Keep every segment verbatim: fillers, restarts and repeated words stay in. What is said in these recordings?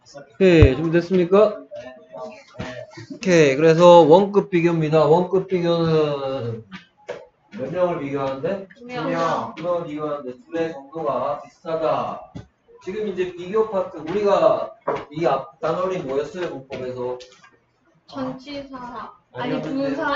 오케이, 준비됐습니까? 오케이, 그래서 원급 비교입니다. 원급 비교는 몇 명을 비교하는데? 두 명. 두 명을 비교하는데 둘의 정도가 비슷하다. 지금 이제 비교 파트, 우리가 이 앞 단원이 뭐였어요, 문법에서? 전치사. 아니, 아니, 분사.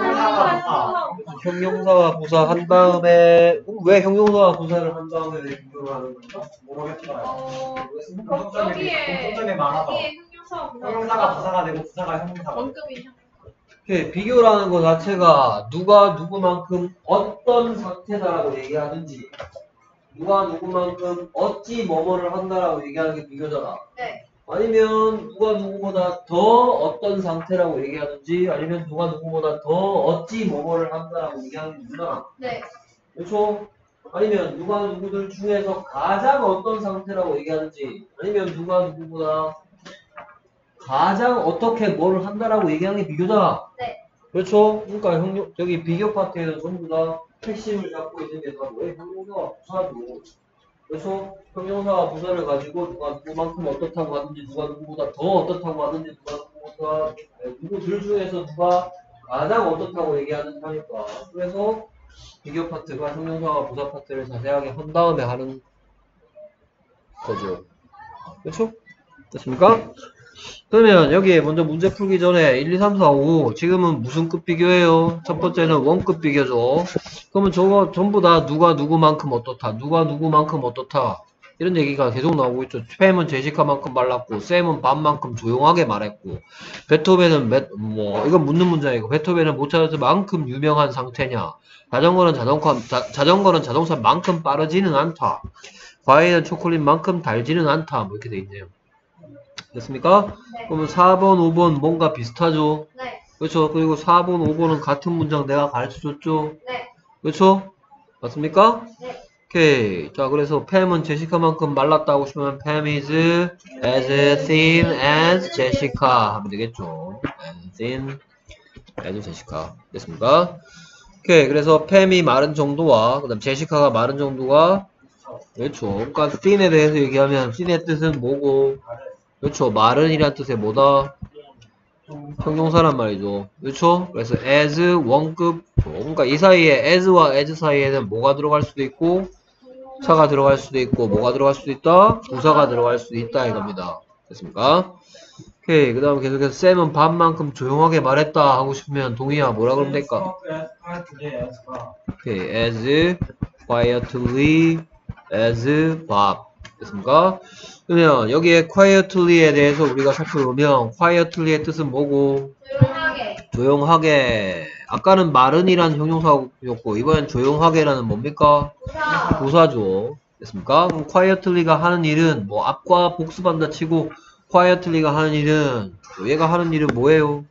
형용사와 부사 한 다음에, 왜 형용사와 부사를 한 다음에 왜 비교를 하는 건가? 모르겠어요. 어, 공통점이 여기에, 공통점이 많아서 여기에 형용사, 부사. 형용사가 부사가 되고 부사가 형용사가 되고. 원급이 형. 오케이, 비교라는 것 자체가 누가 누구만큼 어떤 상태다라고 얘기하는지, 누가 누구만큼 어찌 뭐뭐를 한다라고 얘기하는 게 비교잖아. 네. 아니면 누가 누구보다 더 어떤 상태라고 얘기하는지, 아니면 누가 누구보다 더 어찌 뭐뭐를 한다라고 얘기하는 게 비교잖아. 네. 그렇죠? 아니면 누가 누구들 중에서 가장 어떤 상태라고 얘기하는지, 아니면 누가 누구보다 가장 어떻게 뭘 한다라고 얘기하는 게 비교잖아. 네. 그렇죠? 그러니까 형용, 저기 비교 파트에는 전부 다 핵심을 잡고 있는 게 다 뭐예요? 형용사와 부사죠. 그래서 형용사와 부사를 가지고 누가 누구만큼 어떻다고 하든지, 누가 누구보다 더 어떻다고 하든지, 누가 누구보다 누구들 중에서 누가 가장 어떻다고 얘기하는 하니까. 그래서 비교 파트가 형용사와 부사 파트를 자세하게 한 다음에 하는 거죠. 그렇죠? 됐습니까? 그러면 여기에 먼저 문제 풀기 전에 일, 이, 삼, 사, 오 지금은 무슨 급 비교예요? 첫 번째는 원급 비교죠. 그러면 저거 전부 다 누가 누구만큼 어떻다, 누가 누구만큼 어떻다 이런 얘기가 계속 나오고 있죠. 팸은 제시카만큼 말랐고 샘은 밤만큼 조용하게 말했고 베토벤은 몇, 뭐 이건 묻는 문제이고 베토벤은 모차르트만큼 유명한 상태냐, 자전거는 자동차, 자, 자전거는 자동차만큼 빠르지는 않다, 과일은 초콜릿만큼 달지는 않다, 뭐 이렇게 돼 있네요. 됐습니까? 네. 그러면 사 번, 오 번 뭔가 비슷하죠? 네. 그렇죠? 그리고 사 번, 오 번은 같은 문장 내가 가르쳐줬죠? 네. 그렇죠? 맞습니까? 네. 오케이. 자, 그래서 팸은 제시카만큼 말랐다고 하시면 팸 is as thin as 제시카 하면 되겠죠? as thin as 제시카. 됐습니까? 오케이. 그래서 팸이 마른 정도와 그 다음 제시카가 마른 정도가 그렇죠. 그러니까 thin에 대해서 얘기하면 thin의 뜻은 뭐고? 그렇죠. 마른이란 뜻의 뭐다? 형용사란 말이죠. 그렇죠? 그래서 as 원급, 그러니까 이 사이에 as와 as 사이에는 뭐가 들어갈 수도 있고 차가 들어갈 수도 있고 뭐가 들어갈 수도 있다? 부사가 들어갈 수도 있다 이겁니다. 됐습니까? 오케이. 그 다음 계속해서 쌤은 밤만큼 조용하게 말했다 하고 싶으면 동의야 뭐라 그러면 될까? 오케이. as quietly as Bob. 됐습니까? 그러면 여기에 quietly에 대해서 우리가 살펴보면 quietly의 뜻은 뭐고? 조용하게. 조용하게. 아까는 마른이란 형용사였고 이번엔 조용하게라는 뭡니까? 부사. 부사죠. 됐습니까? 그럼 quietly가 하는 일은 뭐 앞과 복습한다 치고 quietly가 하는 일은 얘가 하는 일은 뭐예요?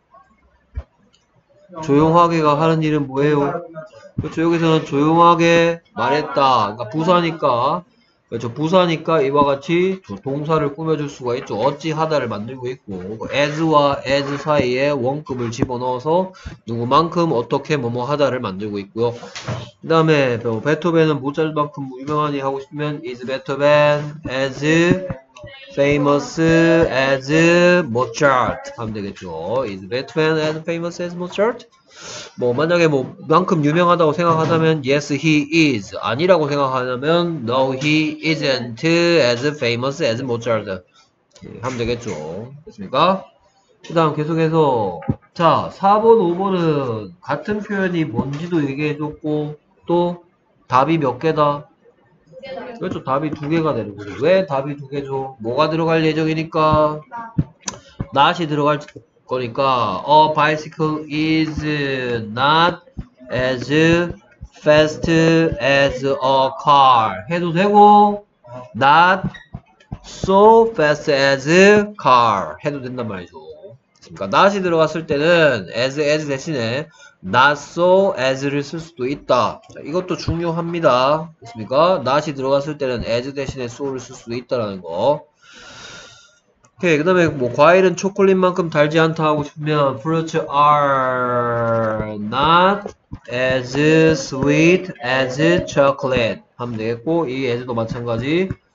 조용하게가 하는 일은 뭐예요? 그렇죠. 여기서는 조용하게 말했다. 그러니까 부사니까 그렇죠. 부사니까 이와 같이 동사를 꾸며줄 수가 있죠. 어찌 하다를 만들고 있고 as와 as 사이에 원급을 집어넣어서 누구만큼 어떻게 뭐뭐 하다를 만들고 있고요. 그 다음에 베토벤은 모차르트만큼 유명하니 하고 싶으면 is Beethoven as famous as Mozart 하면 되겠죠. is Beethoven as famous as Mozart? 뭐 만약에 뭐 만큼 유명하다고 생각하자면 yes he is, 아니라고 생각하자면 no he isn't as famous as Mozart 네, 하면 되겠죠. 됐습니까? 그 다음 계속해서 자 사 번, 오 번은 같은 표현이 뭔지도 얘기해줬고 또 답이 몇 개다? 그렇죠. 답이 두 개가 되는 거죠. 왜 답이 두 개죠? 뭐가 들어갈 예정이니까 not이 들어갈 거니까 a bicycle is not as fast as a car 해도 되고 not so fast as car 해도 된단 말이죠. 그러니까 not이 들어갔을 때는 as, as 대신에 not so as를 쓸 수도 있다. 자, 이것도 중요합니다. 됐습니까? not이 들어갔을 때는 as 대신에 so를 쓸 수도 있다라는 거. 오케이. 그 다음에 뭐 과일은 초콜릿만큼 달지 않다 하고 싶으면 fruits are not as sweet as chocolate 하면 되겠고 이 as도 마찬가지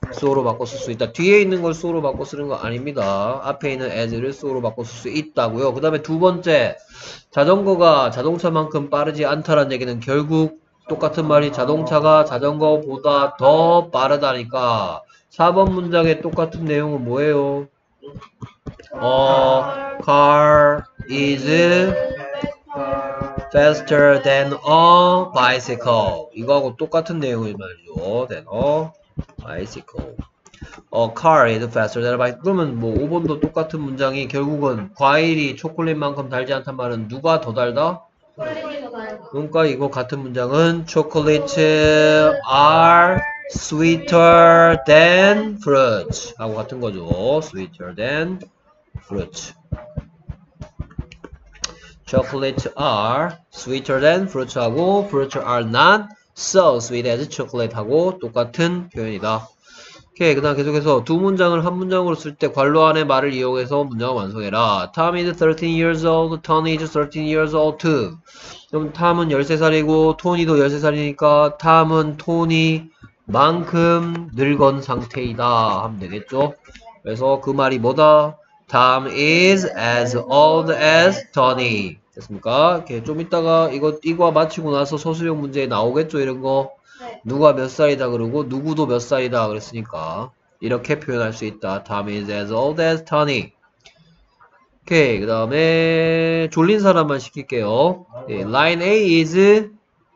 so로 바꿔 쓸 수 있다. 뒤에 있는 걸 so로 바꿔 쓰는 거 아닙니다. 앞에 있는 as를 so로 바꿔 쓸 수 있다고요. 그 다음에 두 번째, 자전거가 자동차만큼 빠르지 않다라는 얘기는 결국 똑같은 말이 자동차가 자전거보다 더 빠르다니까. 사 번 문장의 똑같은 내용은 뭐예요? 어, car is faster than a bicycle. 이거하고 똑같은 내용이 말이죠. than a bicycle. A car is faster than a bicycle. 그러면 뭐 오 번도 똑같은 문장이 결국은 과일이 초콜릿만큼 달지 않단 말은 누가 더 달다? 그러니까 이거 같은 문장은 chocolates are sweeter than fruits 하고 같은 거죠. sweeter than fruits. chocolates are sweeter than fruits 하고 fruits are not so sweet as chocolate 하고 똑같은 표현이다. 오케이. 그 다음 계속해서 두 문장을 한 문장으로 쓸 때 괄호 안에 말을 이용해서 문장을 완성해라. Tom is thirteen years old. Tony is thirteen years old too. 그럼 탐은 열세 살이고 토니도 열세 살이니까 탐은 토니만큼 늙은 상태이다 하면 되겠죠. 그래서 그 말이 뭐다? Tom is as old as Tony. 됐습니까? 이렇게 좀 이따가 이거 이거 마치고 나서 서술형 문제에 나오겠죠, 이런 거. 네. 누가 몇 살이다 그러고 누구도 몇 살이다 그랬으니까 이렇게 표현할 수 있다. Tom is as old as Tony. 오케이. 그 다음에 졸린 사람만 시킬게요. 네, line A is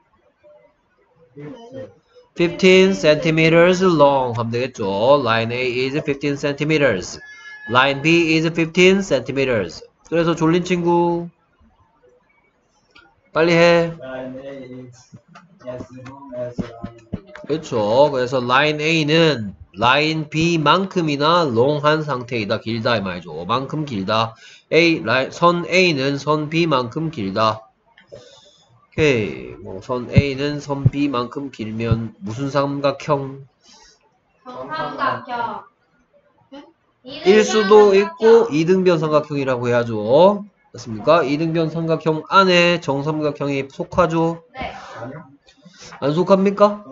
fifteen centimeters long 하면 되겠죠. line A is fifteen centimeters. line B is fifteen centimeters. 그래서 졸린 친구 빨리 해. 그렇죠. 그래서 line A는 line B만큼이나 long한 상태이다. 길다 이 말이죠. 만큼 길다. A, 선 A는 선 B만큼 길다. 오케이. 뭐 선 A는 선 B만큼 길면 무슨 삼각형? 정삼각형. 일 수도 있고 이등변 삼각형이라고 해야죠. 맞습니까? 이등변 삼각형 안에 정삼각형이 속하죠? 네. 안 속합니까?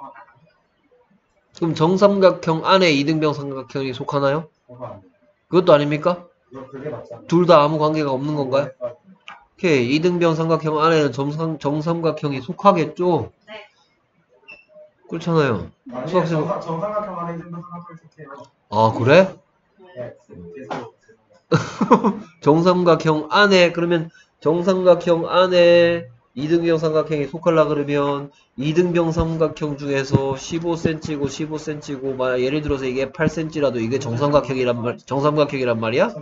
그럼 정삼각형 안에 이등변 삼각형이 속하나요? 그것도 아닙니까? 둘 다 아무 관계가 없는 건가요? 오케이. 이등변 삼각형 안에는 정삼, 정삼각형이 속하겠죠? 네. 그렇잖아요. 수학생 정삼각형 안에 있는 삼각형이 속해요. 아, 그래? 네. 정삼각형 안에, 그러면 정삼각형 안에 이등변 삼각형이 속하려 그러면 이등변 삼각형 중에서 십오 센티미터고 십오 센티미터고 막 예를 들어서 이게 팔 센티미터라도 이게 정삼각형이란 말 정삼각형이란 말이야?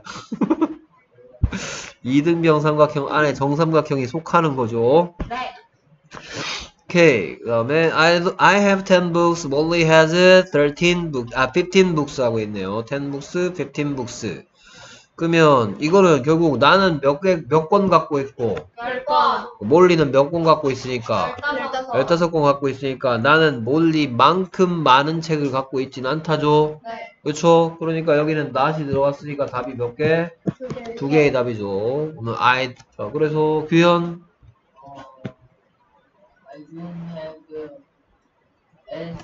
이등변 삼각형 안에 정삼각형이 속하는 거죠. 네. 오케이. 그다음에 I I have ten books. Molly has thirteen books. 아, fifteen books 하고 있네요. ten books, fifteen books. 그러면 이거는 결국 나는 몇 개, 몇 권 갖고 있고 열 권. 몰리는 몇 권 갖고 있으니까 열다섯. 열다섯 권 갖고 있으니까 나는 몰리만큼 많은 책을 갖고 있진 않다죠. 네. 그렇죠? 그러니까 여기는 not이 들어갔으니까 답이 몇 개? 두 개. 두 개의 답이죠. 오늘 I 자, 그래서 규현 I didn't have as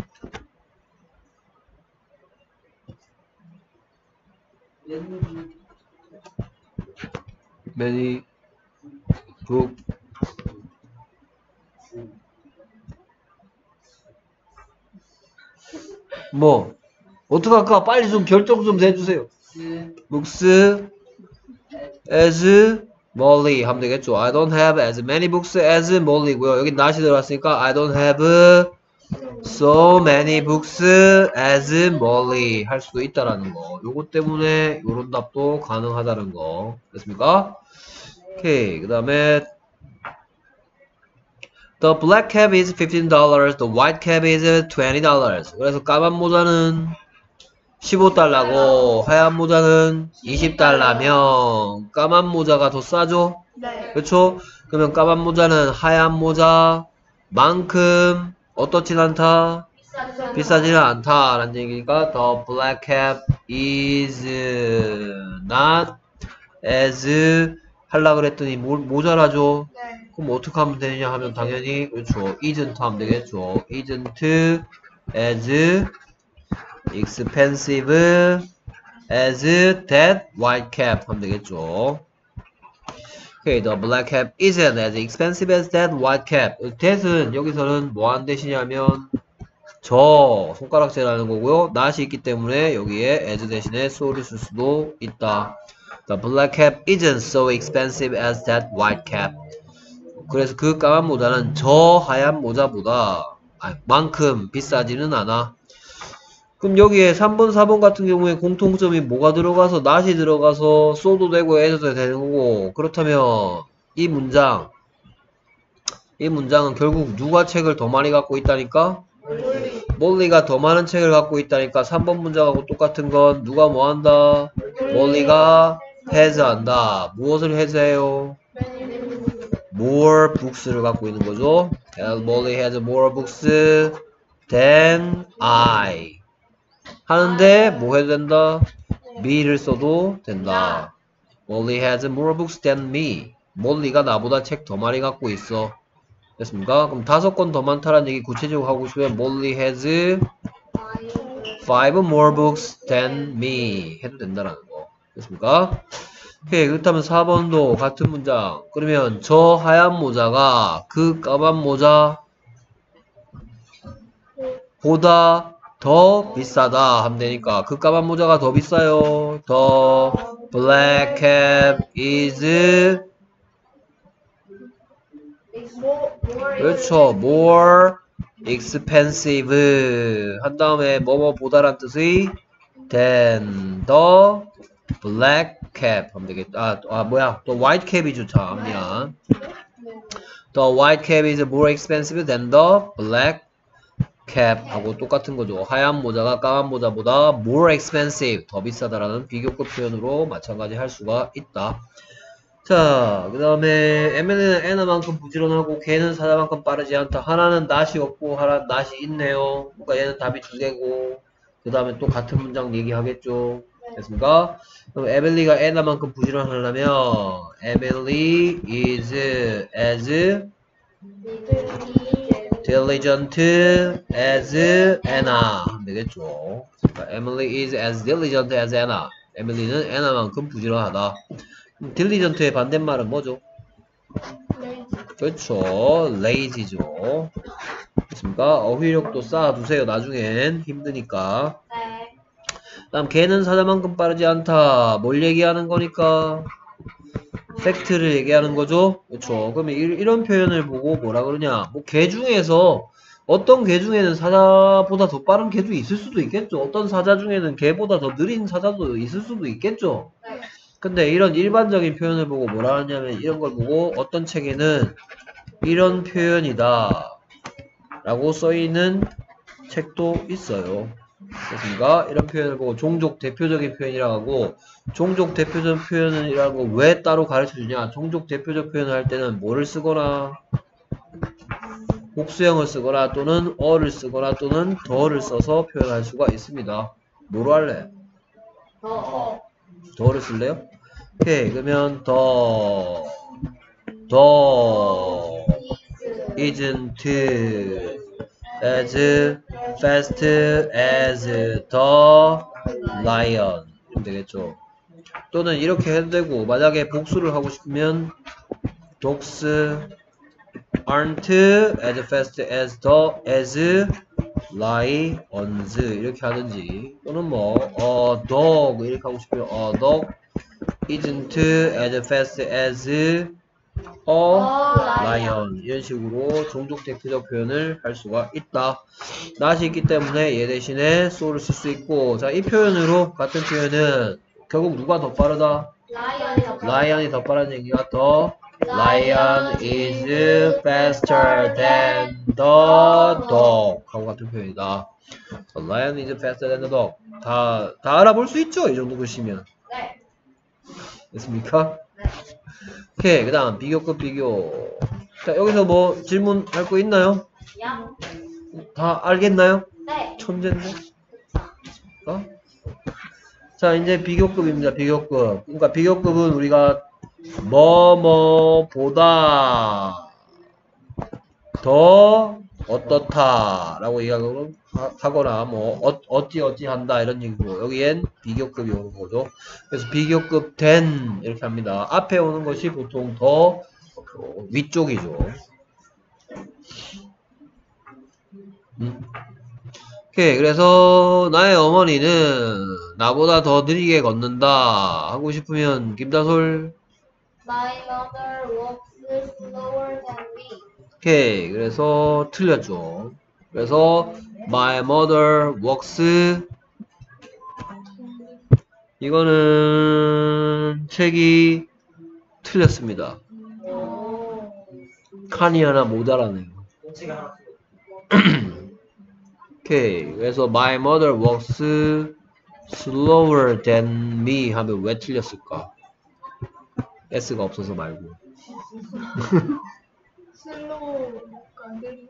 many book 뭐 어떡할까? 빨리 좀 결정 좀 해주세요. books as Molly 하면 되겠죠. I don't have as many books as Molly고요. 여기 not이 들어왔으니까 I don't have so many books as Molly 할 수도 있다라는 거. 요거 때문에 요런 답도 가능하다는 거. 됐습니까? 오케이. 그 다음에 The black cap is fifteen dollars. The white cap is twenty dollars. 그래서 까만 모자는 십오 달러고 하얀 모자는 이십 달러면 까만 모자가 더 싸죠? 네. 그렇죠? 그러면 까만 모자는 하얀 모자만큼 어떻진 않다? 비싸지. 비싸지는 않다 라는 얘기니까 The black cap is not as 하려고 그랬더니 모, 모자라죠? 네. 그럼 어떻게 하면 되느냐 하면 당연히 그렇죠. isn't 하면 되겠죠. isn't as expensive as that white cap 하면 되겠죠. Okay, the black cap isn't as expensive as that white cap. that은 여기서는 뭐 하는 대신이냐면 저 손가락질하는 거고요. not이 있기 때문에 여기에 as 대신에 so를 쓸 수도 있다. The black cap isn't so expensive as that white cap. 그래서 그 까만 모자는 저 하얀 모자보다 아, 만큼 비싸지는 않아. 그럼 여기에 삼 번, 사 번 같은 경우에 공통점이 뭐가 들어가서 not이 들어가서 so도 되고 as도 되는 거고, 그렇다면 이 문장 이 문장은 결국 누가 책을 더 많이 갖고 있다니까? 몰리가 더 많은 책을 갖고 있다니까. 삼 번 문장하고 똑같은 건 누가 뭐 한다? 몰리가 has 한다. 무엇을 has 해요? more books를 갖고 있는 거죠. Molly has more books than I. 하는데 뭐 해도 된다? me를 써도 된다. Molly has more books than me. 몰리가 나보다 책 더 많이 갖고 있어. 됐습니까? 그럼 다섯 권 더 많다라는 얘기 구체적으로 하고 싶으면 Molly has five more books than me 해도 된다라는 거. 됐습니까? 오케이. 그렇다면 사 번도 같은 문장. 그러면 저 하얀 모자가 그 까만 모자 보다 더 비싸다 하면 되니까 그 까만 모자가 더 비싸요. The black cap is 그렇죠. more expensive 한 다음에 뭐뭐 보다란 뜻의 than the black cap 하면 되겠다. 아, 아 뭐야 또 white cap이죠. 참 미안. The white cap is more expensive than the black cap 하고 똑같은 거죠. 하얀 모자가 까만 모자보다 more expensive 더 비싸다라는 비교급 표현으로 마찬가지 할 수가 있다. 자, 그 다음에 mn은 n만큼 부지런하고 걔는 사자만큼 빠르지 않다. 하나는 not이 없고 하나는 not이 있네요. 그러니까 얘는 답이 두 개고 그 다음에 또 같은 문장 얘기하겠죠. 됐습니까? 그럼 에밀리가 애나만큼 부지런하려면 Emily is as diligent as Anna 하면 되겠죠. 그러니까 Emily is as diligent as Anna. 에밀리는 애나만큼 부지런하다. diligent의 반대말은 뭐죠? 그렇죠. lazy죠. 됐습니까? 어휘력도 쌓아두세요. 나중엔 힘드니까. 다음 걔는 사자만큼 빠르지 않다. 뭘 얘기하는 거니까? 팩트를 얘기하는 거죠. 그렇죠. 그러면 이, 이런 표현을 보고 뭐라 그러냐? 뭐 개 중에서 어떤 개 중에는 사자보다 더 빠른 개도 있을 수도 있겠죠. 어떤 사자 중에는 개보다 더 느린 사자도 있을 수도 있겠죠. 근데 이런 일반적인 표현을 보고 뭐라 하냐면 이런 걸 보고 어떤 책에는 이런 표현이다 라고 써있는 책도 있어요. 그렇습니까? 이런 표현을 보고 종족 대표적인 표현이라고 하고, 종족 대표적 표현이라고 왜 따로 가르쳐주냐? 종족 대표적 표현을 할 때는 뭐를 쓰거나 복수형을 쓰거나 또는 어를 쓰거나 또는 더를 써서 표현할 수가 있습니다. 뭐로 할래? 더. 더를 쓸래요? 오케이. 그러면 더, 더 isn't as fast as the lion 이러면 되겠죠. 또는 이렇게 해도 되고, 만약에 복수를 하고 싶으면 dogs aren't as fast as the as lions 이렇게 하든지, 또는 뭐 a dog 이렇게 하고 싶으면 a dog isn't as fast as a lion 이런 식으로 종족 대표적 표현을 할 수가 있다. not이 있기 때문에 얘 대신에 so를 쓸 수 있고, 자, 이 표현으로 같은 표현은 결국 누가 더 빠르다? 라이언이 더. lion이 더 빠른 얘기가 더 lion is faster than the dog 하고 같은 표현이다. The lion is faster than the dog. 다, 다 알아볼 수 있죠? 이 정도 보시면. 네. 됐습니까? 네. 오케이. 그 다음 비교급 비교. 자, 여기서 뭐 질문할 거 있나요? 야. 다 알겠나요? 네. 천재인데? 어? 자, 이제 비교급입니다. 비교급. 그러니까 비교급은 우리가 뭐뭐보다 더 어떻다 라고 얘기하거나 뭐 어, 어찌 어찌 한다 이런 얘기고 여기엔 비교급이 오는 거죠. 그래서 비교급 된 이렇게 합니다. 앞에 오는 것이 보통 더 위쪽이죠. 음. 오케이. 그래서 나의 어머니는 나보다 더 느리게 걷는다 하고 싶으면 김다솔. My mother walks slower than me. 오케이. 그래서 틀렸죠. 그래서 my mother walks 이거는 책이 틀렸습니다. 오. 칸이 하나 모자라네요. 꽁치가 하나 필요. 오케이. 그래서 my mother walks slower than me 하면 왜 틀렸을까? S가 없어서 말고. 슬로우가 느리.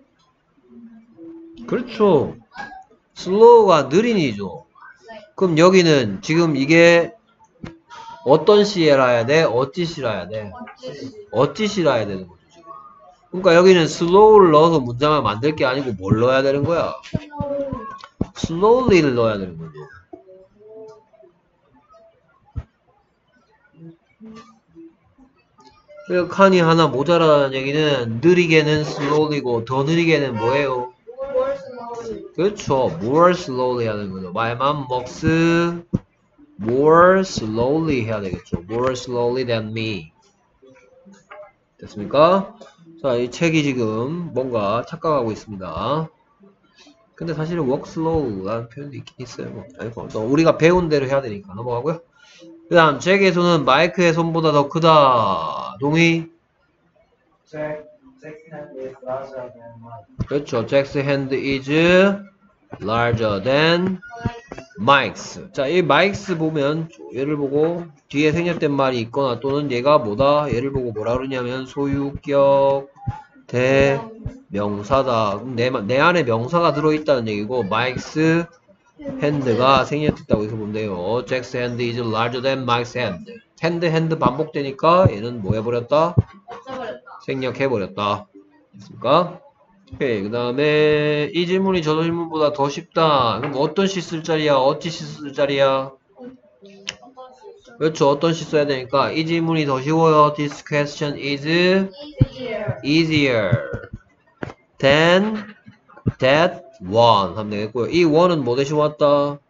그렇죠. slow가 느린이죠. 그럼 여기는 지금 이게 어떤 시에라 해야 돼? 어찌 시라 해야 돼? 어찌 시라 해야 되는 거죠, 지금. 그러니까 여기는 slow를 넣어서 문장을 만들 게 아니고 뭘 넣어야 되는 거야? slowly를 넣어야 되는 거죠. 그리고 칸이 하나 모자라는 얘기는 느리게는 slowly고 더 느리게는 뭐예요? More slowly. 그렇죠. more slowly 해야 되는 거죠. My mom walks more slowly 해야 되겠죠. more slowly than me. 됐습니까? 자, 이 책이 지금 뭔가 착각하고 있습니다. 근데 사실은 walk slow라는 표현도 있긴 있어요. 뭐. 아이고, 또 우리가 배운 대로 해야 되니까 넘어가고요. 그 다음, 잭의 손은 마이크의 손보다 더 크다. 동의? Jack, Jack's hand is larger than mine. 그렇죠. Jack's hand is larger than Mike's. 자, 이 Mike's 보면 얘를 보고 뒤에 생략된 말이 있거나 또는 얘가 뭐다? 얘를 보고 뭐라 그러냐면 소유격 대명사다. 그럼 내, 내 안에 명사가 들어있다는 얘기고 Mike's hand가 생략됐다고 해서 보면 돼요. Jack's hand is larger than Mike's hand. hand, hand 반복되니까 얘는 뭐 해버렸다? 없애버렸다. 생략해버렸다. 됐습니까? 오케이. 그 다음에 이 질문이 저 질문보다 더 쉽다. 그럼 어떤 시 쓸 자리야? 어찌 시 쓸 자리야? 그렇죠. 어떤 시 써야 되니까 이 질문이 더 쉬워요. This question is Easier. easier than that one 하면 되겠고요. 이 one은 뭐 대신 왔다? 어,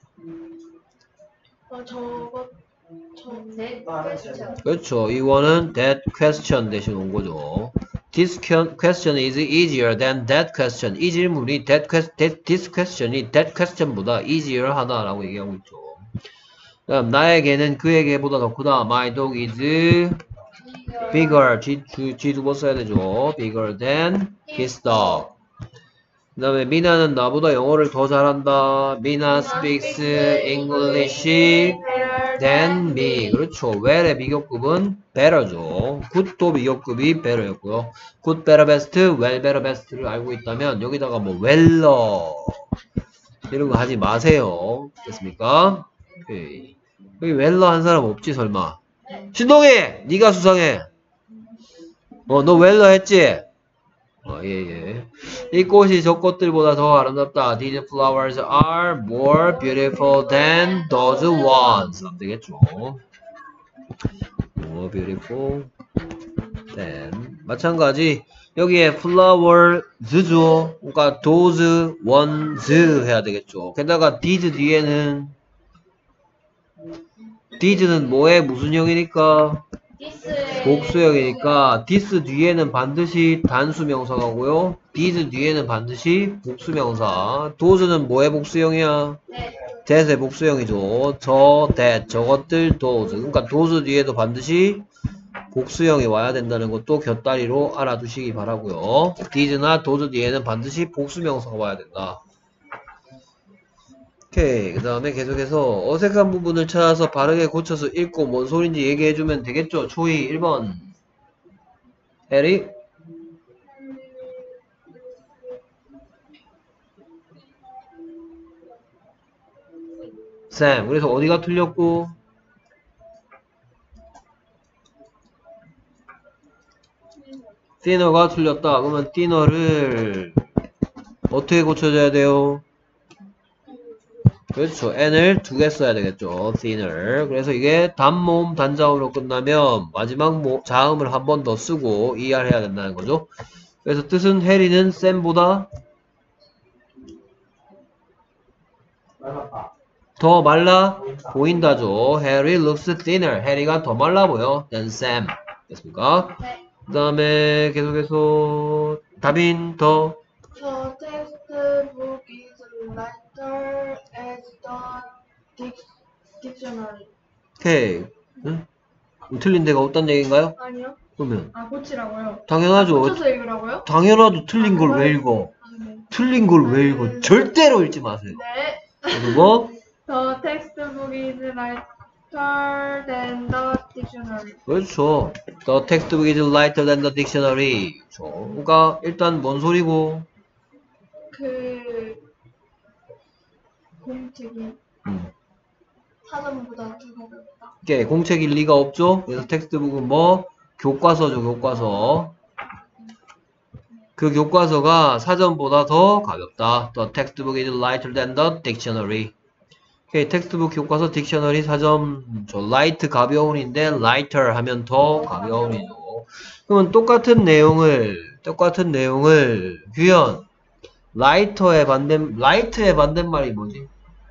저거, 저, 네, question. 그렇죠. 이 one은 that question 대신 온 거죠. This question is easier than that question. 이 질문이 that, that, this question이 that question보다 easier 하다라고 얘기하고 있죠. 그다음 나에게는 그에게보다 더 크다. My dog is bigger. G, G 두 번 써야 되죠. Bigger than his dog. 그 다음에 미나는 나보다 영어를 더 잘한다. 미나 speaks English than me. 그렇죠. well의 비교급은 better죠. good도 비교급이 better였고요. good, better, best, well, better, best를 알고 있다면 여기다가 뭐 weller 이런 거 하지 마세요. 됐습니까? 오케이. 여기 weller 한 사람 없지 설마? 신동이! 네가 수상해. 어, 너 weller 했지? 어, 예, 예. 이 꽃이 저 꽃들보다 더 아름답다. These flowers are more beautiful than those ones. 안 되겠죠. More beautiful than. 마찬가지. 여기에 flowers죠. 그러니까 those ones 해야 되겠죠. 게다가 these 뒤에는 these는 뭐에 무슨 형이니까? This. 복수형이니까 this 뒤에는 반드시 단수명사가 오고요. these 뒤에는 반드시 복수명사. those는 뭐의 복수형이야? 네. that의 복수형이죠. 저, that, 저것들, those. 그러니까 those 뒤에도 반드시 복수형이 와야 된다는 것도 곁다리로 알아두시기 바라고요. these나 those 뒤에는 반드시 복수명사가 와야 된다. 오케이. 그 다음에 계속해서 어색한 부분을 찾아서 바르게 고쳐서 읽고 뭔 소린지 얘기해주면 되겠죠. 초이 일 번 에리 쌤. 그래서 어디가 틀렸고 thinner가 틀렸다. 그러면 thinner를 어떻게 고쳐줘야 돼요? 그렇죠. n을 두 개 써야 되겠죠. thinner. 그래서 이게 단모음 단자음으로 끝나면 마지막 모, 자음을 한 번 더 쓰고 er 해야 된다는 거죠. 그래서 뜻은 해리는 샘보다 말랐다. 더 말라 보인다죠. Harry looks thinner. 해리가 더 말라 보여 than Sam. 됐습니까? 네. 그 다음에 계속해서 답인 더 The textbook is lighter as the dic- dictionary. 오케이. 응? 틀린 데가 없단 얘기인가요? 아니요. 그러면 아, 고치라고요? 당연하죠. 고쳐서 읽으라고요? 당연하죠. 틀린 걸 왜 읽어? 아, 네. 틀린 걸 왜 읽어? 절대로 읽지 마세요. 네. 그리고 The textbook is lighter than the dictionary. 그렇죠. The textbook is lighter than the dictionary. 그렇죠. 그러니까 일단 뭔 소리고? 그 공책이 음. 사전보다 더 가볍다. 이게 공책일 리가 없죠. 그래서 텍스트북은 뭐 교과서죠. 교과서. 그 교과서가 사전보다 더 가볍다. The textbook is lighter than the dictionary. 오케이, 텍스트북 교과서 딕셔너리 사전 저 라이트 가벼운인데 lighter 하면 더 가벼운이죠. 그러면 똑같은 내용을 똑같은 내용을 규현 라이터의 반대 라이트의 반대말이 뭐지?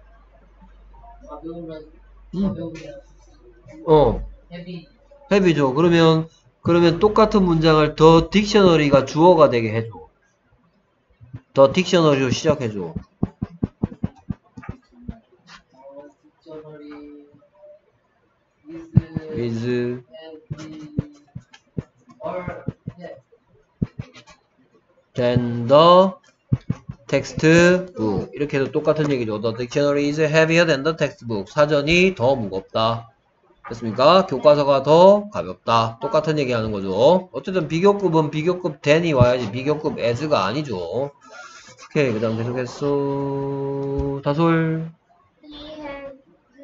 가벼우면 음. 가벼우면 어, 헤비 헤비죠. 그러면 그러면 똑같은 문장을 더 딕셔너리가 주어가 되게 해줘. 더 딕셔너리로 시작해줘. 딕셔너리 is is heavy or 네. than the textbook. 이렇게 해도 똑같은 얘기죠. The dictionary is heavier than the textbook. 사전이 더 무겁다. 됐습니까? 교과서가 더 가볍다. 똑같은 얘기 하는 거죠. 어쨌든 비교급은 비교급 than이 와야지 비교급 as가 아니죠. 오케이, 그 다음 계속해서 다솔. He has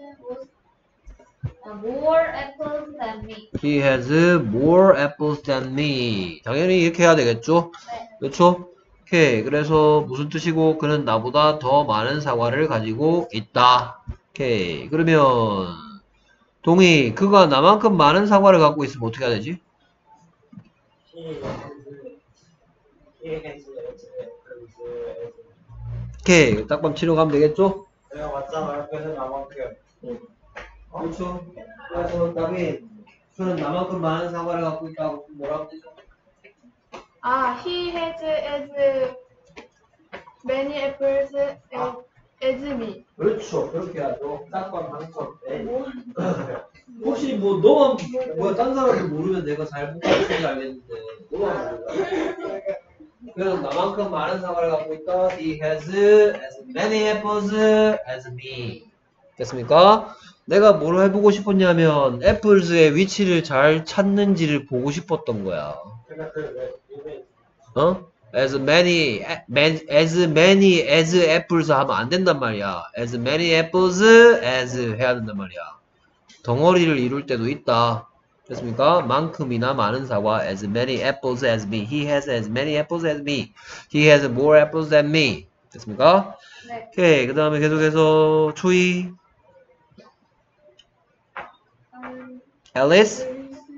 more apples than me. He has more apples than me. 당연히 이렇게 해야 되겠죠? 네. 그렇죠? 오케이, 그래서 무슨 뜻이고 그는 나보다 더 많은 사과를 가지고 있다. 오케이, 그러면 동의, 그가 나만큼 많은 사과를 갖고 있으면 어떻게 해야 되지? He has, he has, has, has. 오케이, 딱밤 치러 가면 되겠죠? 내가 맞잖아요. 그래서 나만큼. 그렇죠. 그래서 답이 그는 나만큼 많은 사과를 갖고 있다고 뭐라고 하면 되죠? 아, he has as many apples as, as me. 그렇죠. 그렇게 하죠. 딱밤 당첨. 네. 뭐? 혹시 뭐 너만 뭐야 딴 사람도 모르면 내가 잘못 가르치는지 알겠는데 너만 몰라. 그래서 나만큼 많은 사과를 갖고 있다. He has as many apples as me. 됐습니까? 내가 뭘 해보고 싶었냐면 애플즈의 위치를 잘 찾는지를 보고 싶었던 거야. 그러니까 그 왜, 어? As many, as many as apples 하면 안 된단 말이야. As many apples as 해야 된단 말이야. 덩어리를 이룰 때도 있다. 됐습니까? 만큼이나 많은 사과. As many apples as me. He has as many apples as me. He has more apples than me. 됐습니까? 네. 오케이. 그 다음에 계속해서 추이. 음, Alice.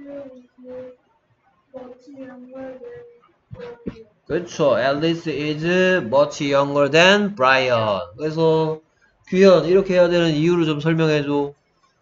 그렇죠. Alice is much younger than Brian. 그래서 규현 이렇게 해야 되는 이유를 좀 설명해줘.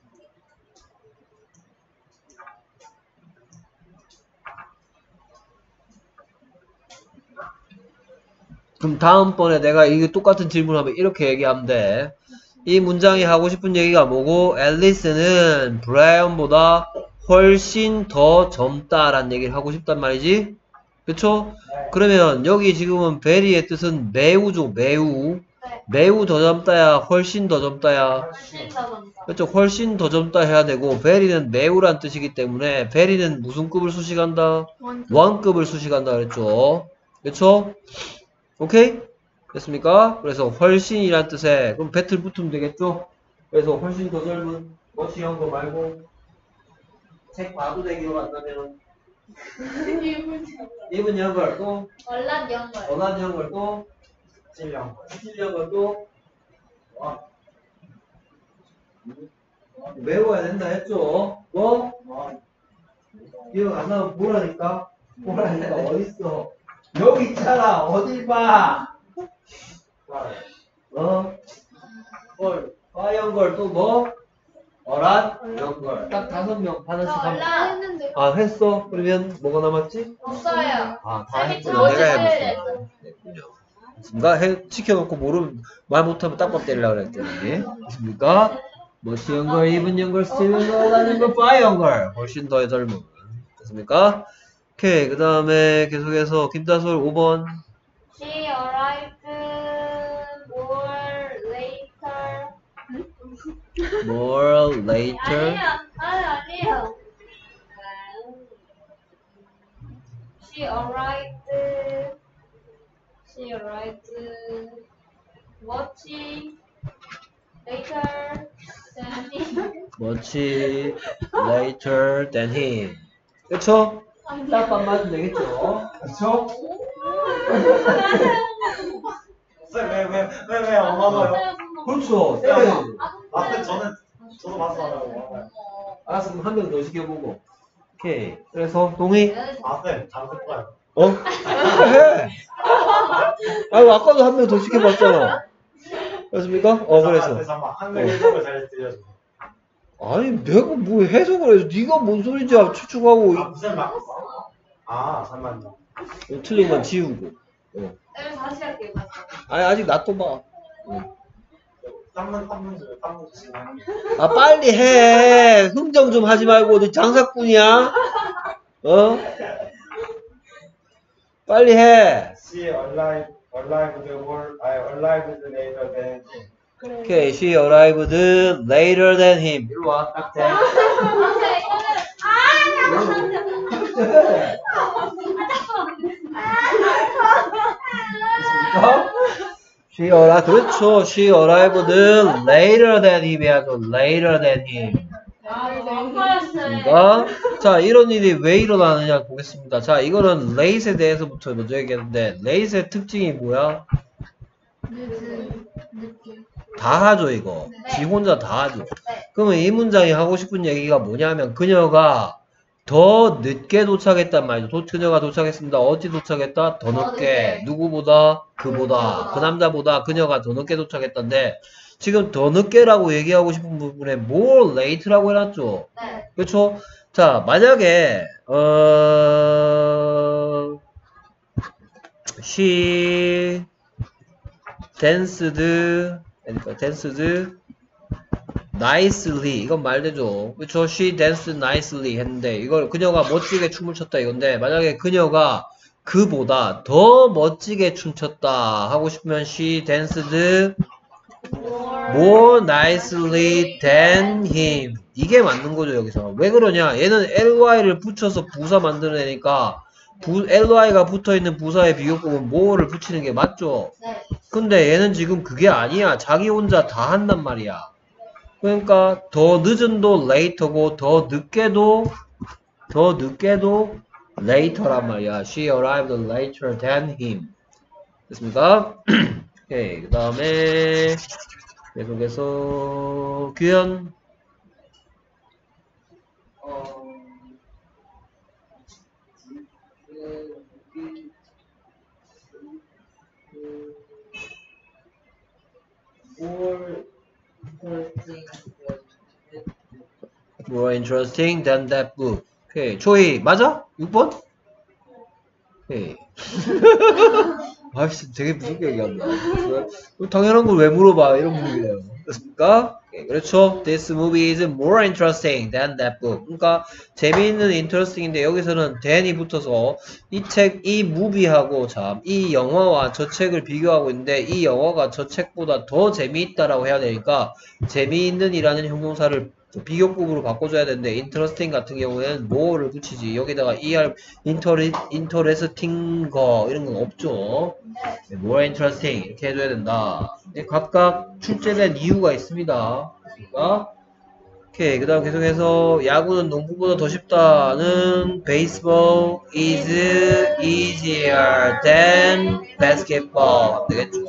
그럼 다음번에 내가 이게 똑같은 질문하면 이렇게 얘기하면 돼. 이 문장이 하고 싶은 얘기가 뭐고 앨리스는 브라이언보다 훨씬 더 젊다라는 얘기를 하고 싶단 말이지. 그쵸? 네. 그러면 여기 지금은 very의 뜻은 매우죠. 매우. 네. 매우 더 젊다야 훨씬 더 젊다야. 훨씬 더 젊다. 그렇죠. 훨씬 더 젊다 해야 되고 very는 매우란 뜻이기 때문에 very는 무슨 급을 수식한다? 원. 원급을 수식한다 그랬죠. 그쵸? 오케이? 됐습니까? 그래서 훨씬이란 뜻에 그럼 배틀 붙으면 되겠죠? 그래서 훨씬 더 젊은 멋이한 거 말고 책 봐도 돼 기억 안 나면 even younger 또 얼란 영걸. 어난 younger 또 찔량 거. 찔린 것도 와. 외워야 된다 했죠? 뭐? 기억 안 나면 보라니까. 보라니까 어딨어? 여기 있잖아. 어딜 봐? 어? 걸. 화연걸 또 뭐? 어란? 연걸. 딱 다섯 명 하나씩 저 하면. 얼라 했는데 아 했어? 그러면 뭐가 남았지? 없어요. 아 다 쌤이 했구나. 저번에 내가 해야 해봤어. 됐군요. 됐습니까? 해, 지켜놓고 모르면 말 못하면 딱밥 때리려고 그랬더니. 됐습니까? 뭐시 연걸, 이분 연걸, 스틸 연걸, 난 연걸, 파이 연걸. 훨씬 더 젊은. 됐습니까? 오케이. 그 다음에 계속해서 김다솔 오 번. She arrived more later. More later. 아니에요. 아니 아니에요. She arrived. She arrived much later than me. Much later than him. 그쵸? 딱밥 맞으면 되겠죠? 그쵸? 쌤왜왜왜왜 안 맞아요? 그렇죠. 야, 네. 아, 쌤 저는 저도 맞어 맞아요. 알았어. 그럼 한 명 더 시켜보고. 오케이. 그래서 동의? 아, 쌤 잠깐. 어? 해. 아유 아까도 한 명 더 시켜봤잖아. 그렇습니까? 어 그래서. 잠깐만 한명 해석을 잘 들려줘. 아니 내가 뭐 해석을 해서 네가 뭔 소리인지 추측하고 아 무슨 말? 아 잠깐만요. 어, 틀린 건 지우고. 어. 네, 다시 할게요. 다시. 아니 아직 놔둬봐. 땀만 땀만 줘요. 땀만 주시면. 아 빨리 해. 흥정 좀 하지 말고 너 장사꾼이야? 어? 빨리 해. She arrived arrived or I arrived later than him. 오케이. She arrived later than him. 이리 와. 딱 돼. She arrived, 그렇죠. She arrived later than him 해야죠. Later than him. 아, 헷갈렸어요. 그러니까 자 이런 일이 왜 일어나느냐 보겠습니다. 자 이거는 레이스에 대해서부터 먼저 얘기했는데 레이스의 특징이 뭐야? 다 하죠 이거. 지 혼자 다 하죠. 그러면 이 문장이 하고 싶은 얘기가 뭐냐면 그녀가 더 늦게 도착했단 말이죠. 도, 그녀가 도착했습니다. 어디 도착했다? 더 늦게. 누구보다? 그보다. 그 남자보다 그녀가 더 늦게 도착했던데 지금 더 늦게라고 얘기하고 싶은 부분에 more late라고 해놨죠. 네. 그렇죠? 자 만약에 어... she danced 그러니까 danced nicely 이건 말되죠. 그렇죠? She danced nicely 했는데 이걸 그녀가 멋지게 춤을 췄다 이건데 만약에 그녀가 그보다 더 멋지게 춤췄다 하고 싶으면 she danced more nicely than him 이게 맞는 거죠 여기서. 왜 그러냐? 얘는 ly를 붙여서 부사 만들어내니까 부, ly가 붙어있는 부사의 비교법은 more를 붙이는 게 맞죠? 네. 근데 얘는 지금 그게 아니야. 자기 혼자 다 한단 말이야. 그러니까 더 늦은도 later고 더 늦게도 더 늦게도 later란 말이야. She arrived later than him. 됐습니까? 오케이. 그 다음에 계속해서 규현. 어, More more interesting than interesting than that book. 오케이. 초이 맞아? 육 번? 오케이. 아이씨 되게 무섭게 얘기한다. 당연한 걸 왜 물어봐 이런 분위기네요. 그렇습니까? 오케이, 그렇죠. This movie is more interesting than that book. 그러니까 재미있는 interesting인데 여기서는 than이 붙어서 이 책, 이 movie하고 참 이 영화와 저 책을 비교하고 있는데 이 영화가 저 책보다 더 재미있다라고 해야 되니까 재미있는이라는 형용사를 비교급으로 바꿔줘야 되는데 interesting 같은 경우에는 more를 붙이지 여기다가 er, interesting 거 이런 건 없죠. 네, more interesting 이렇게 해줘야 된다. 네, 각각 출제된 이유가 있습니다. 그러니까 오케이. 그 다음 계속해서 야구는 농구보다 더 쉽다는 baseball is easier than basketball. 되겠죠.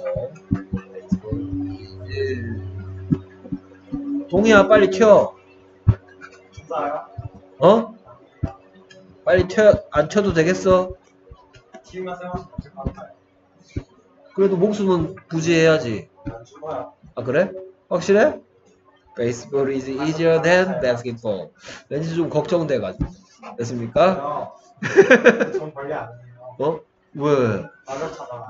동희야 빨리 튀어. 진짜요? 어? 빨리 튀어. 안 튀어도 되겠어? 지금만 생각하면 될것 같아요. 그래도 목숨은 부지해야지. 안 죽어요. 아 그래? 확실해? Baseball is easier than basketball. 왠지 좀 걱정돼가지고. 됐습니까? 전 관리 안 해요. 어? 왜? 나를 찾아가요.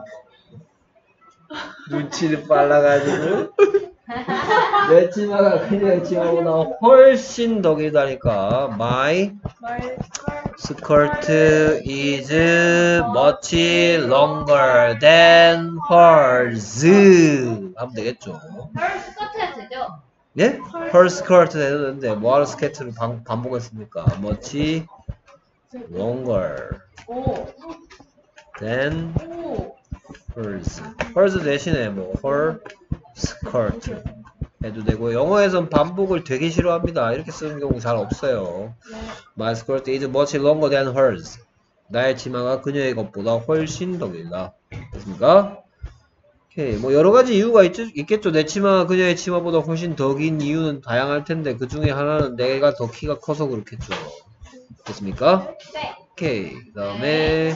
눈치를 빨라가지고 내 치마가 그냥 치마보다 훨씬 더 길다니까. My skirt is much longer than hers 하면 되겠죠. 헐 스커트 해도 되죠? 예? her skirt 해도 되는데 뭐하러 스케이트를 반, 반복했습니까? much longer 오. than 오. hers hers 대신에 뭐 her skirt 해도 되고 영어에선 반복을 되게 싫어합니다. 이렇게 쓰는 경우 잘 없어요. My skirt is much longer than hers. 나의 치마가 그녀의 것보다 훨씬 더 길다. 됐습니까? 오케이. 뭐 여러 가지 이유가 있, 있겠죠. 내 치마가 그녀의 치마보다 훨씬 더 긴 이유는 다양할 텐데 그 중에 하나는 내가 더 키가 커서 그렇겠죠. 됐습니까? 네. 오케이. 그 다음에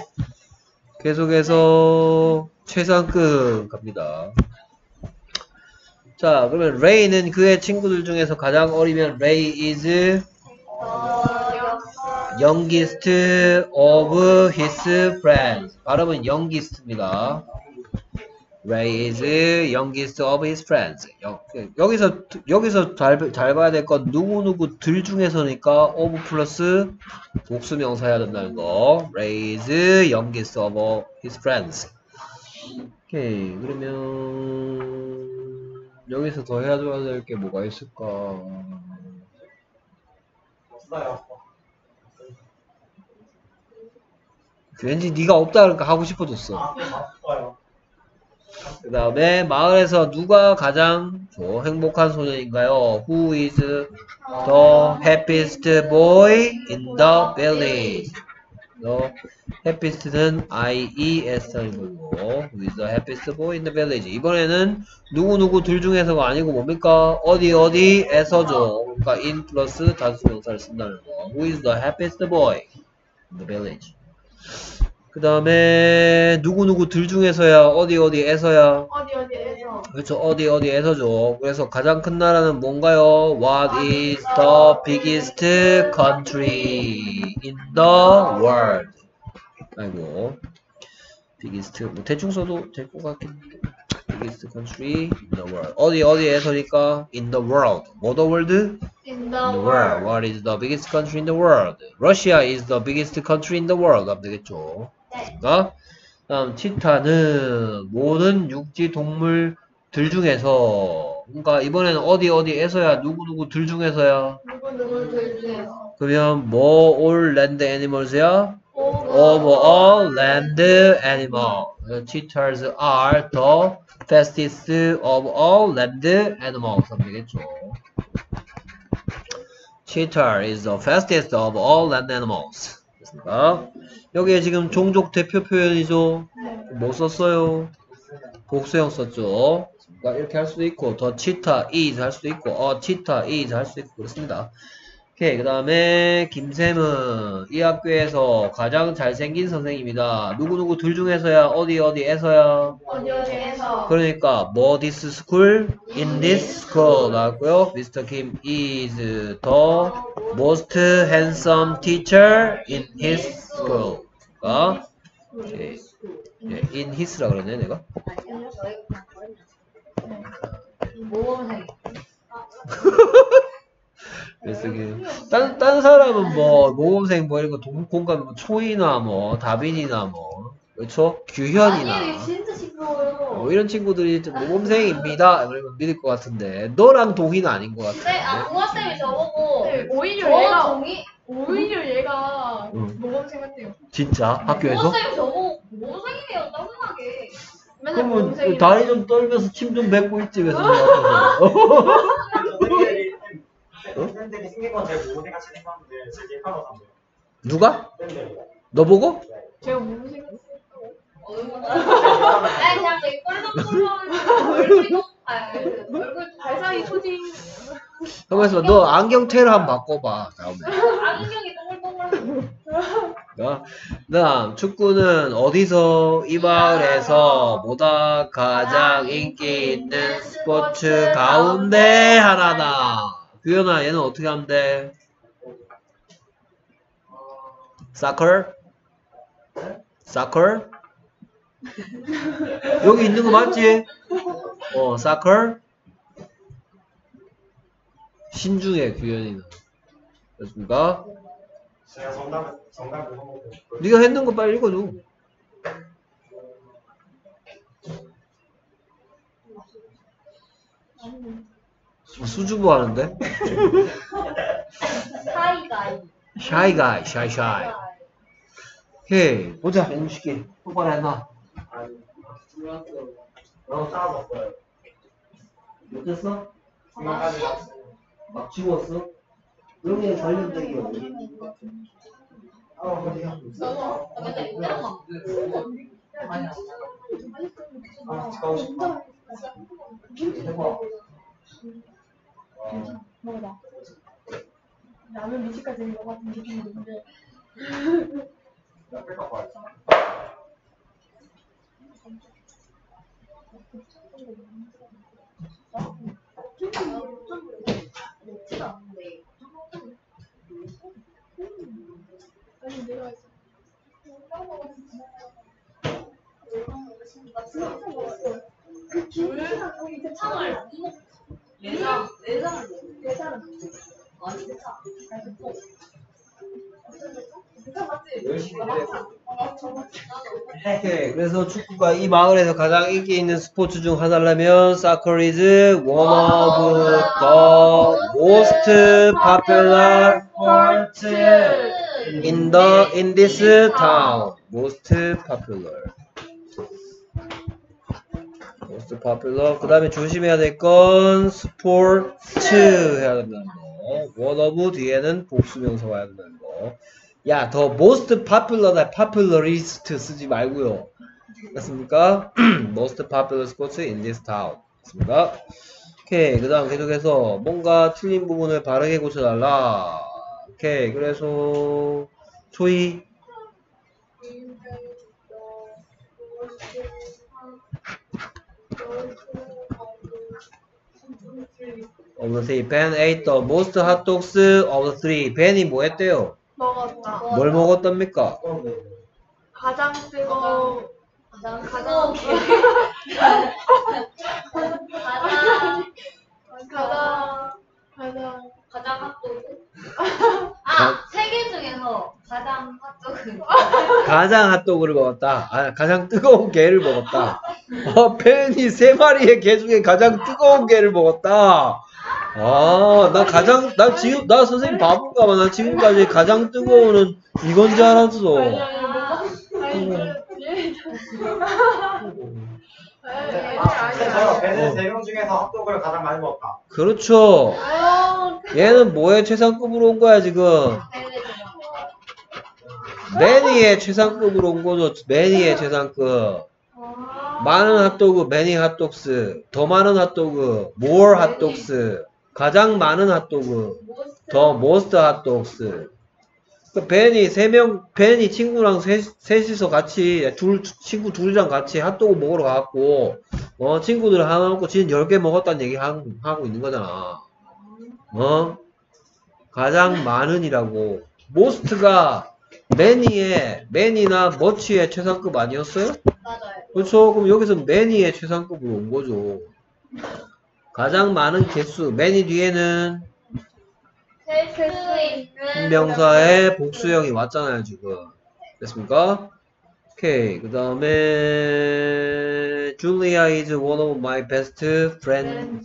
계속해서 최상급 갑니다. 자, 그러면 레이는 그의 친구들 중에서 가장 어리면 레이 is 어, youngest of his friends. 발음은 youngest입니다. Ray is youngest of his friends. 여, 여기서 여기서 잘, 잘 봐야 될 건 누구누구 들 중에서니까 of 플러스 복수명사 해야 된다는 거. Ray is youngest of his friends. 오케이. 그러면 여기서 더 해줘야 될 게 뭐가 있을까? 없어요. 왠지 네가 없다 그러니까 하고 싶어졌어. 아, 없어요. 그 다음에 마을에서 누가 가장 저 행복한 소년인가요? Who is the happiest boy in the village? The happiest는 I-E-S인 거고 Who is the happiest boy in the village? 이번에는 누구누구 둘 중에서가 아니고 뭡니까? 어디 어디에서죠. 그러니까 in 플러스 단수명사를 쓴다는 거. Who is the happiest boy in the village? 그 다음에 누구누구 들 중에서야 어디 어디에서야 어디 어디에서? 그렇죠. 어디 어디에서죠. 그래서 가장 큰 나라는 뭔가요? What is the biggest country in the world? 아이고 biggest 뭐 대충 써도 될 것 같긴 한데 biggest country in the world. 어디 어디에서니까 in the world. 뭐 the world? In In the the world. What is the biggest country in the world? Russia is the biggest country in the world. 하면 되겠죠. 네. 자, 다음 치타는 모든 육지 동물들 중에서 그러니까 이번에는 어디 어디에서야 누구누구 들 중에서야 누구 누구 들 중에서. 그러면 뭐 all land animals야? 오. Of all land animal. Cheetahs are the fastest of all land animals. 하면 되겠죠. Cheetah is the fastest of all land animals. 됐습니까? 여기에 지금 종족 대표 표현이죠. 뭐 썼어요? 복수형 썼죠. 그러니까 이렇게 할 수도 있고, the cheetah is 할 수도 있고, a cheetah is 할 수도 있고 그렇습니다. 오케이. 그 다음에 김샘은 이 학교에서 가장 잘생긴 선생님이다. 누구누구 둘 중에서야 어디 어디에서야 어디 어디에서. 그러니까 뭐 this school, in this school 나왔고요. 미스터 Kim is the most handsome teacher in his school. 아, 오케이. 예, in his라 그러네 내가. 모범생. 그래서 이게 딴, 딴 사람은 뭐 모범생 뭐 이런 거 동, 공감 뭐 초이나 뭐 다빈이나 뭐 그렇죠? 규현이나 아니 이게 진짜 시끄러워요. 뭐 이런 친구들이 좀 모범생입니다. 그러면 믿을 것 같은데 너랑 동의는 아닌 것 근데 아 같아. 동화쌤이 저보고 네, 오히려 저 얘가 동의 오히려 얘가 응. 모범생 같아요. 진짜 학교에서? 동화쌤이 저보고 모범생이에요 짜증나게. 맨날 그러면 모범생이 다리 좀 떨면서 침 좀 뱉고 있지 왜 선생님 앞에서. 선생님이 팬들이 생긴 건 제가 모르니까 생각하는데 제 예판으로 산 거예요. 누가? 팬들이. 너 보고? 제가 모르생각어 아니 그냥 내 꼴록꼴록 얼굴도 아 얼굴 발상이 초딩. 가만있어. 너 안경 테를 한번 바꿔봐. 다음에. 안경이 동글동글한 어? 그다음 축구는 어디서 이 마을에서 보다 가장 인기 있는 스포츠 가운데 하나다. 규현아 얘는 어떻게 하면 돼? 사커? 사커? 여기 있는 거 맞지? 어 사커? 신중해 규현이는. 됐습니까? 제가 정답 정답을 한번 네가 했는 거 빨리 읽어줘. 수주부 하는데? 사이가이. 샤이가이, 샤이샤이. 오케이, 보자. 음식이 똑바로 해놔. 너무 싸웠어요. 못했어? 중간까지 막 지웠어? 여기에 관련된 게 어디? 아 어디야? 너무 나 맨날 이때만 아 가고 싶다. 해봐. 먹어봐. 라면 미식까지 된것 같은 느낌이 드는데. 옆에 갖고 왔어. 먹지도 않는데. 아니 내가 나 진짜 먹었어. 그 김치랑 거기 대창을 내장 내장을 먹어. 내장을 먹어. 아니 대창. 대창 맞지? 열심히 아, 일해. 맞아. 아, 맞아. 나도. 오케이, 그래서 축구가 이 마을에서 가장 인기 있는 스포츠 중 하나라면 soccer is one of the most popular sports in the in this town. Most popular. most popular. 그 다음에 조심해야 될 건 스포츠 해야 된다는 거. one of 뒤에는 복수명사 와야 된다는 거. 야, 더 most popular나 popularist 쓰지 말고요. 맞습니까? most popular sports in this town. 맞습니까? 오케이. 그 다음 계속해서 뭔가 틀린 부분을 바르게 고쳐달라. 오케이. 그래서 초이 of the three. Ben ate the most hot dogs of the three. Ben이 뭐 했대요? 먹었다. 뭘 먹었답니까? 가장 뜨거운 가장 가장 가장 가장 가장 가장 핫도그. 아, 세 개 중에서 가장 핫도그. 가장 핫도그를 먹었다. 아, 가장 뜨거운 게를 먹었다. 어, 팬이 세 마리의 게 중에 가장 뜨거운 게를 먹었다. 아, 나 가장, 나 지금, 나 선생님 바본가 봐. 나 지금까지 가장 뜨거운은 이건 줄 알았어. 아니 아니 아니 그 얘 아, 근데 저요. 아니 배는 어. 세 명 중에서 핫도그를 가장 많이 먹었다. 그렇죠. 아니 얘는 뭐의 최상급으로 온 거야, 지금? 매니의 최상급으로 온 거죠. 매니의 최상급. 많은 핫도그, 매니 핫도그스. 더 많은 핫도그, more 핫도그스. 가장 많은 핫도그, 더 most 핫도그스. 그 벤이 세 명, 벤이 친구랑 셋, 셋이서 같이, 둘, 친구 둘이랑 같이 핫도그 먹으러 가갖고, 어, 친구들 하나 먹고 지는 열 개 먹었다는 얘기 하고, 하고 있는 거잖아. 어? 가장 많은이라고. most가 매니의, 매니나 머치의 최상급 아니었어요? 맞아요. 그렇죠. 그럼 여기서 매니의 최상급으로 온 거죠. 가장 많은 개수. 매니 뒤에는 셀수 있는 명사의 복수형이 왔잖아요, 지금. 됐습니까? 오케이. 그 다음에 Julia is one of my best friends.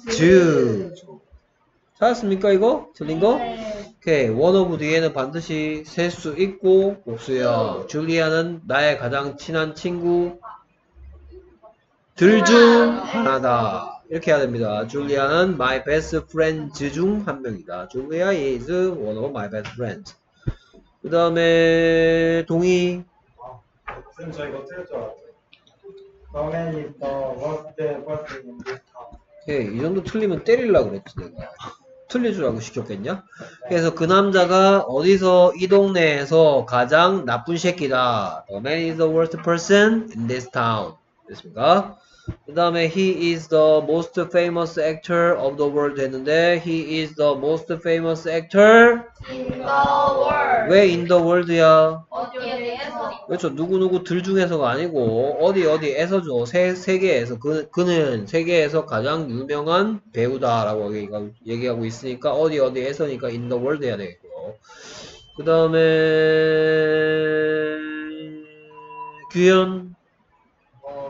찾았습니까, 이거? 틀린 거? 네. 오케이. one of 뒤에는 반드시 셀 수 있고 복수형. 줄리아는 나의 가장 친한 친구 들 중 하나다. 이렇게 해야 됩니다. 줄리아는 my best friends 중 한 명이다. Julia is one of my best friends. 그 다음에 동의. 쌤, 저 이거 틀릴 줄 알았죠. The man is the worst person in this town. 오케이, 이 정도 틀리면 때리려고 그랬지 내가. 틀릴 줄 알고 시켰겠냐? 그래서 그 남자가 어디서 이 동네에서 가장 나쁜 새끼다. The man is the worst person in this town. 됐습니까? 그 다음에 he is the most famous actor of the world 했는데 he is the most famous actor In the world. 왜 in the world야? 어디에서? 그렇죠. 누구누구 들 중에서가 아니고 어디 어디에서죠. 세, 세계에서 그, 그는 세계에서 가장 유명한 배우다라고 얘기하고, 얘기하고 있으니까 어디 어디에서니까 in the world 해야 되겠고요. 그 다음에 규현 어,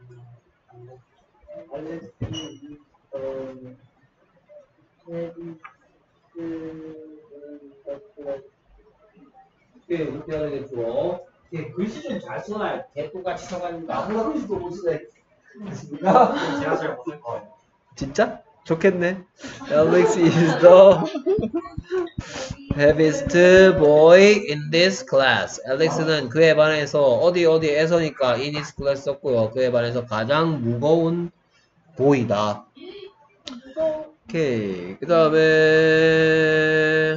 알렉스, 어, 이렇게 이렇게 해야 되겠죠. 예, 글씨 좀 잘 써놔요. 개똥같이 써가지고 아무나 글씨도 못 쓰네. 그렇습니까? 제가 잘 못쓸 거예요. 진짜? 좋겠네. Alex is the heaviest boy in this class. Alex는 그에 반해서 어디 어디에서니까 in his class 썼고요. 그에 반해서 가장 무거운 보이다. 오케이. 그 다음에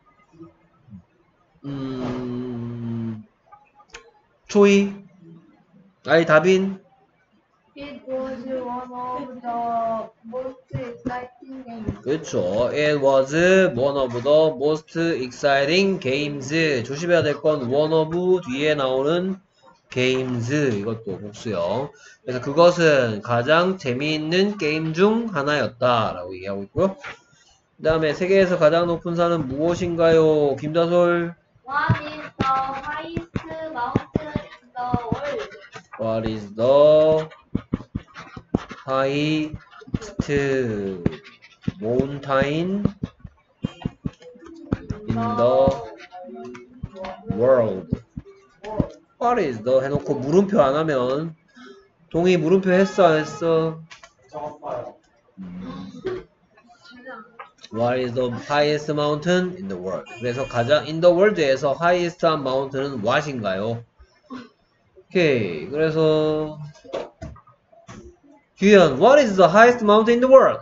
음 초이 아이 다빈 It was one of the most exciting games. 그렇죠. It was one of the most exciting games. 조심해야 될 건 one of 뒤에 나오는 games 이것도 복수형. 그래서 그것은 가장 재미있는 게임 중 하나였다 라고 얘기하고 있고요. 그 다음에 세계에서 가장 높은 산은 무엇인가요? 김다솔. What is the highest mountain in the world? What is the highest mountain in the world? What is the 해놓고 물음표 안 하면 동의 물음표 했어 안 했어? 적었어요. What is the highest mountain in the world? 그래서 가장 in the world에서 highest한 mountain은 what인가요? 오케이. 그래서 규현, what is the highest mountain in the world?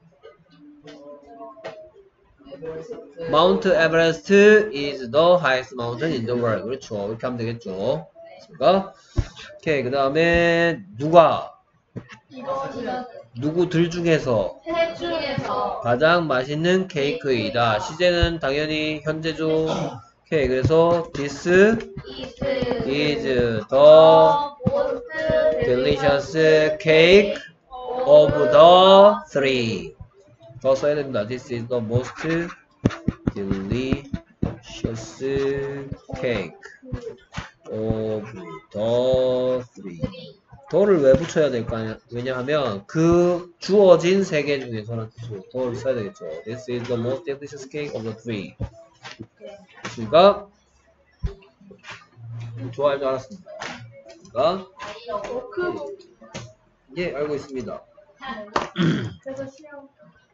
Mount Everest is the highest mountain in the world. 그렇죠. 이렇게 하면 되겠죠. 됐습니까? 오케이. 그 다음에 누가 이것은 누구들 중에서 셋 중에서 가장 맛있는 케이크이다. 시제는 당연히 현재죠. 오케이. 그래서 this is is the the most delicious cake of the three. 더 써야 됩니다. This is the most delicious cake of the three. 더를 왜 붙여야 될까요? 왜냐하면 그 주어진 세 개 중에서는 더를 써야 되겠죠. This is the most delicious cake of the three. 그러니까 좋아할 줄 알았습니다. 그러니까 워크북 예, 알고 있습니다. 그래서 시험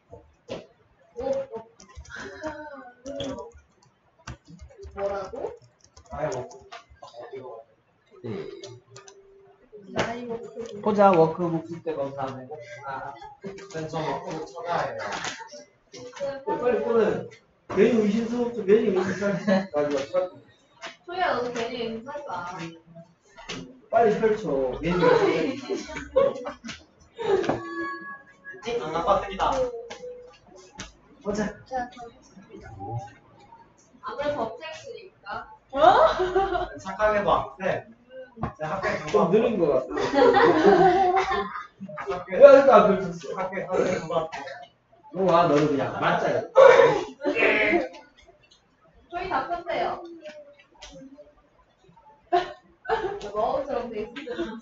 뭐라고? 아예 먹고. 이거. 네. 나이 워크북. 혼자 워크북 쓸 때 검사하고. 아, 쌤저 먹고 쳐다해요. 빨리 꺼내. 괜히 의심스럽죠. 괜히 의심스럽죠. 소희야 너도 괜히 인사하지 마. 빨리 펼쳐. 괜히 의심스럽죠. 안 나빴습니다. 보자. 아무래도 법책수니까. 착하게도 안 돼. 제 학교에 좀 누가 느린 것 같아. 학교에 야, 이거 안 펼쳤어. 학교에 학교에 누가 너와 너는 그냥 맞자야. 소희 답변돼요. 너처럼 돼 있어.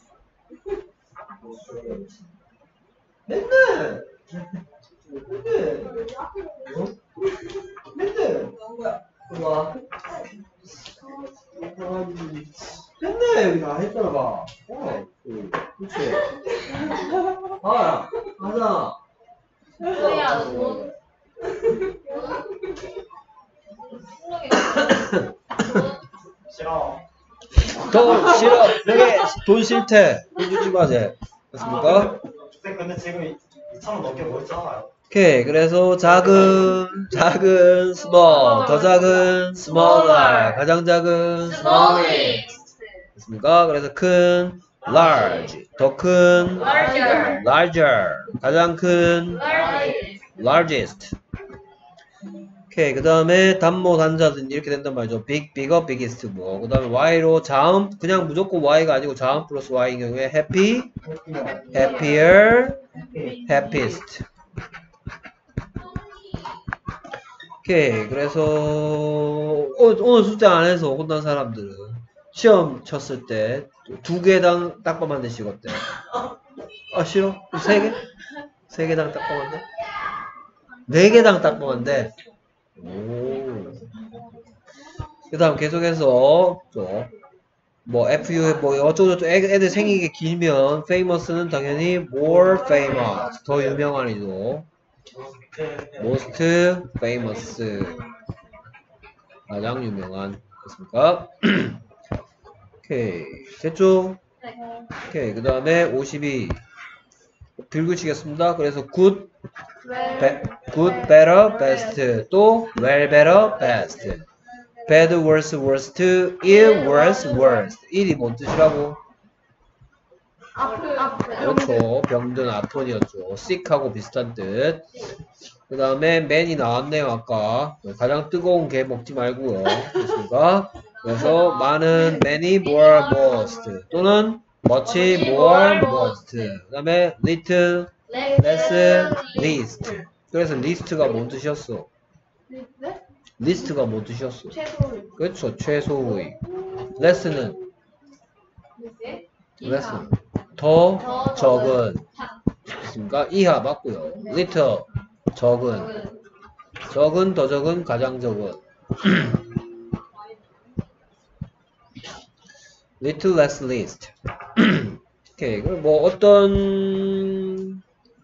맨날. 맨날. 어? 맨날. 뭐야? 맨날 여기 다 했잖아 봐. 어, 그, 그치. 아, 아, 하자. 뭐야, 돈. 싫어. 돈 싫어. 여기 돈 싫대. 돈 주지 마세요. 됐습니까? 쌤 근데 지금 이천 원 넘게 모였잖아요. 오케이. 그래서 작은, 작은, small. 더 작은, smaller. 가장 작은, 스몰리. 됐습니까? 그래서 큰, large. 더 큰, larger. larger. 가장 큰, large. largest. 오케이. 그 다음에 단모 단자든 이렇게 된단 말이죠. big, bigger, biggest 뭐. 그 다음에 y로 자음, 그냥 무조건 y가 아니고 자음 플러스 y인 경우에 happy, happier, happiest. 오케이. 그래서 오늘, 오늘 숙제 안 해서 혼난 사람들은 시험 쳤을 때 두 개당 딱밤 한 대씩 어때? 아 싫어? 그럼 세 개? 세 개당 딱밤 한 대? 네 개당 딱밤 한 대? 오. 그 다음 계속해서 또 뭐 에프유 뭐 어쩌고저쩌고 애- 애들 생긴 게 길면 famous는 당연히 more famous 더 유명한이죠. most famous 가장 유명한 됐습니까? 오케이 됐죠? 오케이 그 다음에 오십이 빌붙이겠습니다. 그래서 good, be, good, better, best 또 well, better, best bad, worse, worst, ill, worse, worst 일이 뭔 뜻이라고? 아프 아프. 그렇죠. 병든 아픈이었죠. sick하고 비슷한 뜻. 그 다음에 man이 나왔네요. 아까 가장 뜨거운 게 먹지 말고요. 됐습니까? 그래서 많은 many, more, most 또는 much, more, most 그 다음에 little, less, least 그래서 list가 뭔 뜻이었어? 네? list가 뭔 뜻이었어? 최소를. 그렇죠. 최소의. less는 less 더 적은 됐습니까? 이하 맞고요. little 적은 적은 더 적은 가장 적은 little less least 오케이 그럼 뭐 어떤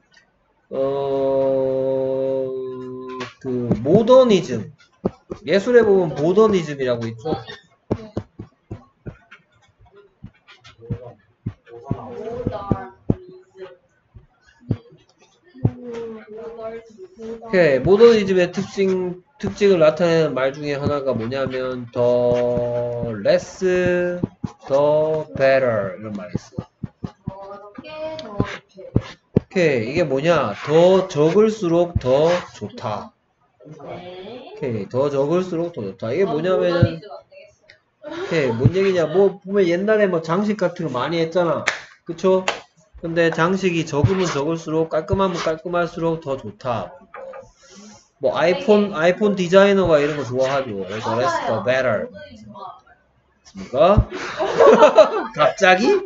어 그 모더니즘 예술에 보면 모더니즘이라고 있죠. 오케이 모더니즘의 특징 특징을 나타내는 말 중에 하나가 뭐냐면 더 less, 더 better 이런 말이 있어. 오케이 이게 뭐냐 더 적을수록 더 좋다. 오케이 더 적을수록 더 좋다. 이게 뭐냐면은 오케이 뭔 얘기냐 뭐 보면 옛날에 뭐 장식 같은 거 많이 했잖아. 그쵸? 근데 장식이 적으면 적을수록 깔끔하면 깔끔할수록 더 좋다. 뭐 아이폰 아이폰 디자이너가 이런 거 좋아하죠. 그래서 less the better. 됐습니까? 갑자기?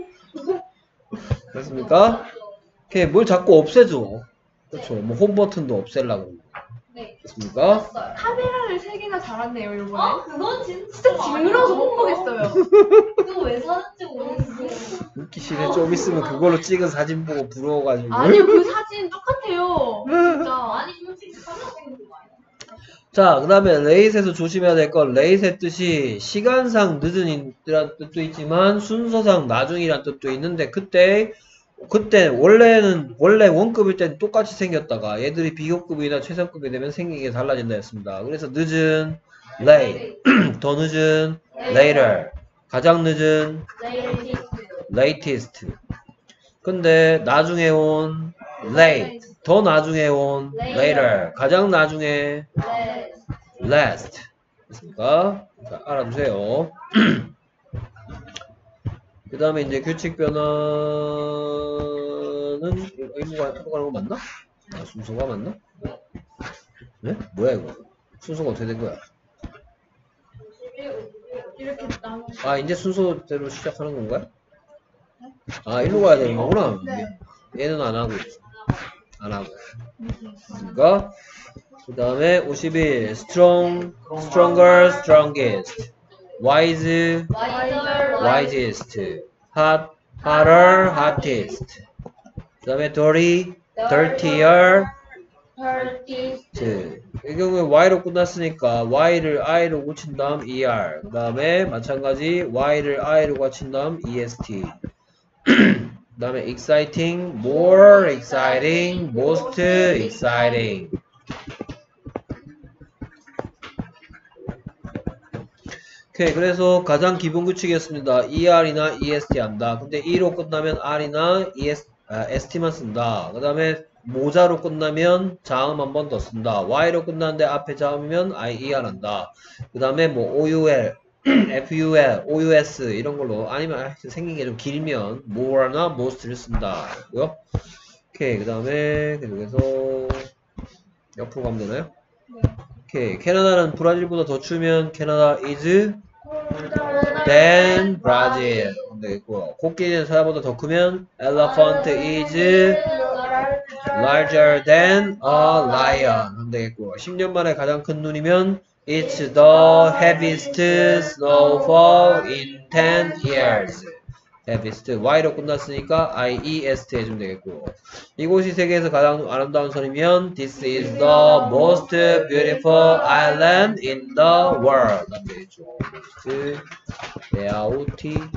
됐습니까? 오케이 뭘 자꾸 없애줘. 그렇죠. 뭐 홈 버튼도 없애려고. 됐습니까? 카메라를 세 개나 달았네요 이번에. 어? 그건 진짜 진짜 징그러워서 못 보겠어요. 그거 왜 사는지 모르겠어. 웃기시네. 좀 있으면 그걸로 찍은 사진 보고 부러워가지고. 아니요 그 사진 똑같아요. 진짜. 아니 솔직히 사는 거 자, 그 다음에 레이스에서 조심해야 될 건 레이스의 뜻이 시간상 늦은 이란 뜻도 있지만 순서상 나중이란 뜻도 있는데 그때 그때 원래는 원래 원급일 때는 똑같이 생겼다가 얘들이 비교급이나 최상급이 되면 생긴 게 달라진다 했습니다. 그래서 늦은 late, 더 늦은 later, 가장 늦은 latest. 근데 나중에 온 late, 더 나중에 온 later, 가장 나중에 last. 됐습니까? 자, 알아두세요. 그 다음에 이제 규칙 변화는 의무가 들어가는 거 맞나? 아, 순서가 맞나? 네? 뭐야 이거? 순서가 어떻게 된 거야? 이렇게 나눠. 아 이제 순서대로 시작하는 건가요? 아 일로 가야 되는 거구나. 네. 얘는 안 하고 있어. 안 하고. 그러니까 그 다음에 오십일 strong, stronger, strongest, wise, wisest, hot, hotter, hottest. 그 다음에 dirty, dirtier. dirtiest. 이 경우에 y로 끝났으니까 y를 i로 고친 다음 er. 그 다음에 마찬가지 y를 i로 고친 다음 est. 그 다음에 exciting, more exciting, most exciting. 오케이, 그래서 가장 기본 규칙이었습니다. er이나 est 한다. 근데 e로 끝나면 r이나 es, 아, st만 쓴다. 그 다음에 모자로 끝나면 자음 한 번 더 쓴다. y로 끝나는데 앞에 자음이면 ier 한다. 그 다음에 뭐 oul, ful, ous 이런 걸로 아니면 생긴 게 좀 길면 more나 most를 쓴다. 고요. 오케이, 그 다음에 계속해서 옆으로 가면 되나요? 오케이, 캐나다는 브라질보다 더 추우면 캐나다 is than Brazil. 되겠고, 코끼리는 사자보다 더 크면 elephant is larger than a lion. 하면 되겠고, 십 년 만에 가장 큰 눈이면 it's the heaviest snowfall in ten years. heaviest, y로 끝났으니까 iest 해주면 되겠고, 이곳이 세계에서 가장 아름다운 섬이면 this is the most beautiful island in the world. 하면 되겠죠. most beautiful.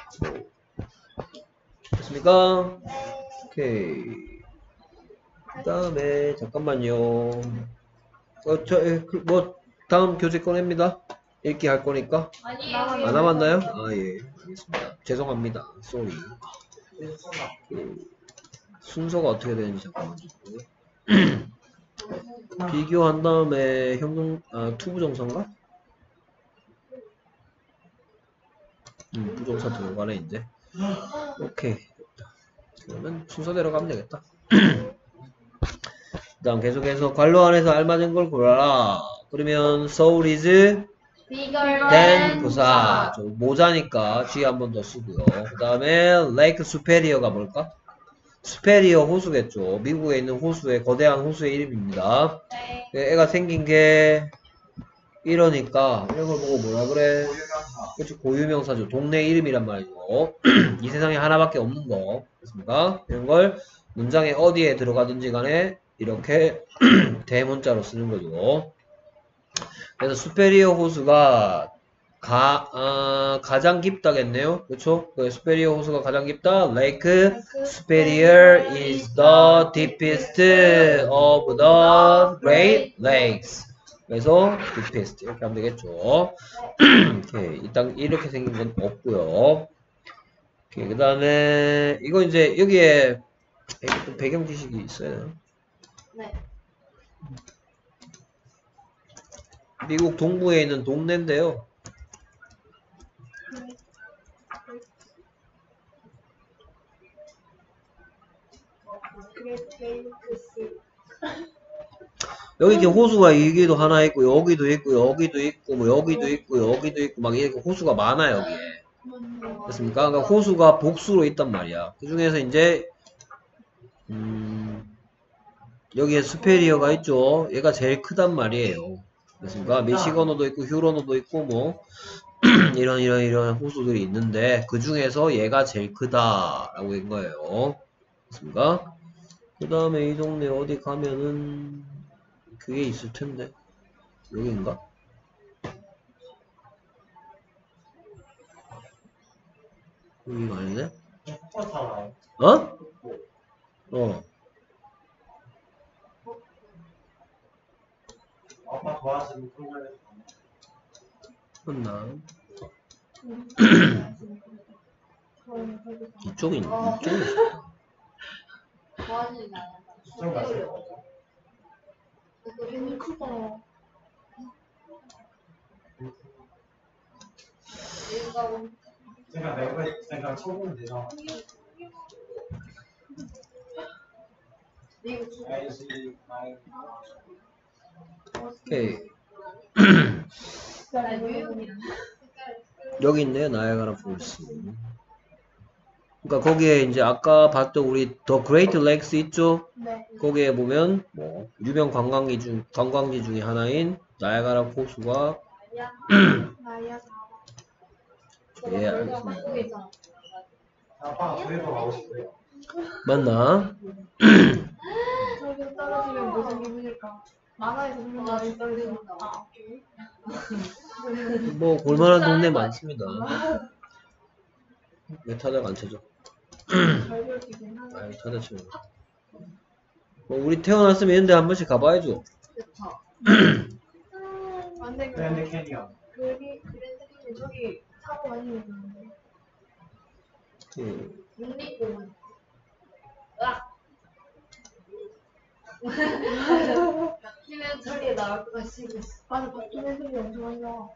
됐습니까? 오케이. 그 다음에 잠깐만요. 어, 저, 그, 뭐 다음 교재 꺼냅니다. 읽기 할 거니까. 안 남았나요? 아, 예. 알겠습니다. 죄송합니다. 쏘리. 그, 순서가 어떻게 되는지 잠깐만. 비교한 다음에 형용, 아, 투부정사인가? 음, 부정사 들어가네, 이제. 오케이. 그러면 순서대로 가면 되겠다. 그 다음 계속해서 관로 안에서 알맞은 걸 골라라. 그러면 서울 is than 부사. 저 모자니까 G 한 번 더 쓰고요. 그 다음에 Lake Superior가 뭘까? Superior 호수겠죠. 미국에 있는 호수의 거대한 호수의 이름입니다. 애가 생긴 게 이러니까 이런 걸 보고 뭐라 그래? 그렇죠. 고유명사죠. 동네 이름이란 말이죠. 이 세상에 하나밖에 없는 거. 그렇습니까? 이런 걸 문장에 어디에 들어가든지 간에 이렇게 대문자로 쓰는 거죠. 그래서 수페리어 호수가 가, 어, 가장 깊다겠네요. 그렇죠? 그 수페리어 호수가 가장 깊다. Lake Superior is the deepest of the Great Lakes. 그래서 deepest 이렇게 하면 되겠죠. 오케이. 일단 이렇게 생긴 건 없고요. 오케이. 그 다음에 이거 이제 여기에 배경 지식이 있어요. 네. 미국 동부에 있는 동네인데요. 여기 이렇게 호수가 여기도 하나 있고 여기도 있고 여기도 있고 뭐 여기도 있고 여기도 있고 막 이렇게 호수가 많아 여기에. 됐습니까? 그러니까 호수가 복수로 있단 말이야. 그 중에서 이제 음 여기에 수페리어가 있죠. 얘가 제일 크단 말이에요. 됐습니까? 미시거너도 있고 휴로너도 있고 뭐 이런 이런 이런 호수들이 있는데 그 중에서 얘가 제일 크다라고 된 거예요. 됐습니까? 그 다음에 이 동네 어디 가면은 그게 있을 텐데 여긴가? 여기가 아니네? 어? 어. 아빠 좋아하시는 프로그램 맞나? 이쪽이 이쪽이 좋아하지 않아요. 좀 가세요. 너무 크다. 제가 내가 내가 쳐보면 되죠. 아이씨, 아이. 오케이. 여기 있네요. 나야가라 폴스. 그러니까 거기에 이제 아까 봤던 우리 더 그레이트 렉스 있죠? 네. 거기에 보면 뭐 유명 관광지 중 관광지 중에 하나인 나야가라 호수가 나야 예, 알겠습니다. 아빠가 저기서 가고 싶어요. 맞나? 저기 떨어지면 무슨 기분일까? 만화에서 보는 말이 떨어진다. 아, 오케이. 뭐 볼만한 동네 많습니다. 왜 타작 안 쳐줘? 잘 배우시긴 하네. 아이 타작 치면. 뭐 우리 태어났으면 이런데 한 번씩 가봐야죠. 그쵸. 안 돼, 그랜드 그 캐니언. 그리 그랜드캐니언 저기 사고 많이 나는데. 그, 국립공원. 으악. 다큐멘터리에 나올 것 같이. 맞아, 다큐멘터리 엄청 많이 나와.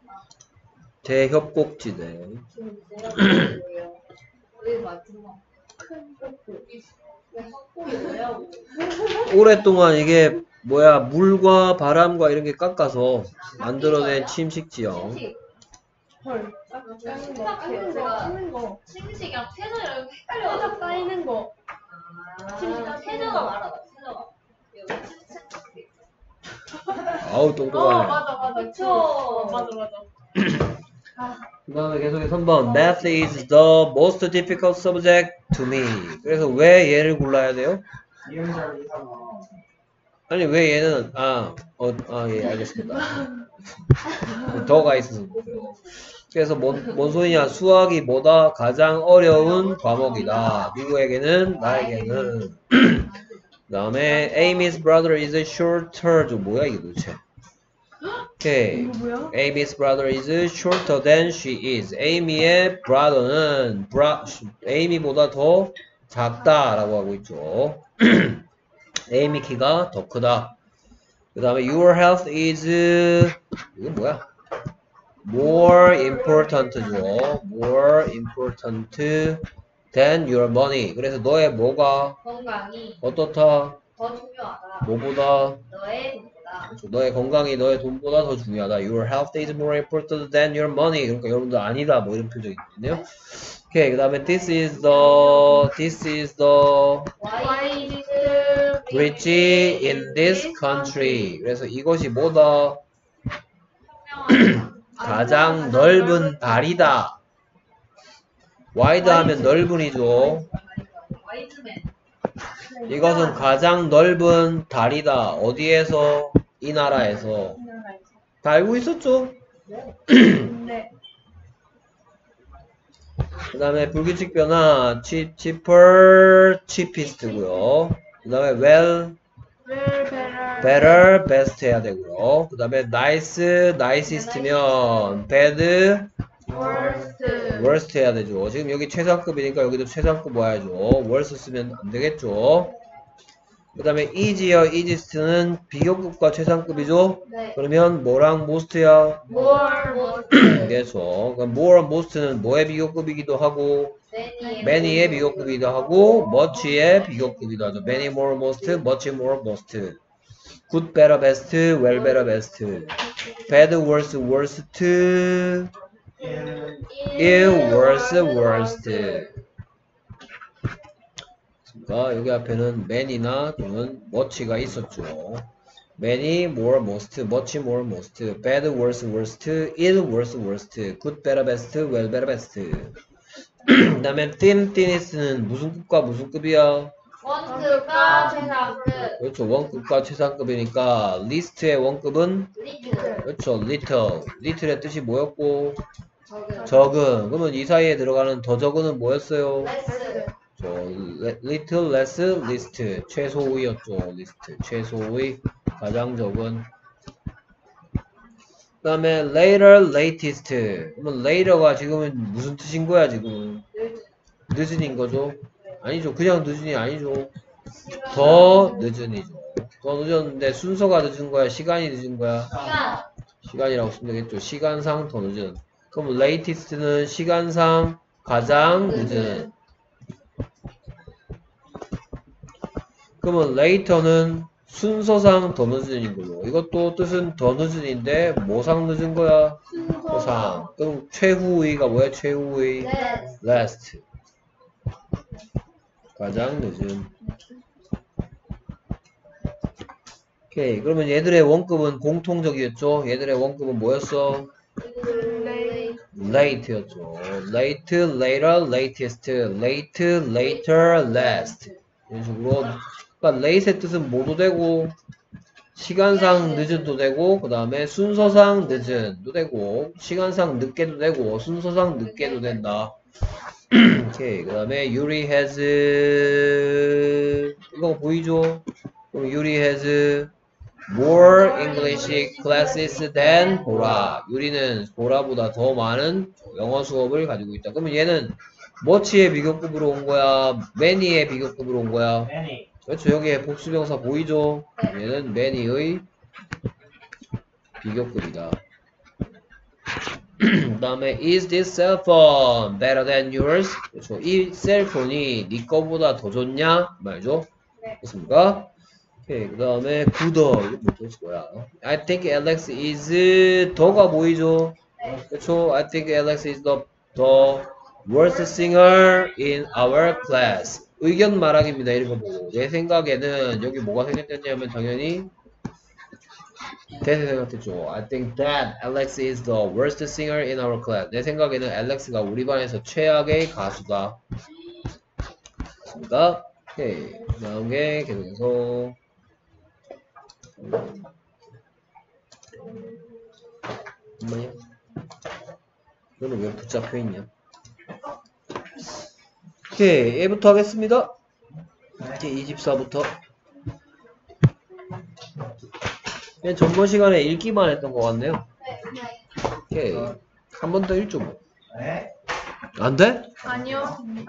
대협곡지대. 지금 내가 뭐예요? 우리 마지막. 큰 벽도. 왜 학폭이 뭐냐고. 오랫동안 이게 뭐야 물과 바람과 이런 게 깎아서 만들어낸 침식지형. 침식. 헐. 아, 까는 거, 생각해요. 까는 거, 제가 까는 거. 침식이랑 태저랑 살짝 헷갈려가지고. 까이는 거. 아, 침식이랑 태저가 말하다. 태저가. 여기 침식. 아우 어, 똑똑하네. 맞아, 맞아. 그쵸. 어, 맞아, 맞아. 그 다음에 계속해 삼 번. Math is the most difficult subject to me. 그래서 왜 얘를 골라야 돼요? 이음절 이상어. 아니 왜 얘는 아, 어, 아, 예, 알겠습니다. 더가 있어서 그래요. 그래서 뭔, 뭔 소리냐? 수학이 뭐다? 가장 어려운 과목이다. 누구에게는? 나에게는. 그 다음에 Amy's brother is shorter. 저 뭐야 이게 도대체? 오케이. 이거 뭐야? Amy's brother is shorter than she is. Amy의 brother는 bra, Amy보다 더 작다라고 하고 있죠. Amy 키가 더 크다. 그 다음에 your health is 이건 뭐야? more important죠. more important than your money. 그래서 너의 뭐가 건강이 어떻다? 더 중요하다. 뭐보다? 너의 돈보다. 너의 건강이 너의 돈보다 더 중요하다. Your health is more important than your money. 그러니까 여러분들 아니다. 뭐 이런 표정이 있네요. 오케이. 그 다음에 this is the this is the Why is rich in this country. 그래서 이것이 뭐다? 가장 넓은 다리다. wide 하면 넓은이죠. 와이즈맨. 이것은 가장 넓은 다리다. 어디에서? 이 나라에서. 다 알고 있었죠? 네. 그 다음에 불규칙 변화 cheap, cheaper, cheapest고요. 그 다음에 well, Well, better. better, best 해야 되고요. 그 다음에 nice, nicest면 bad, Worst. worst 해야 되죠. 지금 여기 최상급이니까 여기도 최상급 와야죠. worst 쓰면 안 되겠죠. 그 다음에 easier, easiest는 비교급과 최상급이죠. 네. 그러면 뭐랑 most야? More, more. 그렇죠. 그럼 more, most는 뭐의 비교급이기도 하고 Many. many의 비교급이기도 하고 much의 비교급이기도 하죠. many, more, most, much, more, most. good, better, best, well, better, best. bad, worst, worst, ill, worst, worst. 그러니까 여기 앞에는 many나 또는 much가 있었죠. many, more, most, much, more, most, bad, worst, worst, ill, worst, worst, good, better, best, well, better, best. 그 다음에 thin, thinnest는 무슨 급과 무슨 급이야? 원급과 최상급. 그렇죠. 원급과 최상급이니까 least의 원급은 리틀. 그렇죠. little. little의 뜻이 뭐였고? 적은. 적은. 그러면 이 사이에 들어가는 더 적은은 뭐였어요? 레스. 저 little, less, least. 최소의였죠. least. 최소의 가장 적은. 그 다음에 later, latest. 그러면 later가 지금은 무슨 뜻인 거야 지금은? 늦은인 거죠? 아니죠. 그냥 늦은이 아니죠. 더 늦은이죠. 더 늦었는데 순서가 늦은 거야? 시간이 늦은 거야? 시간. 시간이라고 쓰면 되겠죠. 시간상 더 늦은. 그럼 latest는 시간상 가장 늦은. 그러면 later는 순서상 더 늦은인 걸로. 이것도 뜻은 더 늦은인데 뭐상 늦은 거야? 순서상. 그럼 최후의가 뭐야? 최후의. 레스. last. 가장 늦은. 오케이. 그러면 얘들의 원급은 공통적이었죠? 얘들의 원급은 뭐였어? Late. late였죠. late, later, latest, late, later, last. 이런 식으로. 그러니까 late의 뜻은 뭐도 되고, 시간상 늦은도 되고, 그 다음에 순서상 늦은도 되고, 시간상 늦게도 되고, 순서상 늦게도 된다. 오케이. 그 다음에 유리 has, 이거 보이죠? 그럼 유리 has more English classes than 보라. 유리는 보라보다 더 많은 영어 수업을 가지고 있다. 그러면 얘는 much의 비교급으로 온 거야? many의 비교급으로 온 거야? many. 그렇죠. 여기에 복수명사 보이죠? 얘는 many의 비교급이다. 그 다음에 is this cell phone better than yours? 그렇죠. 이 셀폰이 네 거보다 더 좋냐? 말죠. 네. 됐습니까? 오케이. 그 다음에 구더. 이거 뭐 도대체 뭐야? I think Alex is 더가 보이죠? 네. 그렇죠. I think Alex is the, the worst singer in our class. 의견 말하기입니다. 이런 거 보고. 내 생각에는 여기 뭐가 생겼냐면 당연히 대세 생각했죠. I think that Alex is the worst singer in our class. 내 생각에는 알렉스가 우리 반에서 최악의 가수다. 맞습니까? 오케이. 그 다음 게 계속해서 잠깐만요. 너는 왜 붙잡혀 있냐? 오케이. A부터 하겠습니다. 오케이. 이십사부터. 그냥 전번 시간에 읽기만 했던 것 같네요. 오케이. 한 번 더 읽죠 뭐. 네. 안 돼? 아니요. 됩니다.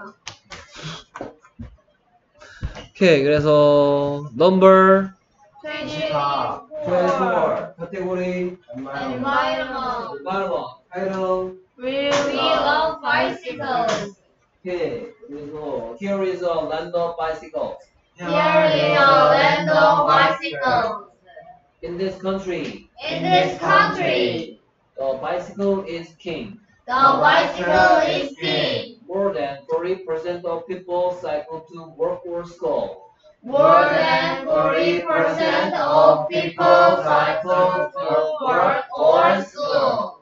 오케이. 그래서 number 이십사. twenty-four category Environment. environment title. We love bicycles. 오케이. 그래서 here is a land of bicycles. Here is a land of bicycles. In this country, In this country, the bicycle is king. the bicycle is king. More than forty percent of people cycle to work or school. More than forty percent of people cycle to work or school.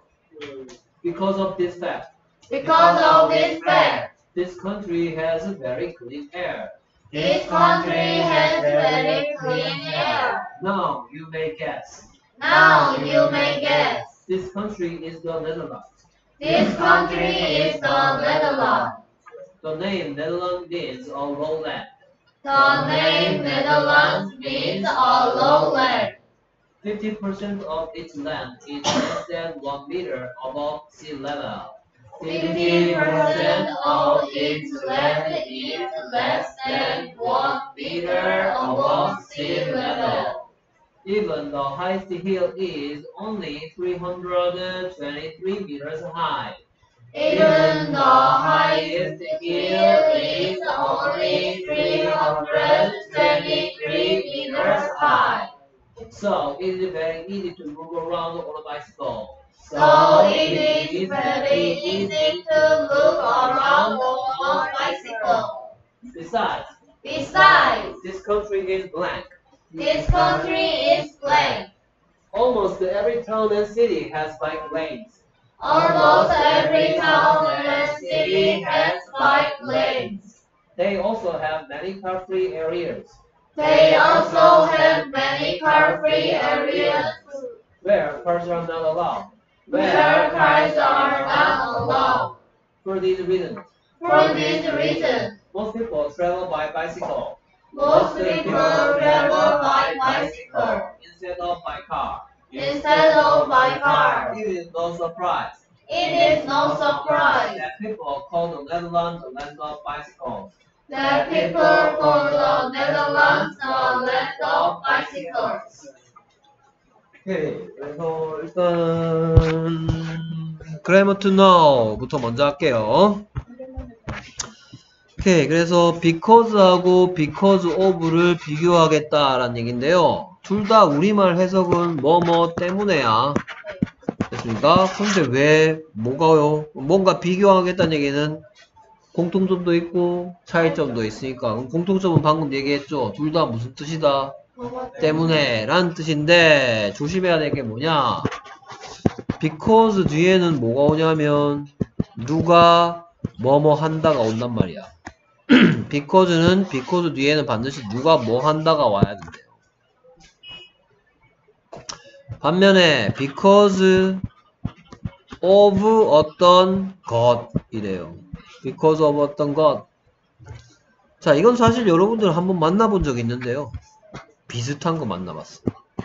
Because of this fact, Because of this fact, this country has a very clean air. this country has very clean air. Now you may guess. Now you may guess. This country is the Netherlands. This country is the Netherlands. The name Netherlands means a lowland. The name Netherlands means a lowland. fifty percent of its land is less than one meter above sea level. fifty percent of its land is less than one meter above sea level. Even the highest hill is only three hundred twenty-three meters high. Even the highest hill is only three hundred twenty-three meters high. So it is very easy to move around on a bicycle. So it is very easy to move around on a bicycle. Besides, Besides, this country is blank. this country is blank. Almost every town and city has bike lanes. Almost every town and city has bike lanes. They also have many car-free areas They also have many car-free areas where cars are not allowed. where cars are not allowed. For these reasons, For this reason, most people travel by bicycle most people travel by bicycle instead of by car. instead of by car. It is no surprise It is no surprise that people call the Netherlands the land of bicycles. that people call the Netherlands the land of bicycles. 오케이. 그래서 일단 grammar to know부터 먼저 할게요. 오케이. 그래서 because하고 because of를 비교하겠다라는 얘기인데요. 둘 다 우리말 해석은 뭐 뭐 때문에야. 됐습니까? 근데 왜 뭐가요? 뭔가 비교하겠다는 얘기는 공통점도 있고 차이점도 있으니까 그럼 공통점은 방금 얘기했죠. 둘 다 무슨 뜻이다? 때문에 라는 뜻인데 조심해야 될 게 뭐냐? because 뒤에는 뭐가 오냐면 누가 뭐뭐 한다가 온단 말이야. because는 because 뒤에는 반드시 누가 뭐 한다가 와야 된대요. 반면에 because of 어떤 것이래요. because of 어떤 것. 자, 이건 사실 여러분들 한번 만나본 적 있는데요. 비슷한 거 만나봤어.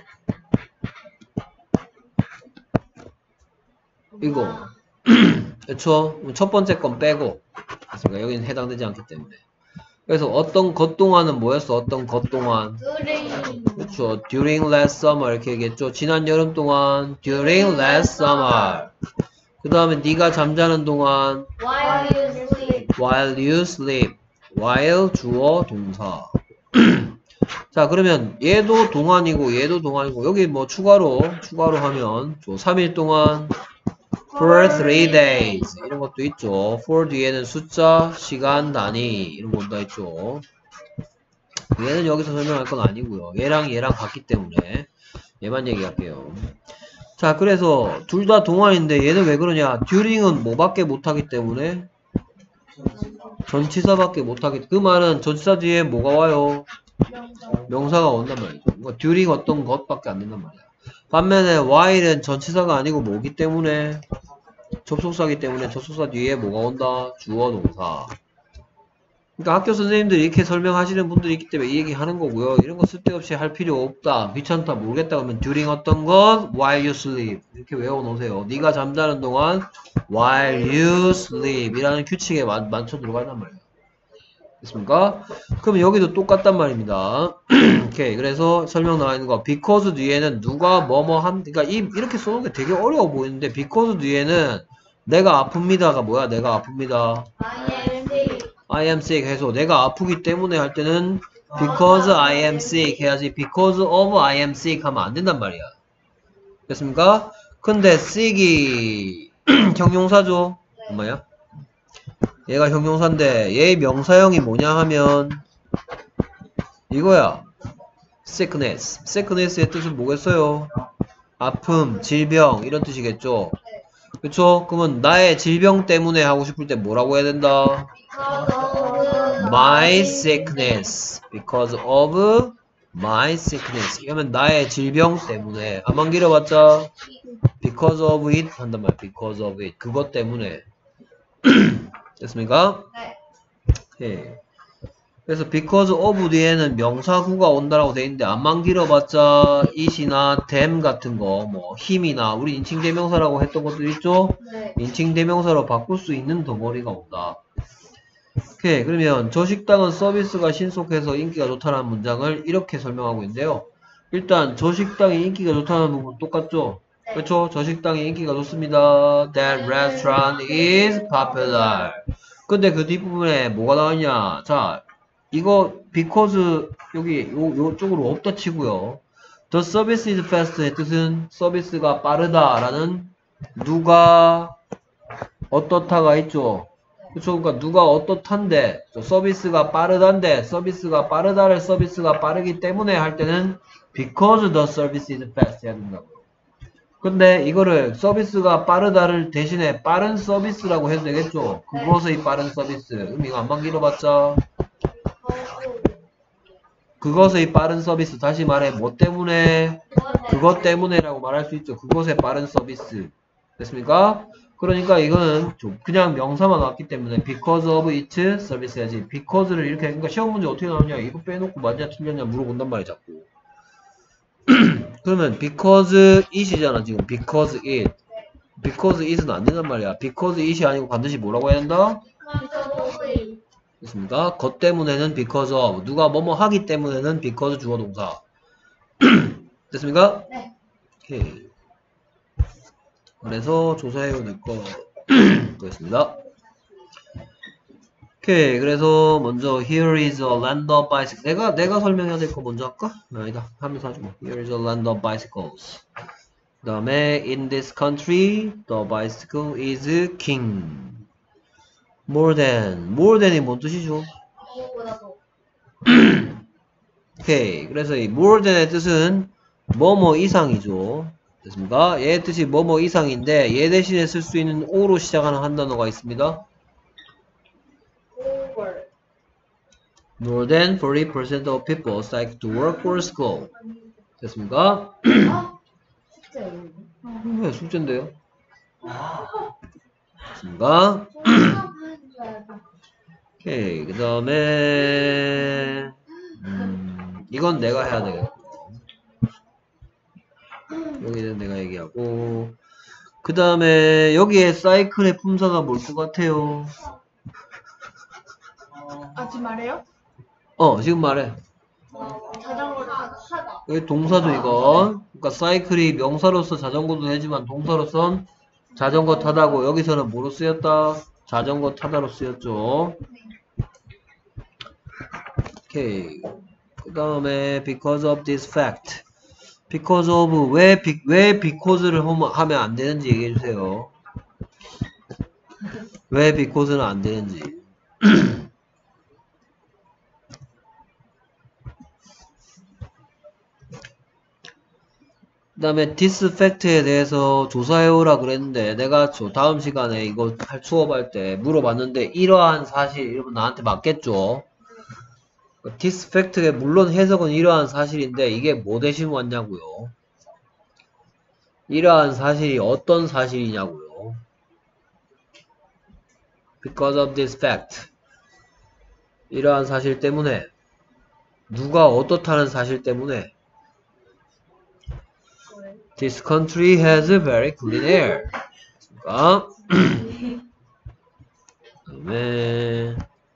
이거. 그쵸? 첫 번째 건 빼고. 그렇습니까? 여기는 해당되지 않기 때문에. 그래서 어떤 것 동안은 뭐였어? 어떤 것 동안? during 그쵸? during last summer 이렇게 얘기했죠. 지난 여름 동안 during last summer. 그 다음에 네가 잠자는 동안 while you sleep. while you sleep. while 주어 동사. 자, 그러면 얘도 동안이고 얘도 동안이고 여기 뭐 추가로 추가로 하면 삼 일 동안 for three days 이런 것도 있죠. for 뒤에는 숫자, 시간, 단위 이런 거 온다 했죠. 얘는 여기서 설명할 건 아니고요. 얘랑 얘랑 같기 때문에 얘만 얘기할게요. 자, 그래서 둘 다 동안인데 얘는 왜 그러냐? during은 뭐밖에 못하기 때문에 전치사밖에 못하기. 그 말은 전치사 뒤에 뭐가 와요? 명사가 온단 말이죠. 그러니까 during 어떤 것밖에 안 된단 말이야. 반면에 while은 전치사가 아니고 뭐기 때문에? 접속사기 때문에 접속사 뒤에 뭐가 온다? 주어 동사. 그러니까 학교 선생님들이 이렇게 설명하시는 분들이 있기 때문에 이 얘기 하는 거고요. 이런 거 쓸데없이 할 필요 없다. 귀찮다. 모르겠다. 그러면 during 어떤 것? while you sleep. 이렇게 외워놓으세요. 네가 잠자는 동안 while you sleep 이라는 규칙에 만, 맞춰 들어간단 말이에요. 됐습니까? 그럼 여기도 똑같단 말입니다. 오케이. 그래서 설명 나와 있는 거. because 뒤에는 누가 뭐뭐 한, 그러니까 이, 이렇게 써놓은 게 되게 어려워 보이는데 because 뒤에는 내가 아픕니다가 뭐야? 내가 아픕니다. I am sick. I am sick 해서 내가 아프기 때문에 할 때는 because I am sick 해야지 because of I am sick 하면 안 된단 말이야. 됐습니까? 근데 sick이 형용사죠? 엄마야? 얘가 형용사인데 얘의 명사형이 뭐냐 하면 이거야. sickness. sickness의 뜻은 뭐겠어요? 아픔, 질병 이런 뜻이겠죠? 그쵸? 그러면 나의 질병 때문에 하고 싶을 때 뭐라고 해야 된다? Because of My sickness. Because of my sickness. 이러면 나의 질병 때문에. 안만 길어봤자 because of it 한단 말이야. because of it. 그것 때문에. 됐습니까? 네. 예. 그래서 because of 뒤에는 명사구가 온다라고 돼 있는데 안만 길어봤자 it이나 them 같은 거, 뭐 힘이나 우리 인칭대명사라고 했던 것들 있죠? 네. 인칭대명사로 바꿀 수 있는 덩어리가 온다. 오케이. 그러면 저 식당은 서비스가 신속해서 인기가 좋다는 문장을 이렇게 설명하고 있는데요. 일단 저 식당이 인기가 좋다는 부분 똑같죠? 네. 그렇죠? 저 식당이 인기가 좋습니다. That restaurant is popular. 근데 그 뒷부분에 뭐가 나왔냐? 자, 이거 because 여기 요 요쪽으로 없다 치고요. The service is fast의 뜻은 서비스가 빠르다라는 누가 어떻다가 있죠. 그쵸? 그러니까 누가 어떻단데 서비스가 빠르단데 서비스가 빠르다를 서비스가 빠르기 때문에 할 때는 because the service is fast 해야 된다고요. 근데 이거를 서비스가 빠르다를 대신에 빠른 서비스라고 해도 되겠죠? 그것의 빠른 서비스. 의미가 안만 길어봤자 그것의 빠른 서비스. 다시 말해 뭐 때문에? 그것 때문에라고 말할 수 있죠. 그것의 빠른 서비스. 됐습니까? 그러니까 이거는 좀 그냥 명사만 나왔기 때문에 because of its service 해야지. because를 이렇게 그러니까 시험 문제 어떻게 나오냐? 이거 빼놓고 맞냐 틀렸냐 물어본단 말이야 자꾸. 그러면 because it이잖아 지금. because it. because it은 안 된단 말이야. because it이 아니고 반드시 뭐라고 해야 된다? 됐습니까? 것 때문에는 because of. 누가 뭐뭐 하기 때문에는 because 주어 동사. 됐습니까? 네. 오케이. 그래서 조사해야 될 거 보겠습니다. 오케이. 그래서 먼저 here is a land of bicycles. 내가 내가 설명해야 될 거 먼저 할까? 아니다. 하면서 하죠 뭐. Here is a land of bicycles. 그 다음에 in this country the bicycle is king. more than. more than이 뭔 뜻이죠? 그거보다도 오케이. 그래서 이 more than의 뜻은 뭐뭐 이상이죠. 됐습니까? 얘의 뜻이 뭐뭐 이상인데 얘 대신에 쓸 수 있는 o로 시작하는 한 단어가 있습니다. over. More than forty percent of people cycle to work or school. 됐습니까? 아, 진짜 왜 숙제인데요? 됐습니까? 오케이. 그 다음에 음, 이건 내가 해야 되겠고 여기는 내가 얘기하고 그 다음에 여기에 사이클의 품사가 뭘 것 같아요? 아, 지금 말해요? 어 지금 말해. 자전거를 타다. 여기 동사죠 이건. 그러니까 사이클이 명사로서 자전거도 되지만 동사로선 자전거 타다고 여기서는 뭐로 쓰였다? 자전거 타다로 쓰였죠. 오케이. 그 다음에 because of this fact. because of 왜, 비, 왜 because를 하면 안 되는지 얘기해 주세요. 왜 because는 안 되는지. 그 다음에 this fact에 대해서 조사해오라 그랬는데 내가 저 다음 시간에 이거 할 수업할 때 물어봤는데 이러한 사실 이러면 나한테 맞겠죠. this fact의 물론 해석은 이러한 사실인데 이게 뭐 대신 왔냐고요. 이러한 사실이 어떤 사실이냐고요. because of this fact 이러한 사실 때문에 누가 어떻다는 사실 때문에 This country has a very clean air. 그 다음에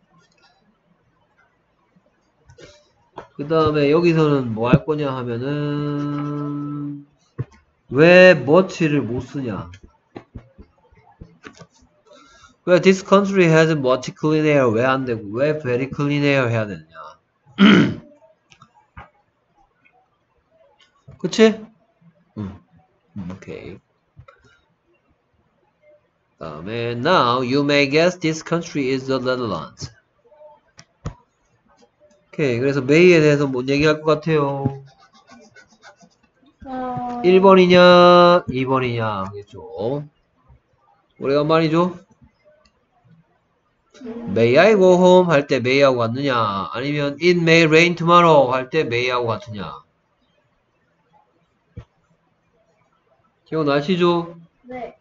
그 다음에 여기서는 뭐 할 거냐 하면은 왜 much를 못 쓰냐. 왜 this country has much clean air 왜 안 되고 왜 very clean air 해야 되느냐. 그치? 음, 오케이. 다음에 now you may guess this country is the Netherlands. 오케이. 그래서 may에 대해서 뭔 얘기할 것 같아요? 어... 일 번이냐 이 번이냐 하겠죠. 오래간만이죠? May I go home 할 때 may 하고 같느냐 아니면 it may rain tomorrow 할 때 may 하고 같으냐. 기억나시죠? 네.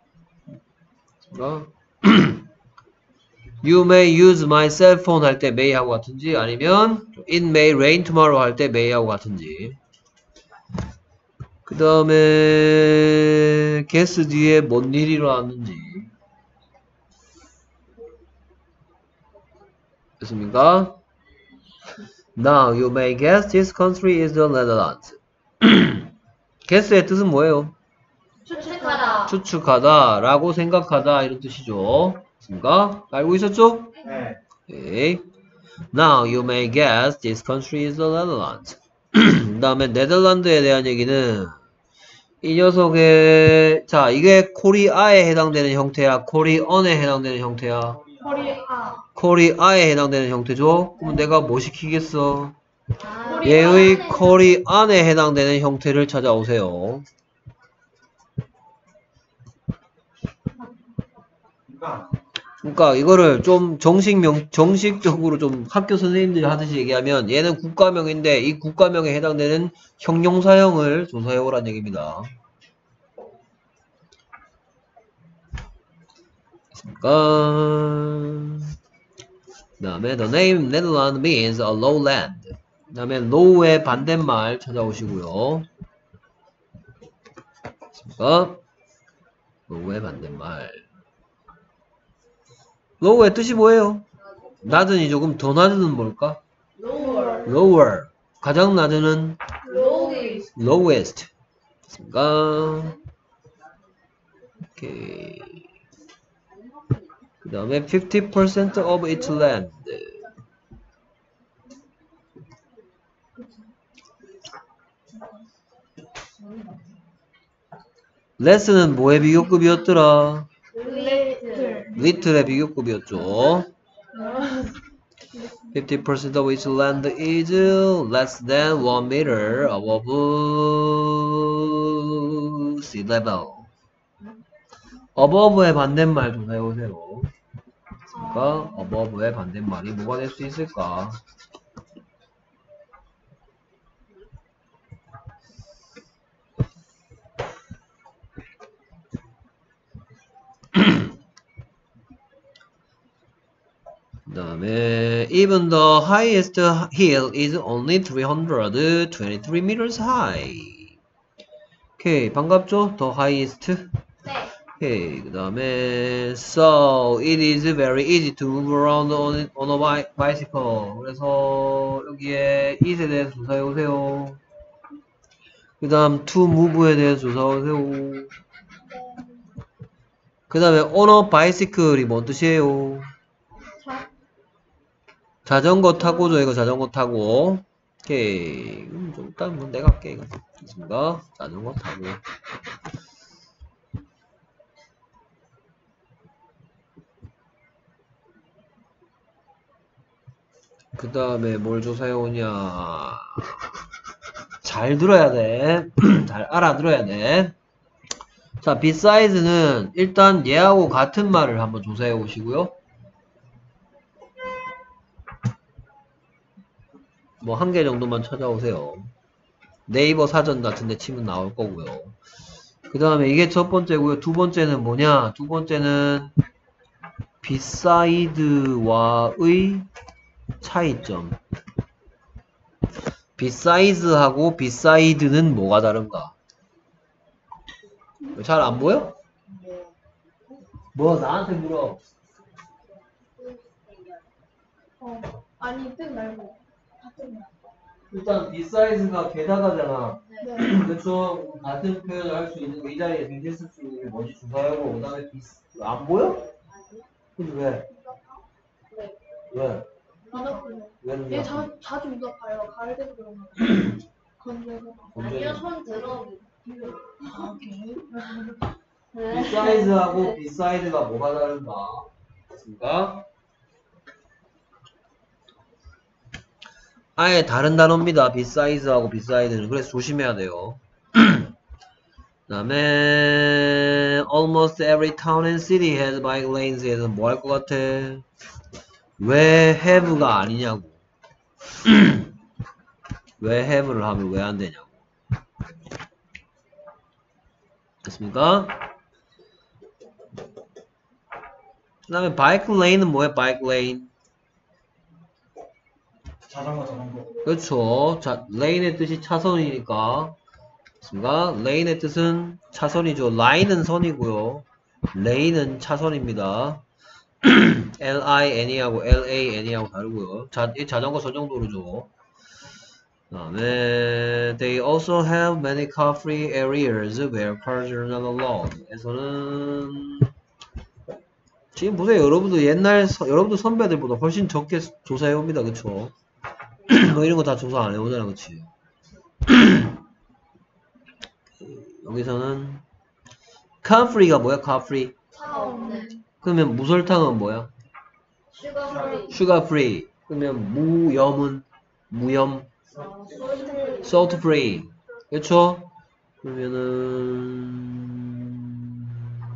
You may use my cell phone 할 때 may 하고 같은지 아니면 it may rain tomorrow 할 때 may 하고 같은지. 그 다음에 guess 뒤에 뭔 일이 일어났는지 됐습니까? Now you may guess this country is the Netherlands. guess의 뜻은 뭐예요? 추측하다. 추측하다 라고 생각하다 이런 뜻이죠. 됐습니까? 알고 있었죠? 네. 오케이. Now you may guess this country is the Netherlands. 그 다음에 네덜란드에 대한 얘기는 이 녀석의 자 이게 코리아에 해당되는 형태야 코리언에 해당되는 형태야 코리아. 코리아에 해당되는 형태죠. 그러면 내가 뭐 시키겠어? 아, 얘의 코리안에 해당되는 형태를 찾아오세요. 그러니까 그러니까 이거를 좀 정식명 정식적으로 좀 학교 선생님들이 하듯이 얘기하면 얘는 국가명인데 이 국가명에 해당되는 형용사형을 조사해 오란 얘기입니다. 그 다음에 the name Netherlands means a lowland. 그 다음에 low의 반대말 찾아오시고요. low의 반대말. low의 뜻이 뭐예요? 낮은이 조금 더 낮은 뭘까? lower. lower. 가장 낮은 lowest. lowest. 됐습니까? 오케이. 그 다음에 fifty percent of its land. less는 뭐의 비교급이었더라? little. little의 비교급이었죠. fifty percent of its land is less than one meter above sea level. above의 반대말 조사해보세요. 그러니까 above의 반대말이 뭐가 될 수 있을까? 그 다음에 even the highest hill is only three hundred twenty-three meters high. 오케이, 반갑죠? the highest. 네. 오케이, 그 다음에 so it is very easy to move around on, on a bi- bicycle. 그래서 여기에 it에 대해서 조사해보세요. 그 다음 to move에 대해서 조사해보세요. 그 다음에 on a bicycle이 뭔 뜻이에요? 자, 자전거 타고죠. 이거 자전거 타고. 오케이. 음, 좀 일단 뭐 내가 할게. 이거. 있습니다. 자전거 타고. 그 다음에 뭘 조사해오냐. 잘 들어야 돼. 잘 알아들어야 돼. 자, beside는 일단 얘하고 같은 말을 한번 조사해 보시고요. 뭐 한 개 정도만 찾아오세요. 네이버 사전 같은 데 치면 나올 거고요. 그 다음에 이게 첫 번째고요. 두 번째는 뭐냐? 두 번째는 beside와의 차이점. beside하고 beside는 뭐가 다른가? 잘 안 보여? 뭐 나한테 물어. 어, 아니, 뜻 말고. 같은 말. 일단 beside가 게다가잖아. 네. 그래서 같은 표현을 할 수 있는 거 이 자리에 동시에 쓸 수 있는 게 뭔지 조사하고 그 다음에 안 보여? 근데 왜? 왜? 눈아프네. 왜? 얘 자, 자주 눈아파요. 가을 때도 그런 거. 건조해서. 아니요, 손 들어. 아, 오케이. beside하고 beside가 뭐가 다른가? 맞습니까? 아예 다른 단어입니다. beside하고 beside는. 그래서 조심해야 돼요. 그 다음에 almost every town and city has bike lanes. 에서 뭐 할 것 같아? 왜 have가 아니냐고. 왜 have를 하면 왜 안 되냐고. 됐습니까? 그 다음에 bike lane은 뭐야? bike lane. 자전거 자전거. 그렇죠. 자, lane의 뜻이 차선이니까. 맞습니까? lane의 뜻은 차선이죠. line은 선이고요. lane은 차선입니다. L-I-N이하고 L-A-N이하고 다르고요. 자, 이 자전거 전용 도로죠. 그 다음에 they also have many car-free areas where cars are not allowed. 에서는 지금 보세요. 여러분들 옛날 서, 여러분들 선배들보다 훨씬 적게 조사해 옵니다. 그쵸? 뭐 이런 거 다 조사 안 해오잖아. 그치? 여기서는 car-free가 뭐야? car-free. 차 없는. 그러면 무설탕은 뭐야? 슈거프리. sugar free. 그러면 무염은 무염 salt free. 그렇죠? 그러면은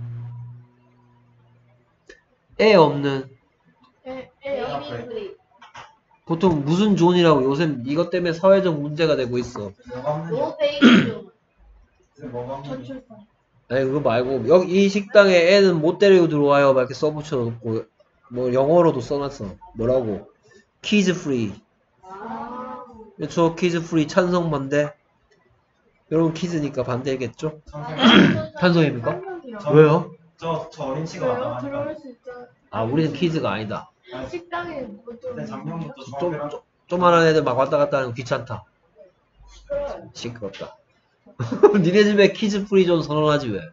애 없는 에, 에, 베이비 프리. 보통 무슨 존이라고 요새 이것 때문에 사회적 문제가 되고 있어. 뭐가 없는 게? 노 베이비 존. 뭐가 없는 게? 전출판. 아니 그거 말고 여기 이 식당에 애는 못 데리고 들어와요 막 이렇게 써붙여놓고 뭐 영어로도 써놨어. 뭐라고? kids free. 아. 그렇죠? kids free 찬성 반대. 여러분 키즈니까 반대겠죠? 선생님, 찬성입니까? 한명이랑. 저- 왜요? 저, 저 어린 친구 왜요? 나가니까. 들어올 수 있잖아. 아 우리는 키즈가 아니다. 식당에 뭐 좀. 근데 작년부터 좀, 중학교랑 좀, 조만한 애들 막 왔다 갔다 하는 거 귀찮다. 시끄러워요. 시끄럽다. 니네 집에 키즈 프리존 선언하지 왜?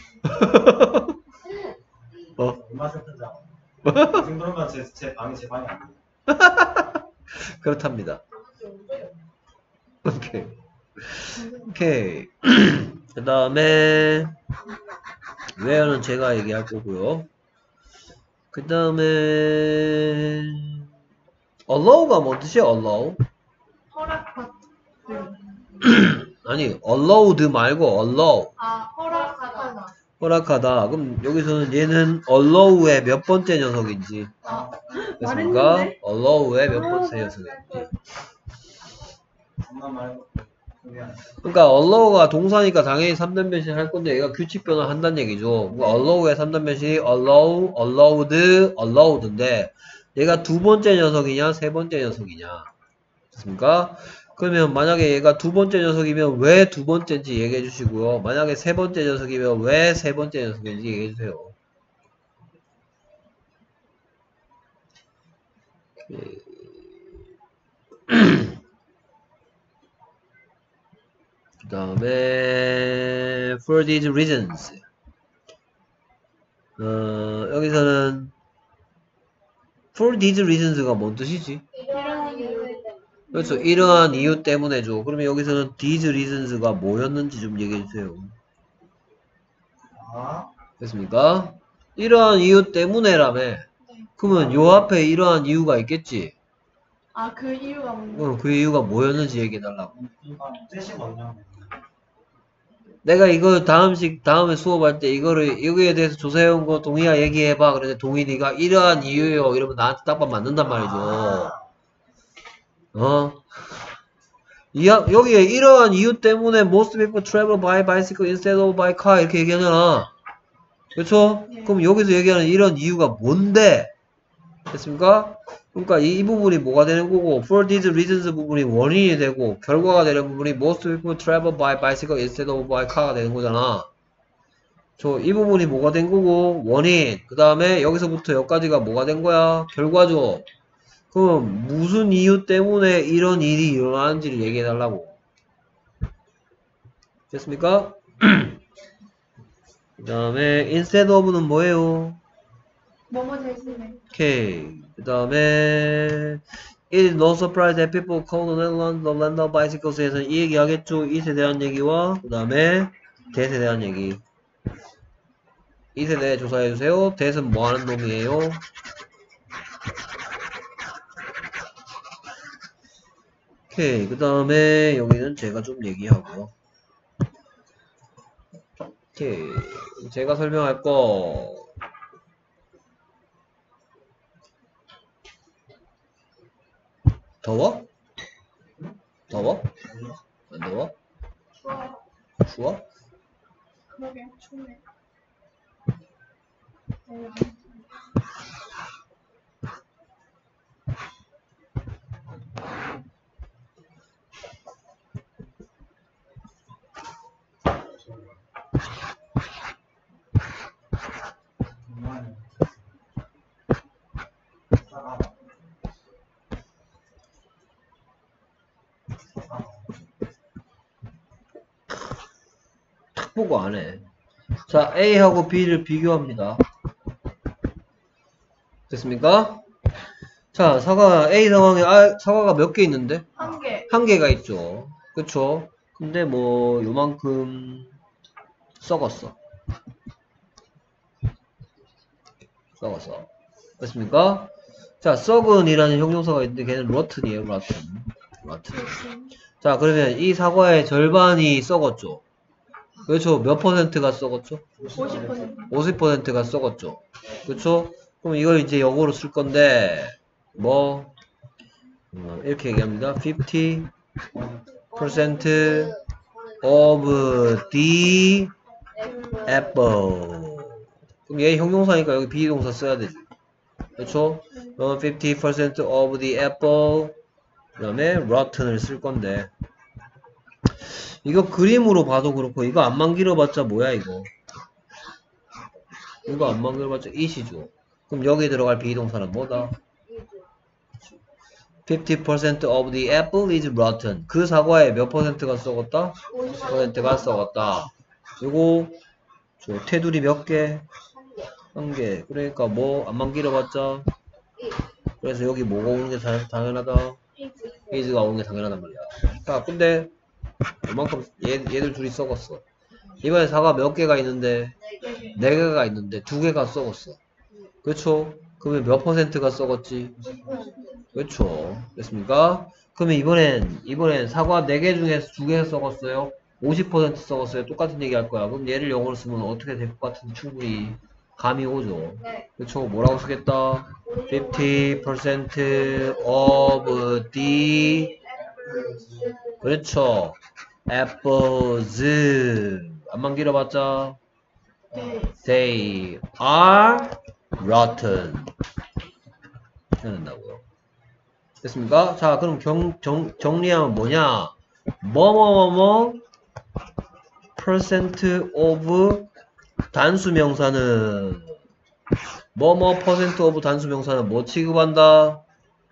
어? 얼마 세트인지 알아? 이 정도면 제, 제 방이 제 방이 아니에요. 그렇답니다. 오케이. 오케이. 그 다음에 where는 제가 얘기할 거고요. 그 다음에 allow가 뭔 뜻이야? allow? 허락받. 아니, allowed 말고 allow. 아, 허락하다. 허락하다. 그럼 여기서는 얘는 allow의 몇 번째 녀석인지. 아, 됐습니까? 말했는데? allow의 몇 번째 녀석인지. 엄마 말고 그게 아니야. 그러니까 allow가 동사니까 당연히 삼 단 변신 할 건데 얘가 규칙 변화 한다는 얘기죠. 그러니까 allow의 삼 단 변신이 allow, allowed, allowed인데 얘가 두 번째 녀석이냐 세 번째 녀석이냐. 됐습니까? 그러면 만약에 얘가 두 번째 녀석이면 왜 두 번째인지 얘기해 주시고요. 만약에 세 번째 녀석이면 왜 세 번째 녀석인지 얘기해 주세요. 그 다음에 for these reasons. 어, 여기서는 for these reasons가 뭔 뜻이지? 이런 이유. 그렇죠. 이러한 이유 때문에죠. 그러면 여기서는 these reasons가 뭐였는지 좀 얘기해 주세요. 아, 됐습니까? 이러한 이유 때문에라며. 그러면 요 앞에 이러한 이유가 있겠지? 아, 그 이유가 뭔가. 어, 그 이유가 뭐였는지 얘기해 달라고. 이거 뜻이 뭐냐? 내가 이거 다음식 다음에 수업할 때 이거를 여기에 대해서 조사해온 거 동희야 얘기해봐. 그런데 동희 네가 이러한 이유요 이러면 나한테 딱밤 맞는단 말이죠. 어? 이, 여기에 이러한 이유 때문에 most people travel by bicycle instead of by car 이렇게 얘기하잖아. 그렇죠? 네. 그럼 여기서 얘기하는 이런 이유가 뭔데? 됐습니까? 그러니까 이, 이 부분이 뭐가 되는 거고 for these reasons 부분이 원인이 되고 결과가 되는 부분이 most people travel by bicycle instead of by car가 되는 거잖아. 저 이 부분이 뭐가 된 거고 원인 그 다음에 여기서부터 여기까지가 뭐가 된 거야? 결과죠. 그럼 무슨 이유 때문에 이런 일이 일어나는지를 얘기해 달라고. 됐습니까? 그 다음에 instead of는 뭐예요? 뭐뭐 대신에. 오케이. 그 다음에 It is no surprise that people call the Netherlands the land of bicycles에서는 이 얘기 하겠죠. it에 대한 얘기와 그 다음에 that에 대한 얘기. it에 대해 조사해주세요. that은 뭐하는 놈이에요? 오케이. 그 다음에 여기는 제가 좀 얘기하고요. 오케이. 제가 설명할 거 더워? 더워? 안 더워? 추워. 추워? 그러게, 춥네. 어, 정말. 아, 탁 보고 안 해. 자, A하고 B를 비교합니다. 됐습니까? 자, 사과, A 상황에 아, 사과가 몇 개 있는데? 한 개. 한 개가 있죠. 그쵸? 근데 뭐, 요만큼 썩었어. 썩었어. 됐습니까? 자, 썩은이라는 형용사가 있는데 걔는 rottен이에요, rotten. rotten. 자, 그러면 이 사과의 절반이 썩었죠. 그렇죠? 몇 퍼센트가 썩었죠? 오십 퍼센트. 오십 퍼센트가 썩었죠. 그렇죠? 그럼 이걸 이제 영어로 쓸 건데 뭐 어, 이렇게 얘기합니다. fifty percent of the apple. 그럼 얘 형용사니까 여기 비동사 써야 되지. 그렇죠? 어, fifty percent of the apple. 그 다음에 rotten을 쓸 건데 이거 그림으로 봐도 그렇고 이거 안만 길어봤자 뭐야 이거. 이거 안만 길어봤자 it이죠. 그럼 여기 들어갈 비동사는 뭐다? fifty percent of the apple is rotten. 그 사과의 몇 퍼센트가 썩었다? 오십 퍼센트가 썩었다. 그리고 저 테두리 몇 개? 한 개. 그러니까 뭐 안만 길어봤자 그래서 여기 뭐가 오는 게 당, 당연하다? is가 오는 게 당연하단 말이야. 자, 근데 이만큼 얘, 얘들 둘이 썩었어. 이번에 사과 몇 개가 있는데 네 개가 있는데 두 개가 썩었어. 그렇죠? 그러면 몇 퍼센트가 썩었지? 그렇죠. 됐습니까? 그러면 이번엔 이번엔 사과 네 개 중에서 두 개 썩었어요. 오십 퍼센트 써봤어요. 똑같은 얘기 할 거야. 그럼 얘를 영어로 쓰면 어떻게 될 것 같은지 충분히 감이 오죠. 네. 그쵸? 뭐라고 쓰겠다? fifty percent of the 그렇죠. apples 안만 길어봤자 they are rotten 해야 된다고요. 됐습니까? 자, 그럼 경, 정, 정리하면 뭐냐? 뭐뭐뭐뭐 percent of 단수 명사는 뭐뭐 percent of 단수 명사는 뭐 취급한다?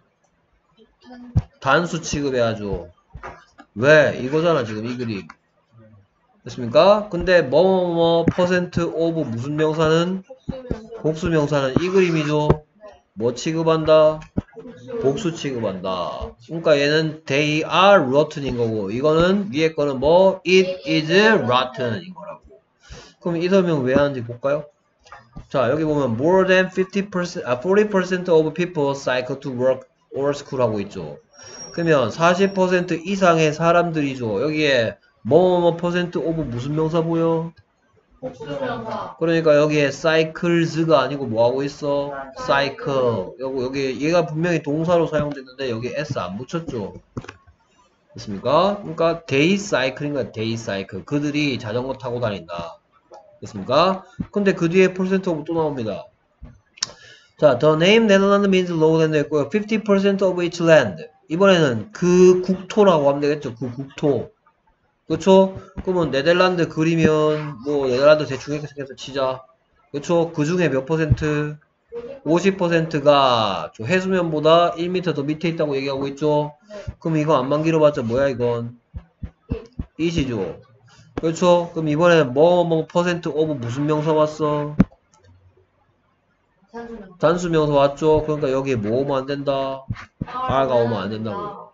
단수 취급해야죠. 왜? 이거잖아 지금 이 그림. 됐습니까? 근데 뭐뭐뭐 percent of 무슨 명사는? 복수 명사는 이 그림이죠. 뭐 취급한다? 복수 취급한다. 그러니까 얘는 they are rotten인 거고 이거는 위에 거는 뭐 it is rotten인 거라고. 그럼 이 설명 왜 하는지 볼까요? 자, 여기 보면 more than fifty percent, 아, forty percent of people cycle to work or school 하고 있죠. 그러면 사십 퍼센트 이상의 사람들이죠. 여기에 뭐뭐 퍼센트 of 무슨 명사 보여? 복수명사. 그러니까 여기에 cycles가 아니고 뭐 하고 있어? cycle. 여기, 여기 얘가 분명히 동사로 사용됐는데 여기 s 안 붙였죠. 됐습니까? 그러니까 they cycle인가 they cycle. 그들이 자전거 타고 다닌다. 됐습니까? 근데 그 뒤에 percent of 또 나옵니다. 자, the name Netherlands means lowland 했고요. fifty percent of each land. 이번에는 그 국토라고 하면 되겠죠. 그 국토. 그쵸? 그러면 네덜란드 그리면 뭐 네덜란드 대충 이렇게 생겨서 치자. 그쵸? 그 중에 몇 퍼센트? 오십 퍼센트가 해수면보다 일 미터 더 밑에 있다고 얘기하고 있죠? 그럼 이거 안만 길어봤자 뭐야 이건? 이시죠? 그렇죠? 그럼 이번에 뭐 뭐 퍼센트 오브 무슨 명사 왔어? 단수명사. 단수 명사 왔죠? 그러니까 여기에 뭐 오면 안 된다? R가 오면 안 된다고.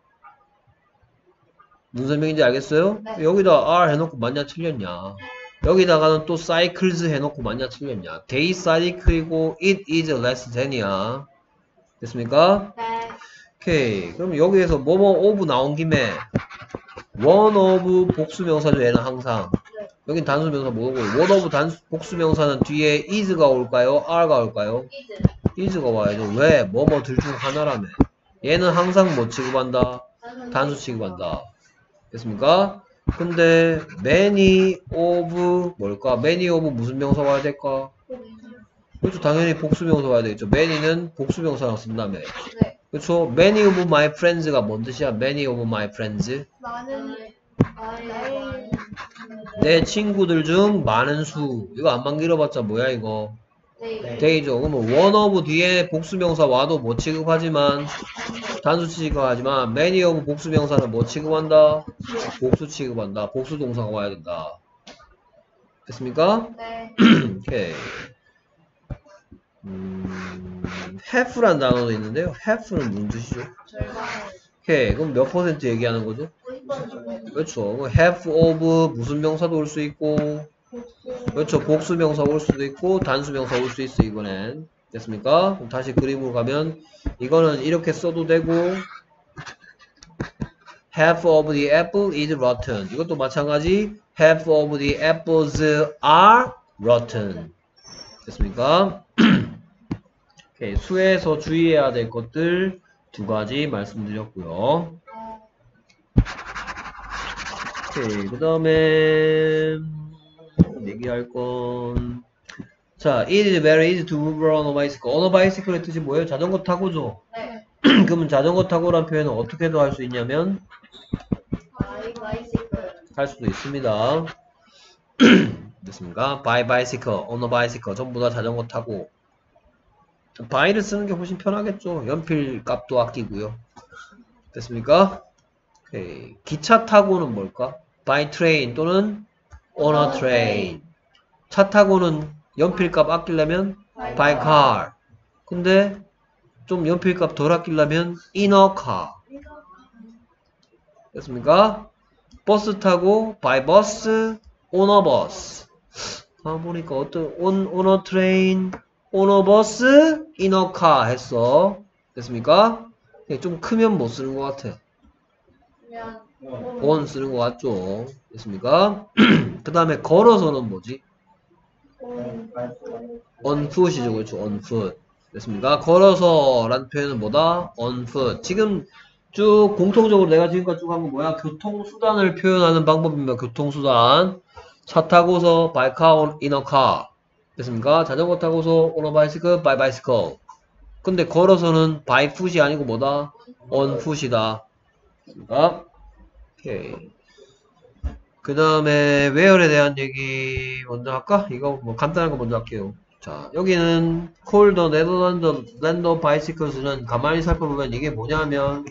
무슨 설명인지 알겠어요? 네. 여기다 R 해놓고 맞냐 틀렸냐? 여기다가는 또 cycles 해놓고 맞냐 틀렸냐? They cycle이고 it is less than이야. 됐습니까? 네. 오케이. 그럼 여기에서 뭐뭐 of 나온 김에 one of 복수명사죠. 얘는 항상. 네. 여긴 단수명사 뭐고? one of 단수 복수명사는 뒤에 is가 올까요? R가 올까요? 이즈. is가 와야죠. 왜? 뭐뭐 둘 중 하나라며. 얘는 항상 뭐 취급한다? 단수 취급한다. 됐습니까? 근데 many of 뭘까? many of 무슨 명사 와야 될까? 그렇죠. 당연히 복수명사 와야 되겠죠. many는 복수명사랑 쓴다며. 네. 그렇죠. many of my friends가 뭔 뜻이야? many of my friends. 많은 많은 내 친구들 중 많은 수. 이거 안만 길어봤자 뭐야 이거? 네. 데이죠. 그러면 one of 뒤에 복수명사 와도 뭐 취급하지만 단수 취급하지만 many of 복수명사는 뭐 취급한다? 복수 취급한다. 복수 동사가 와야 된다. 됐습니까? 네. 오케이. 음, half란 단어도 있는데요. half는 무슨 뜻이죠? 절반. 오케이. 그럼 몇 퍼센트 얘기하는 거죠? 오십 퍼센트. 그렇죠. 그럼 half of 무슨 명사도 올 수 있고 그렇죠. 복수 명사 올 수도 있고 단수 명사 올 수 있어 이번엔. 됐습니까? 그럼 다시 그림으로 가면 이거는 이렇게 써도 되고 half of the apple is rotten. 이것도 마찬가지 half of the apples are rotten. 됐습니까? 오케이. 수에서 주의해야 될 것들 두 가지 말씀드렸고요. 오케이. 그 다음에 얘기할 건 자, it is very easy to move on a bicycle. on a bicycle의 뜻이 뭐예요? 자전거 타고죠. 네. 그러면 자전거 타고란 표현은 어떻게도 할 수 있냐면 바이 바이시클. 할 수도 있습니다. 됐습니까? by bicycle, on a bicycle 전부 다 자전거 타고 by를 쓰는 게 훨씬 편하겠죠. 연필 값도 아끼고요. 됐습니까? 오케이. 기차 타고는 뭘까? by train 또는 on a train. 차 타고는 연필값 아끼려면 by car. 근데 좀 연필값 덜 아끼려면 in a car. 됐습니까? 버스 타고 by bus, on a bus. 아 보니까 어떤 on, on a train, on a bus, in a car 했어. 됐습니까? 좀 크면 못 쓰는 것 같아. 그냥 on 쓰는 거 같죠? 됐습니까? 그 다음에 걸어서는 뭐지? on foot이죠. 그렇죠? on foot. 됐습니까? 걸어서 라는 표현은 뭐다? on foot. 지금 쭉 공통적으로 내가 지금까지 쭉 한 건 뭐야? 교통수단을 표현하는 방법입니다. 교통수단. 차 타고서 by car in a car. 됐습니까? 자전거 타고서 on a bicycle by bicycle. 근데 걸어서는 by foot이 아니고 뭐다? on foot이다. 됐습니까? 오케이. 그 다음에 where에 대한 얘기 먼저 할까? 이거 뭐 간단한 거 먼저 할게요. 자, 여기는 call the Netherlands land of bicycles는 가만히 살펴보면 이게 뭐냐면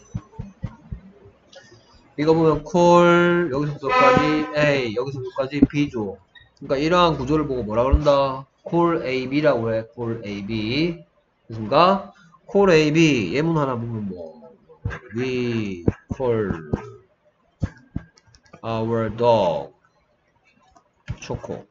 이거 보면 call 여기서부터까지 A 여기서부터까지 B죠. 그러니까 이러한 구조를 보고 뭐라 그런다? call A, B라고 해. call A, B. 됐습니까? call A, B 예문 하나 보면 뭐 we call our dog 초코.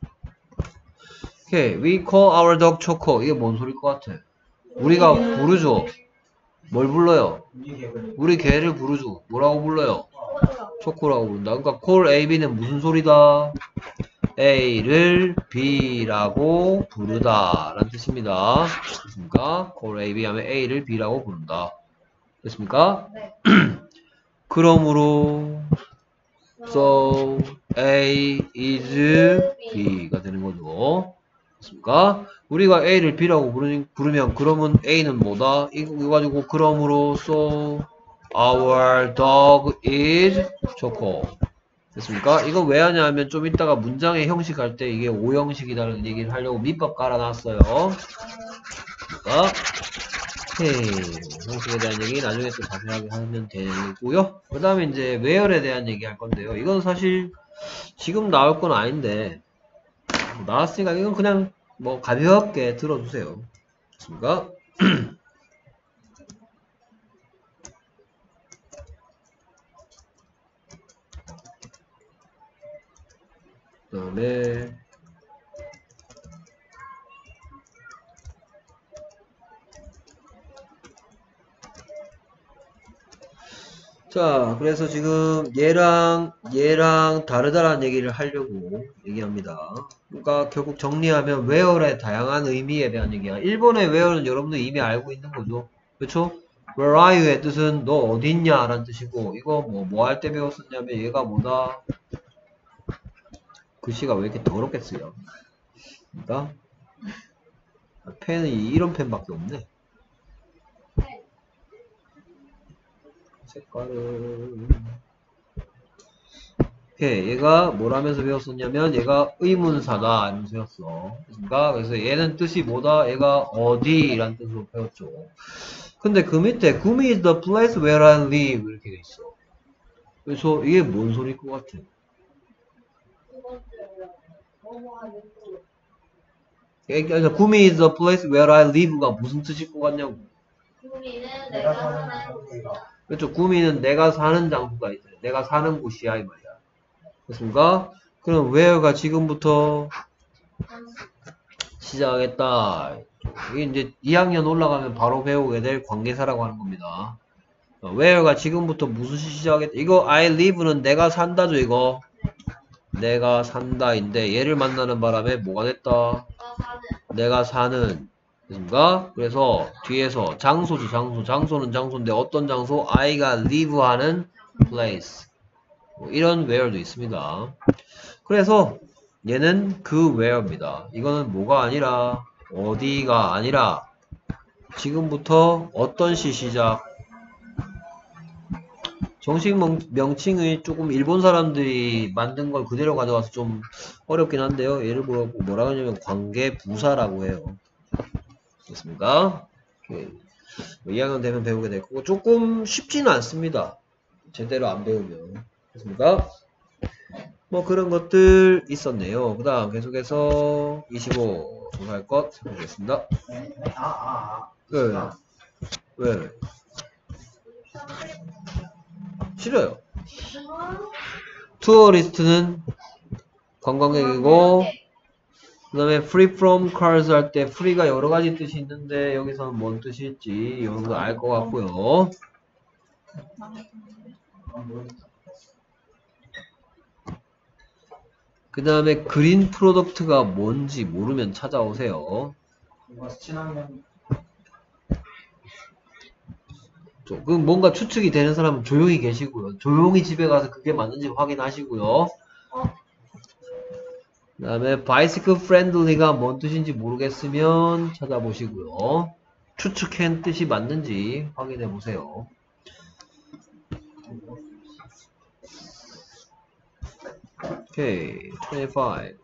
오케이, we call our dog 초코. 이게 뭔 소리일 것 같아? 우리가 부르죠. 뭘 불러요? 우리 개를 부르죠. 뭐라고 불러요? 초코라고 부른다. 그러니까 call A, B는 무슨 소리다? A를 B라고 부르다 라는 뜻입니다. 됐습니까? call A, B 하면 A를 B라고 부른다. 됐습니까? 네. 그러므로 so A is B가 되는 거죠. 됐습니까? 우리가 A를 B라고 부르, 부르면 그러면 A는 뭐다? 이거 가지고 그러므로 so our dog is 초코. 됐습니까? 이거 왜 하냐 하면 좀 이따가 문장의 형식 할 때 이게 오형식이라는 얘기를 하려고 밑밥 깔아놨어요. 됐습니까? 오케이. 형식에 대한 얘기 나중에 또 자세하게 하면 되고요. 그 다음에 이제 where에 대한 얘기 할 건데요. 이건 사실 지금 나올 건 아닌데 나왔으니까 이건 그냥 뭐 가볍게 들어주세요. 됐습니까? 그 다음에 자, 그래서 지금 얘랑 얘랑 다르다라는 얘기를 하려고 얘기합니다. 그러니까 결국 정리하면 where의 다양한 의미에 대한 얘기야. 일본의 where는 여러분들 이미 알고 있는 거죠. 그렇죠? Where are you의 뜻은 너 어디 있냐 라는 뜻이고, 이거 뭐 뭐 할 때 배웠었냐면 얘가 뭐다? 글씨가 왜 이렇게 더럽게 쓰여? 그러니까 펜은 이런 펜밖에 없네. 색깔은 오케이, 얘가 뭐라면서 배웠었냐면 얘가 의문사다 이러면서 배웠어. 그렇습니까? 그래서 얘는 뜻이 뭐다? 얘가 어디라는 뜻으로 배웠죠. 근데 그 밑에 구미 is the place where I live 이렇게 돼 있어. 그래서 이게 뭔 소리일 것 같아? 그래서 구미 is the place where I live가 무슨 뜻일 것 같냐고. 구미는 내가 사는 곳이다. 그렇죠. 구미는 내가 사는 장소가 있어요. 내가 사는 곳이야 이 말이야. 됐습니까? 그럼 where가 지금부터 시작하겠다. 이게 이제 이 학년 올라가면 바로 배우게 될 관계사라고 하는 겁니다. where가 지금부터 무슨 시작하겠다. 이거 I live는 내가 산다죠 이거. 내가 산다인데 얘를 만나는 바람에 뭐가 됐다? 내가 사는. 됐습니까? 그래서 뒤에서 장소죠 장소. 장소는 장소인데 어떤 장소? I가 live 하는 place. 뭐 이런 where도 있습니다. 그래서 얘는 그 where입니다. 이거는 뭐가 아니라 어디가 아니라 지금부터 어떤 시 시작. 정식 명칭이 조금 일본 사람들이 만든 걸 그대로 가져와서 좀 어렵긴 한데요. 얘를 뭐라고 하냐면 관계 부사라고 해요. 됐습니까? 이 학년 되면 배우게 될 거고 조금 쉽지는 않습니다. 제대로 안 배우면. 됐습니까? 뭐 그런 것들 있었네요. 그 다음 계속해서 이십오 정할 것 살펴보겠습니다. 아, 아, 왜? 왜? 싫어요. 투어리스트는 관광객이고, 그 다음에 free from cars 할 때 free가 여러 가지 뜻이 있는데 여기서는 뭔 뜻일지 여러분들 알 것 같고요. 그 다음에 그린 프로덕트가 뭔지 모르면 찾아오세요. 이거 친환경 좀, 그 뭔가 추측이 되는 사람은 조용히 계시고요. 조용히 집에 가서 그게 맞는지 확인하시고요. 그 다음에 bicycle friendly가 뭔 뜻인지 모르겠으면 찾아보시고요. 추측한 뜻이 맞는지 확인해 보세요. 오케이, twenty-five.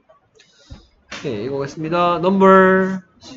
오케이, 읽어보겠습니다. number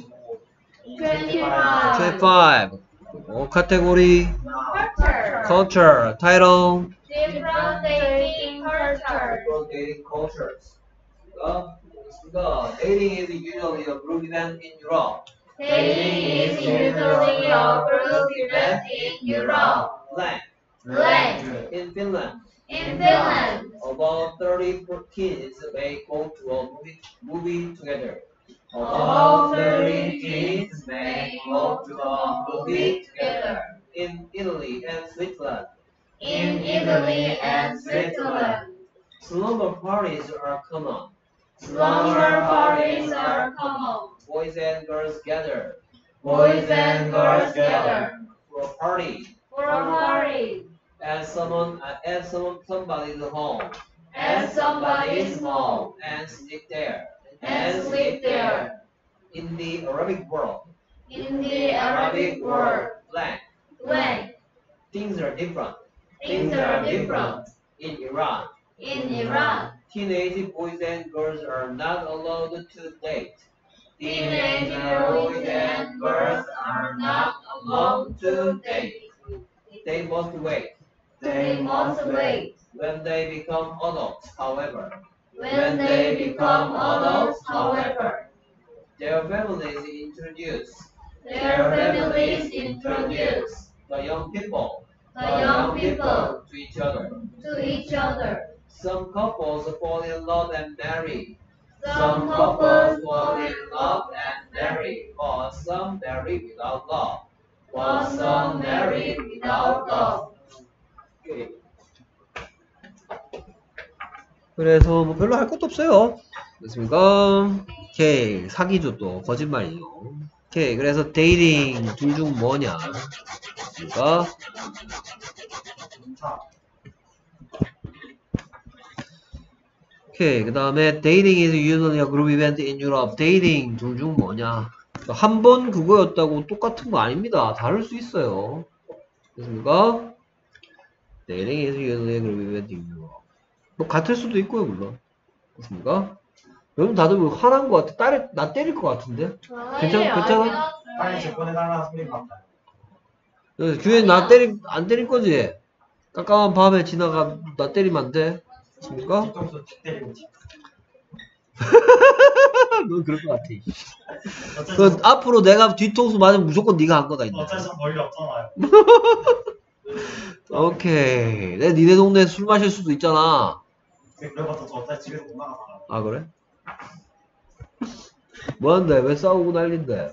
twenty-five. twenty-five. 어, 카테고리 Culture. culture, title Different dating culture. dating cultures. 어, 있습니다. Dating is usually a group event in Europe. Dating is usually a group event in Europe. Blank. Blank. In Finland, In Finland, about thirty teens may go to a movie, movie together. about thirty teens may go to a movie together. In Italy and Switzerland, In Italy and Switzerland, slumber parties are common. slumber parties are common. Boys and girls gather Boys and girls gather for a party for a party at someone at someone somebody's home at somebody's home and sleep there. and sleep there. In the Arabic world, In the Arabic world, blank. blank. Things are different. Things are different. In Iran, In Iran, teenage boys and girls are not allowed to date. teenage boys and girls are not allowed to date. They must wait. They must wait. When they become adults, however, When they become adults, however, their families introduce their families introduce the young people the young people to each other. to each other. Some couples fall in love and marry. Some couples fall in love and marry, or some marry without love. while some marry without love. 그래서 뭐 별로 할 것도 없어요. 됐습니까? 오케이, 사기죠 또 거짓말이요. 오케이, 그래서 데이팅 둘 중 뭐냐? 됐습니까? 오케이, 그 다음에 dating is usually a group event in Europe. dating 둘 중 뭐냐? 한 번 그거였다고 똑같은 거 아닙니다. 다를 수 있어요. 됐습니까? dating is usually a group event in Europe. 뭐 같을 수도 있고요, 물론. 됐습니까? 여러분 다들 뭐 화난 것 같아. 딸, 나 때릴 것 같은데? 괜찮, 괜찮아? 빨리 집 보내달라는 소리 같아요. 규현이 나 때리, 안 때릴 거지? 깜깜한 밤에 지나가, 나 때리면 안 돼? 됐습니까? 뒤통수 툭 때리고 집. 넌 그럴 것 같아. 어쩔 그 수 앞으로 내가 뒤통수 맞으면 무조건 네가 한 거다. 이제. 어쩔 수 권리 없잖아요. 오케이. 내 니네 동네 술 마실 수도 있잖아. 그래봤자 저 어차피 집에서 못 나가잖아요. 아 그래? 뭐한데? 왜 싸우고 난린데?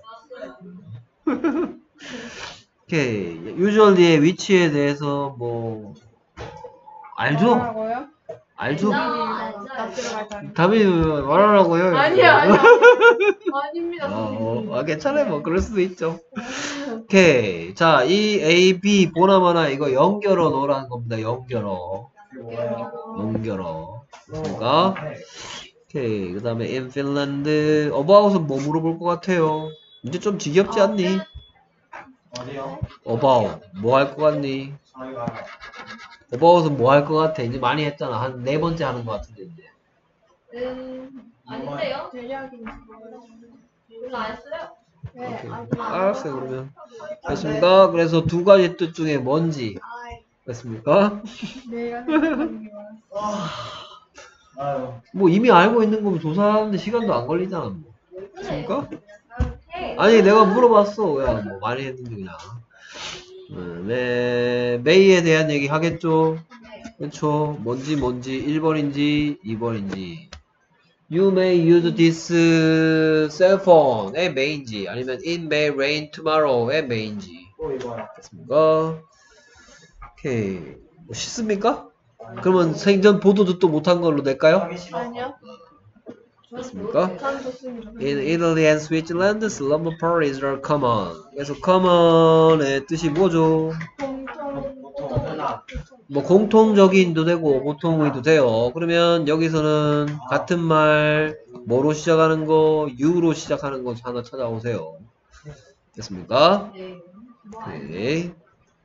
오케이. 유저리의 위치에 대해서 뭐 알죠? 뭐라고요? 알죠? 나 답이 말하라고요. 아니야, 아니야. 아닙니다. 어, 어, 아, 괜찮아요. 뭐, 그럴 수도 있죠. 오케이. 자, 이 A, B, 보나마나 이거 연결어 놓으라는 겁니다. 연결어. 그게 뭐예요? 연결어. 그러니까, 오케이. 그 다음에, in Finland, about은 뭐 물어볼 것 같아요? 이제 좀 지겹지 않니? 어디요? about. 뭐 할 것 같니? 저희가 about은 뭐 할 것 같아? 이제 많이 했잖아. 한 네 번째 하는 것 같은데, 이제. 음, 아닌데요? 대략인지 뭐예요? 별로 안 써요. 네, 오케이. 아직 안 알았어요, 그러면. 됐습니까? 그래서 두 가지 뜻 중에 뭔지. 됐습니까? 내가 생각하는 게 많았어. 아유 뭐 이미 알고 있는 거면 조사하는데 시간도 안 걸리잖아, 뭐. 됐습니까? 헤이. 아니, 내가 물어봤어. 야, 뭐 많이 했는데, 그냥. 음, 네, 메이에 대한 얘기 하겠죠? 그쵸? 뭔지, 뭔지, 일 번인지, 이 번인지. You may use this cell phone의 메인지, 아니면 it may rain tomorrow의 메인지. 또 이거야. 됐습니까? 오케이. 뭐 싫습니까? 그러면 생전 보도도 또 못한 걸로 낼까요? 하기 싫어. 아니요. 됐습니까? 전 좋습니다. In Italy and Switzerland, slumber parties are common. 그래서 common의 뜻이 뭐죠? 공통 보통 흔한. 뭐 공통적인도 되고 보통의도 돼요. 그러면 여기서는 같은 말 뭐로 시작하는 거, U로 시작하는 거 하나 찾아오세요. 됐습니까? 네.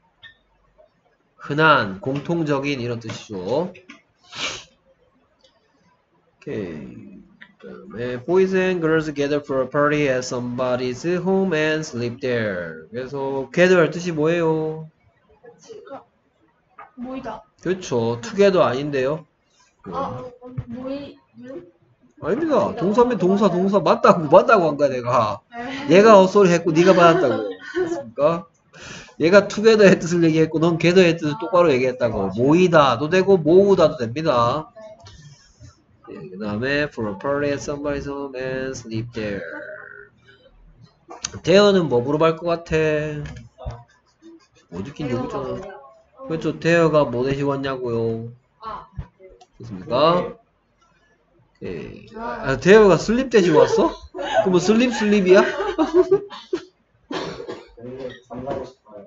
흔한, 공통적인 이런 뜻이죠. 오케이. 그다음에 boys and girls gather for a party at somebody's home and sleep there. 그래서 gather 뜻이 뭐예요? 모이다. 그렇죠. together 아닌데요. 아, 모이. 아닙니다. 동사면 동사 동사 맞다고 맞다고 한 거야 내가. 얘가 헛소리 했고 네가 받았다고. 맞습니까? 얘가 together의 뜻을 얘기했고 넌 gather의 뜻을 똑바로 얘기했다고. 모이다도 되고 모으다도 됩니다. 네, 그 다음에 for a party at somebody's home and sleep there. 대어는 뭐 물어볼 것 같아? 못 듣긴 누구잖아. 그렇죠. 대어가 뭐 대시고 왔냐고요. 됐습니까? 오케이. 아, 대어가 슬립 대시고 왔어? 그럼 뭐 슬립 슬립이야? 만나고 싶어요.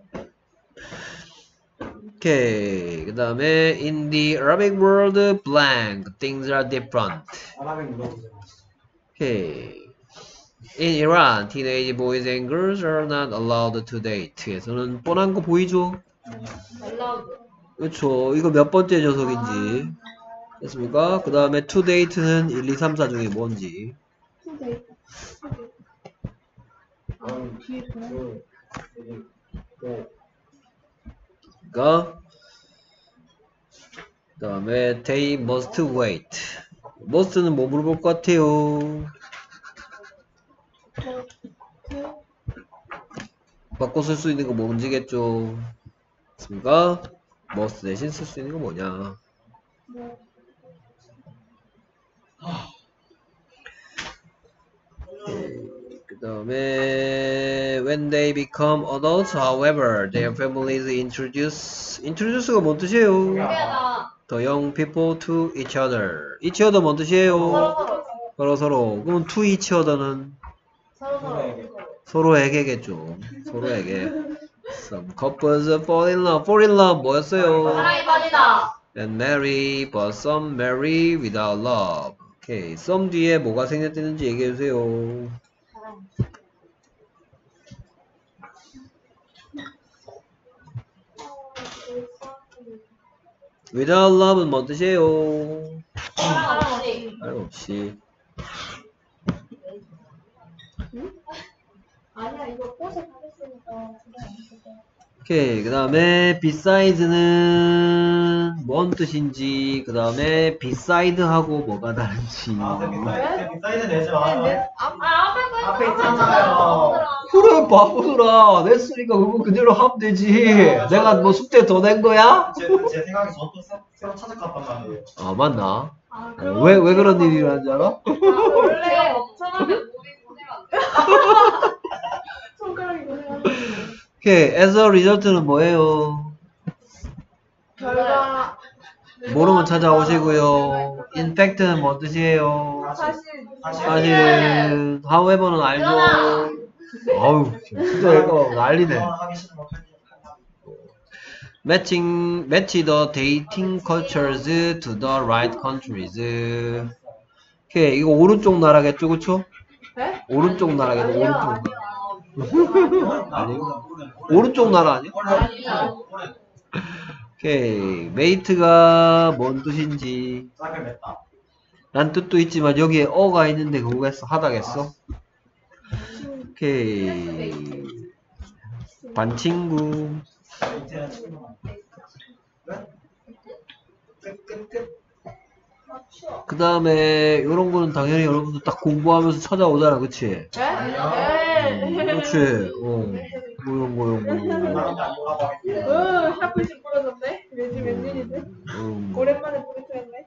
오케이. 그 다음에 in the Arabic world blank things are different. 아랍인 물어보세요. 오케이. In Iran, teenage boys and girls are not allowed to date. 에서는 뻔한 거 보이죠? 그렇죠. 이거 몇 번째 녀석인지. 됐습니까? 그 다음에 to date는 일, 이, 삼, 사 중에 뭔지. 원, 둘, 셋, 넷. 그러니까 그 다음에 they must wait. must는 뭐 물어볼 것 같아요? 바꿔 쓸 수 있는 거 뭔지겠죠? 됐습니까? must 대신 쓸 수 있는 거 뭐냐? 그 다음에 when they become adults, however, their families introduce introduce가 뭔 뜻이에요? The young people to each other. each other 뭔 뜻이에요? 서로 서로. 그럼 to each other는 서로에게겠죠. 서로에게. Some couples fall in love. fall in love 뭐였어요? 사랑에 빠지다. And marry, but some marry without love. 오케이. some 뒤에 뭐가 생략되는지 얘기해주세요. without love는 뭔 뜻이에요? 사랑 없이. 알 없이. 아니야 이거 꽃에 가렸으니까 오케이. 그 다음에 beside는 뭔 뜻인지, 그 다음에 beside하고 뭐가 다른지. 아, 쌤 사이드, 사이드 내지 마. 아, 앞에 거 앞에 있잖아요. 그래 바보들아. 냈으니까 그거 그대로 하면 되지. 내가 뭐 숙제 더 낸 거야? 제, 제 생각에 저또 새로 찾아갔단 말이에요. 아 맞나? 아 어, 왜, 왜 그런 일이 일어난지 알아? 원래 엄청나게 물이 고생한다. 손가락이 고생하는 오케이. as a result는 뭐예요? 결과 모르면 찾아오시고요. in fact는 뭔 뜻이에요? 사실 사실은 however는 알죠. 아유 진짜 이거 난리네. 하기 싫으면 하기 matching match the dating cultures to the right countries. 오케이. 이거 오른쪽 나라겠죠, 그쵸? 네? 오른쪽 나라겠죠, 아니요, 오른쪽 아니요. 나라. 아니요? 오른쪽 나라 아니야? 아니야. 오케이. mate가 뭔 뜻인지 짝을 맺다. 란 뜻도 있지만 여기에 어가 있는데 그거겠어? 하다겠어? 오케이. 반친구. 이제는 친구만. 끝, 끝, 끝. 그 다음에 요런 거는 당연히 여러분들 딱 공부하면서 찾아오잖아, 그치? 네? 네. 그렇지. 어. 요런 거, 요런 거. 나한테 안 뭐라고 하겠지. 으 샤프시 부러졌네. 왠지 웬일이지? 음. 오랜만에 부딪혔네.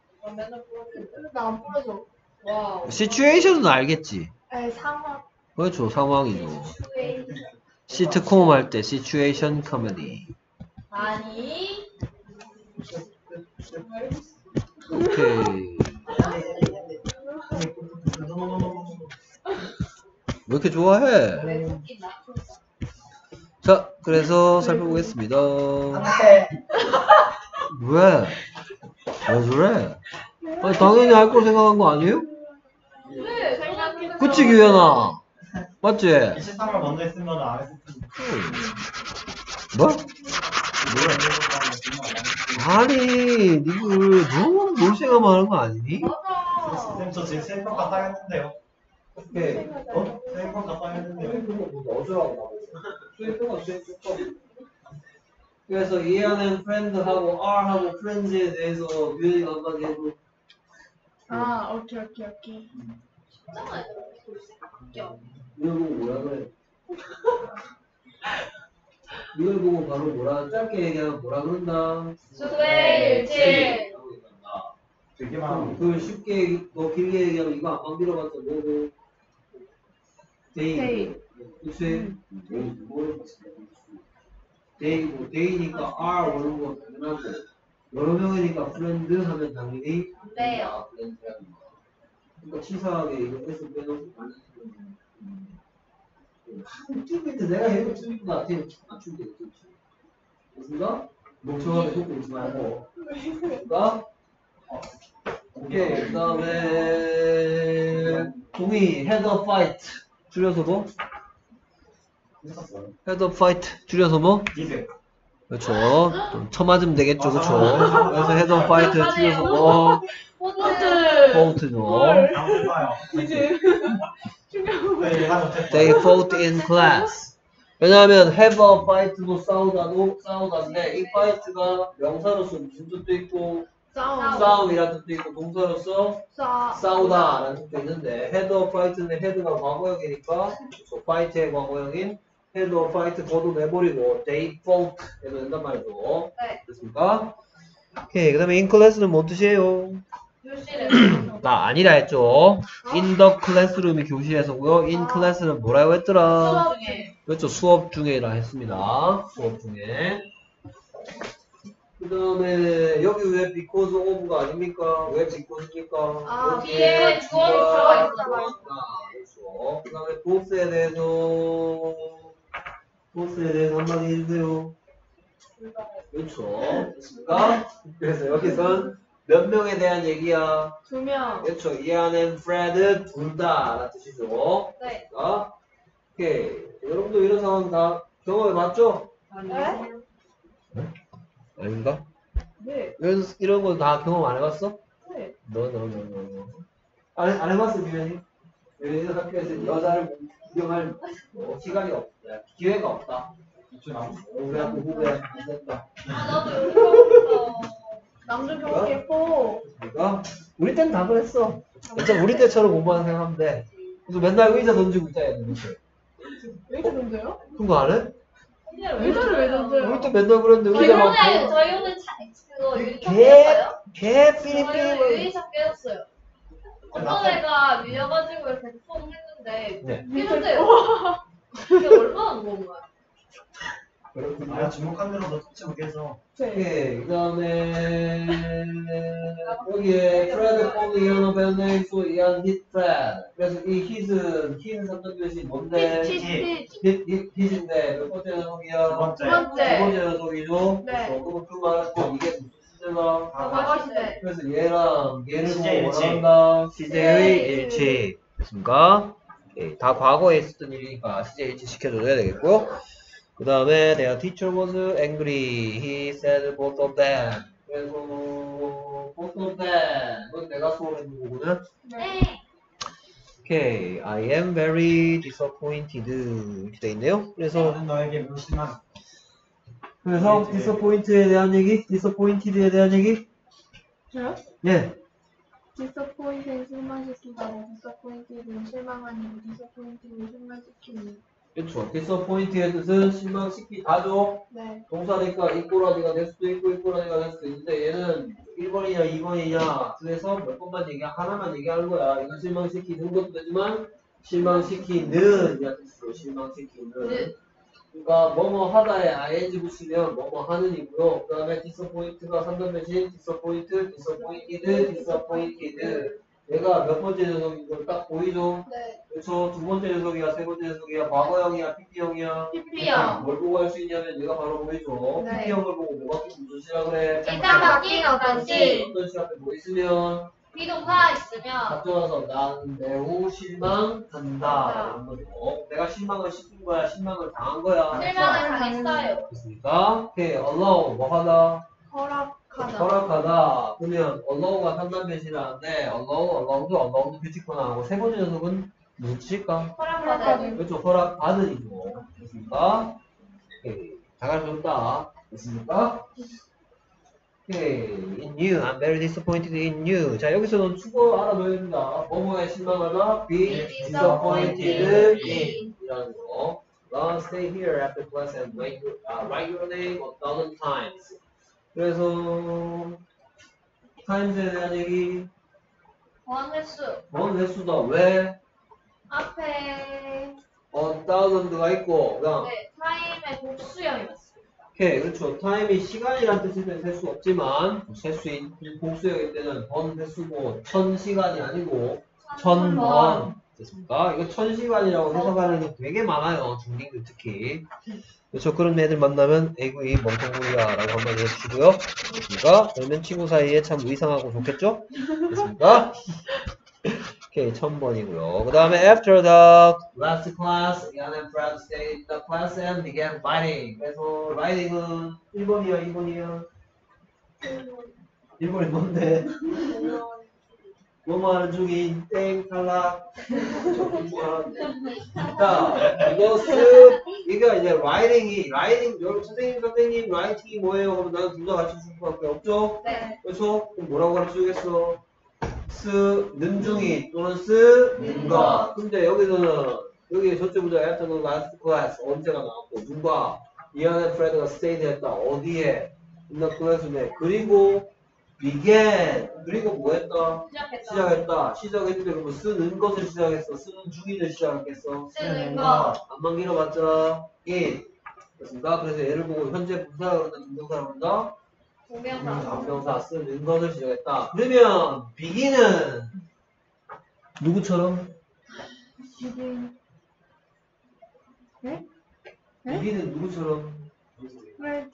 나안 부러져. 와. 시츄에이션은 알겠지? 에이 상황. 그렇죠, 상황이죠. 시트콤 할 때 시츄에이션 코미디. 아니. 오케이. 왜 이렇게 좋아해? 자, 그래서 살펴보겠습니다. 왜? 왜 저래? 아니, 당연히 할 거 생각한 거 아니에요? 네, 생각해서. 그치, 규현아? 맞지? 이십삼을 먼저 했으면 안 했을 텐데. 뭐? 아니, 니들 너무 놀 생각만 하는 거 아니니? 맞아. 쌤, 저 지금 쌤평가 따였는데요. 오케이. 어? 쌤평가 따였는데요. 어쩌라고 그래서 이해하는 friend하고 R하고 friends에 대해서 유연이가 한마디 해도 아, 오케이, 오케이, 오케이. 진짜가 바뀌어. 이걸 보고 뭐라 그래? 이걸 보고 바로 뭐라 짧게 얘기하면 뭐라 그런다? 수배일치. 되게 많아. 그걸 쉽게 얘기- 더 길게 얘기하면 이거 안 만들어봤자 뭐고? 데이. 데이. 그치? 데이 뭘 데이고 데이니까 R 오는 거 당연하고 여러 명이니까 프렌드 하면 당연히 안 돼요. 아, 프렌드야. 그러니까 치사하게 이거 S 빼놓고 많이 웃기겠는데 내가 해도 틀릴 것 같아. 맞춘게 맞습니까? 멍청하게 속고 있지 말고 그러니까 오케이 그 다음에 동의 head of fight 줄여서 뭐? 했었어요. head of fight 줄여서 뭐? 디드. 그렇죠. 좀 쳐맞으면 되겠죠, 그렇죠. 그래서 head of fight 줄여서 뭐? 포트. fault죠. 안 끝나요. 이제 네, 예상 못했어요. They fought in class. 왜냐하면 have a fight도 싸우다도 싸우다인데 이 fight가 명사로서 무슨 뜻도 있고 싸움. 싸움이라는 뜻도 있고 동사로서 싸. 싸우다라는 뜻도 있는데 had a fight는 head가 과거형이니까 그래서 fight의 과거형인 had a fight 거도 내버리고 they fought 해도 된단 말이죠. 네. 됐습니까? 오케이 그 다음에 in class는 뭔 뜻이에요? 교실에. 나 아니라 했죠. in the classroom이 교실에서고요. in class는 뭐라고 했더라? 수업 중에. 그렇죠. 수업 중에라 했습니다. 수업 중에. 그 다음에 여기 왜 because of가 아닙니까? 왜 because입니까? 아, 여기에 뒤에 주어가 들어가 있어서. 그렇죠. 그 다음에 both에 대해서 both에 대해서 한마디 해주세요. 그렇죠. 됐습니까? 그래서 여기선 몇 명에 대한 얘기야? 두 명. 그렇죠. 이안 앤 프레드 둘 다 라는 뜻이죠. 네. 자, 오케이. 여러분도 이런 상황 다 경험해 봤죠? 네? 아닌가? 네. 이런, 이런 거 다 경험 안 해봤어? 네. 너, 너, 너, 너, 너. 안, 안 해봤어, 유현이? 유현이 학교에서 여자를 구경할 뭐, 시간이 없다. 기회가 없다. 우리 학교 후배 안 됐다. 아, 나도 여기 가고 남자 경우 예뻐. 그러니까 우리 때는 다 그랬어. 진짜 우리 때처럼 공부하는 생각하면 돼. 그래서 맨날 의자 던지고 있다 했는데. 왜 이러는데요? 그런 거 안 해? 싶어. 의자를 왜 던져요? 우리 때 맨날 그랬는데 저희 의자 오늘, 막 저희 오늘 차, 그거 유리창 개, 깨졌어요? 개 저희 오늘 삐리삐리. 유리창 깨졌어요. 어떤 애가 밀려가지고 이렇게 퐁 했는데, 네. 깨졌대요. 그게 얼마나 무거운 거야? 아, 주목한 대로 너 touch 못해서. 네. 오케이. 그 다음에 여기에 프레드 only on a name, so 이안 hit Fred. 그래서 이 hit은 hit은 삼점 표시 뭔데? 치, 치, hit, hit, hit인데 몇 번째 녀석이야? 두 번째. 두 두 번째. 번째 녀석이죠? 네. 그래서 그럼 그 말은 이게 무슨 시제가? 과거시대. 그래서 얘랑 얘를 보고 시제의 뭐라 일치. 한다? 시제의 시제의 일치. 됐습니까? 오케이. 다 과거에 있었던 일이니까 시제 일치 시켜줘야 되겠고요. 그 다음에 their teacher was angry. He said both of them. 그래서 both of them. 이건 내가 수업했는 거구나. 네. 오케이. I am very disappointed. 이렇게 돼 있네요. 그래서 나는 너에게 무심한. 그래서 disappointed에 대한 얘기, disappointed에 대한 얘기. 저요? 예. 디서포인트는 실망시키다. 디서포인트는 실망하니. 디서포인트는 실망시키니. 그렇죠. disappointed의 뜻은 실망시키다죠. 네. 동사니까 이꼬라지가 될 수도 있고 이꼬라지가 될 수도 있는데 얘는 일 번이냐 이 번이냐 중에서 몇 번만 얘기 하나만 얘기하는 거야. 이건 실망시키는 것도 되지만 실망시키는 이란 뜻으로 실망시키는. 네. 그러니까 뭐뭐 하다에 ing 붙이면 뭐뭐 하는이고요. 그 다음에 disappoint가 삼 번 대신 disappoint, disappointed, disappointed. 얘가 몇 번째 녀석인 걸 딱 보이죠? 네. 그렇죠. 두 번째 녀석이야, 세 번째 녀석이야, 과거형이야, 피피형이야. 피피요. 뭘 보고 할 수 있냐면 얘가 바로 보이죠. 네. 피피형을 보고 뭐가 무슨 시라 그래? 일단 바뀐 어떤 시 어떤 시 앞에 뭐 있으면 비동사 있으면 답정와서 난 매우 실망한다 이런 거죠. 내가 실망을 시킨 거야, 실망을 당한 거야. 실망을 당했어요. 됐습니까? 오케이, allow 뭐 하다? 허락하다. 허락하다. 그러면 allow가 삼단 배신하는데 allow, allow도 allow도 규칙권 하고 세 번째 녀석은 무슨 뜻일까? 허락받은 그렇죠, 허락받은이고. 됐습니까? 오케이, 잘 가르쳐줬다. 됐습니까? 오케이, in you, I'm very disappointed in you. 자, 여기서는 추구 알아둬야 됩니다. 뭐뭐에 실망하다, be disappointed in 이라는 거. Now stay here after class and write your, uh, write your name a thousand times. 그래서 times에 대한 얘기, 원횟수 뭔 횟수다. 왜? 앞에 a thousand가 있고, 그다음 네, 타임의 복수형이었어요. 오케이, 그렇죠. 타임이 시간이란 뜻일 때는 셀 수 없지만 셀 수 있는 복수형일 때는 번 횟수고 천 시간이 아니고 천 번. 됐습니까? 이거 천 시간이라고 해석하는 게 되게 많아요. 중딩들 특히. 그렇죠. 그런 애들 만나면 에이구이 멍텅구리야 라고 한번 해주시고요. 됐습니까? 그러면 친구 사이에 참 의상하고 좋겠죠? 됐습니까? 오케이, 천 번이고요. 그 다음에 after the last class, Ian and Fred stayed in the class and began writing. 그래서 writing은 일 번이야, 이 번이야? 일 번이 뭔데? 뭐뭐 하는 중인 땡 탈락. 자, 이거 쓱 이거 이제 writing이 writing 여러분 선생님 선생님 writing이 뭐예요? 그러면 나는 둘 다 가르쳐 줄 수밖에 없죠? 네. 그렇죠? 그럼 뭐라고 가르쳐 주겠어? 쓰는 중이 또는 쓰는 것. 근데 여기서는 여기 저쪽 보자. after the last class 언제가 나왔고 누가 이안 앤 프레드가 stayed 했다. 어디에? in the classroom에. 그리고 began. 그리고 뭐 했다? 시작했다. 시작했다. 시작했는데 그러면 쓰는 것을 시작했어. 쓰는 중인을 시작했겠어. 쓰는 거. 안만 길어봤자 in. 그렇습니까? 그래서 얘를 보고 현재 분사가 그런다, 중동사가 그런다. 동명사. 답명사 쓰는 것을 시작했다. 그러면 begin은 누구처럼? 지금 네? begin은 누구처럼? 왜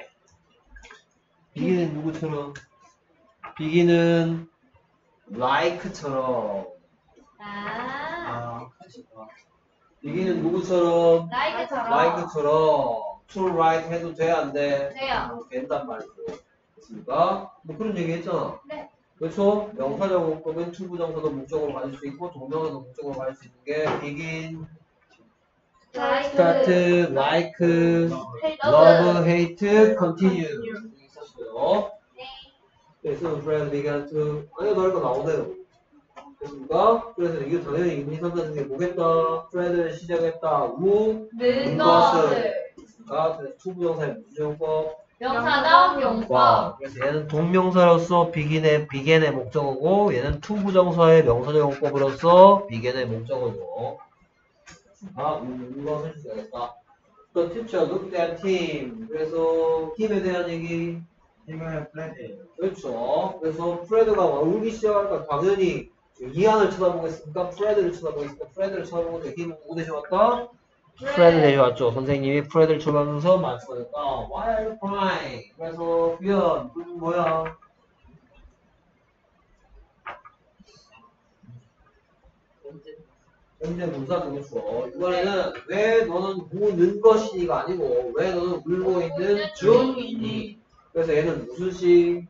begin은 누구처럼? begin은 like처럼. 아. 아, begin은 누구처럼? 라이크처럼. like처럼. to write 해도 돼, 안 돼? 돼요. 어, 된단 말이죠. 됐습니까? 뭐 그런 얘기 했잖아. 네. 그렇죠? 명사적 문법은 투부정사도 목적으로 가질 수 있고 동명사도 목적으로 가질 수 있는 게 begin, 라이크. start, like, love, hate, continue 여기 있었어요. 네. 그래서 Fred began to 아니 너희가 나오네요. 됐습니까? 그래서 이게 당연히 인미선단 중에 뭐겠다? Fred는 시작했다. 우, 는 것을. 것을. 아, 그래서 투부정사의 무조건법. 명사다운 용법. 와, 그래서 얘는 동명사로서 비긴의 비겐의 목적어고 얘는 투부정사의 명사적 용법으로서 비겐의 목적어고. 아, 음, 이것을 시작했다. The teacher looked at him. 그래서 팀에 대한 얘기. 팀은 플레드. 그렇죠. 그래서 프레드가 울기 시작하니까 당연히 이안을 쳐다보겠습니까? 프레드를 쳐다보겠습니까? 프레드를 쳐다보는데 힘은 누구 대신 왔다? 프레드 대신 왔죠. 선생님이 프레드를 쳐다보면서 말씀하셨다. Why are you crying? 그래서 규현, 그게 뭐야? 현재 문사 동주어. 이번에는 왜 너는 우는 것이니가 아니고 왜 너는 울고 있는 중이니? 그래서 얘는 무슨 시?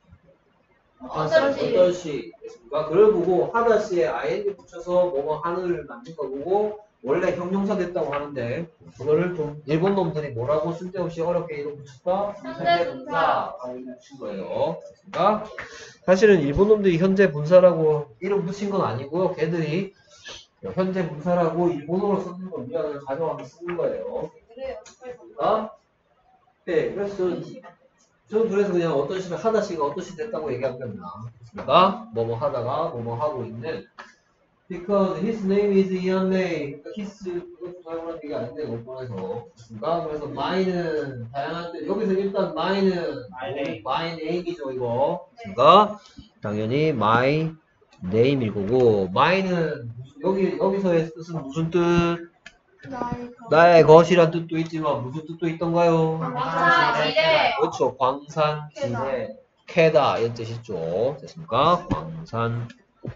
어떤 시? 어떤 시? 됐습니까? 그걸 보고 하다 시에 아이엔지 붙여서 뭐뭐 하는을 만든 거 보고 원래 형용사 됐다고 하는데 그거를 좀 일본 놈들이 뭐라고 쓸데없이 어렵게 이름 붙였다? 현재 분사라고 이름 붙인 거예요. 됐습니까? 사실은 일본 놈들이 현재 분사라고 이름 붙인 건 아니고요. 걔들이 현재 분사라고 일본어로 쓰는 걸 우리가 그냥 가져와서 쓰는 거예요. 그래요. 됐습니까? 네, 그래서 저는, 저는 그래서 그냥 어떤 시가 하다 시가 어떤 시 됐다고 얘기한 겁니다. 됐습니까? 뭐뭐 하다가 뭐뭐 하고 있는 Because his name is Ian May. 그러니까 his 그것도 사용하는 게 아닌데 원본에서. 그러니까 그래서 my는 다양한 때 여기서 일단 my는 My name. my name이죠 이거. 그러니까 당연히 my name일 거고 my는 여기 여기서의 뜻은 무슨 뜻? 나의 것. 나의 것이란 뜻도 있지만 무슨 뜻도 있던가요? 광산지대. 그렇죠. 광산지대 캐다 이런 뜻이죠. 됐습니까? 광산지대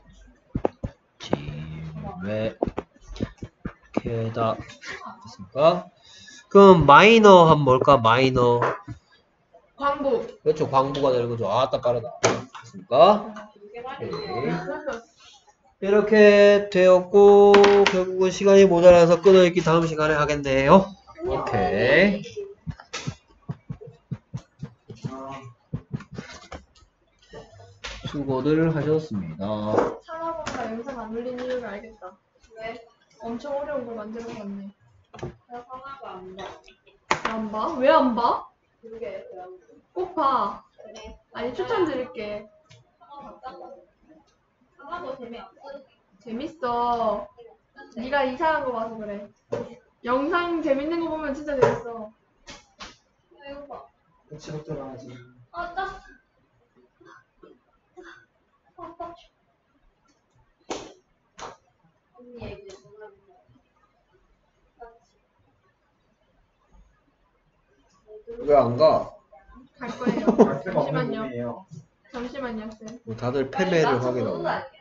캐다 됐습니까? 그럼 마이너 하면 뭘까? 마이너 광부. 그렇죠. 광부가 되는 거죠. 아따 빠르다. 됐습니까? 오케이. 이렇게 되었고 결국은 시간이 모자라서 끊어읽기 다음 시간에 하겠네요. 오케이. 수고들 하셨습니다. 상하보다 영상 안 올린 이유를 알겠다. 왜? 엄청 어려운 걸 만들어 봤네. 나 하나가 안 봐. 안 봐? 왜 안 봐? 그게 왜안 봐? 꼭 봐. 그래. 아니 추천드릴게. 하나 바꿔봐. 하나도 재미없어. 재밌어. 네가 이상한 거 봐서 그래. 영상 재밌는 거 보면 진짜 재밌어. 아, 이거 봐. 그치부터 나가지. 아, 딱. 아, 딱. 언니 얘기 좀 해볼래? 왜 안 가? 갈 거예요. 말씀 없는 잠시만요. 부분이에요. 잠시만요, 쌤. 뭐 다들 패배를 확인하고.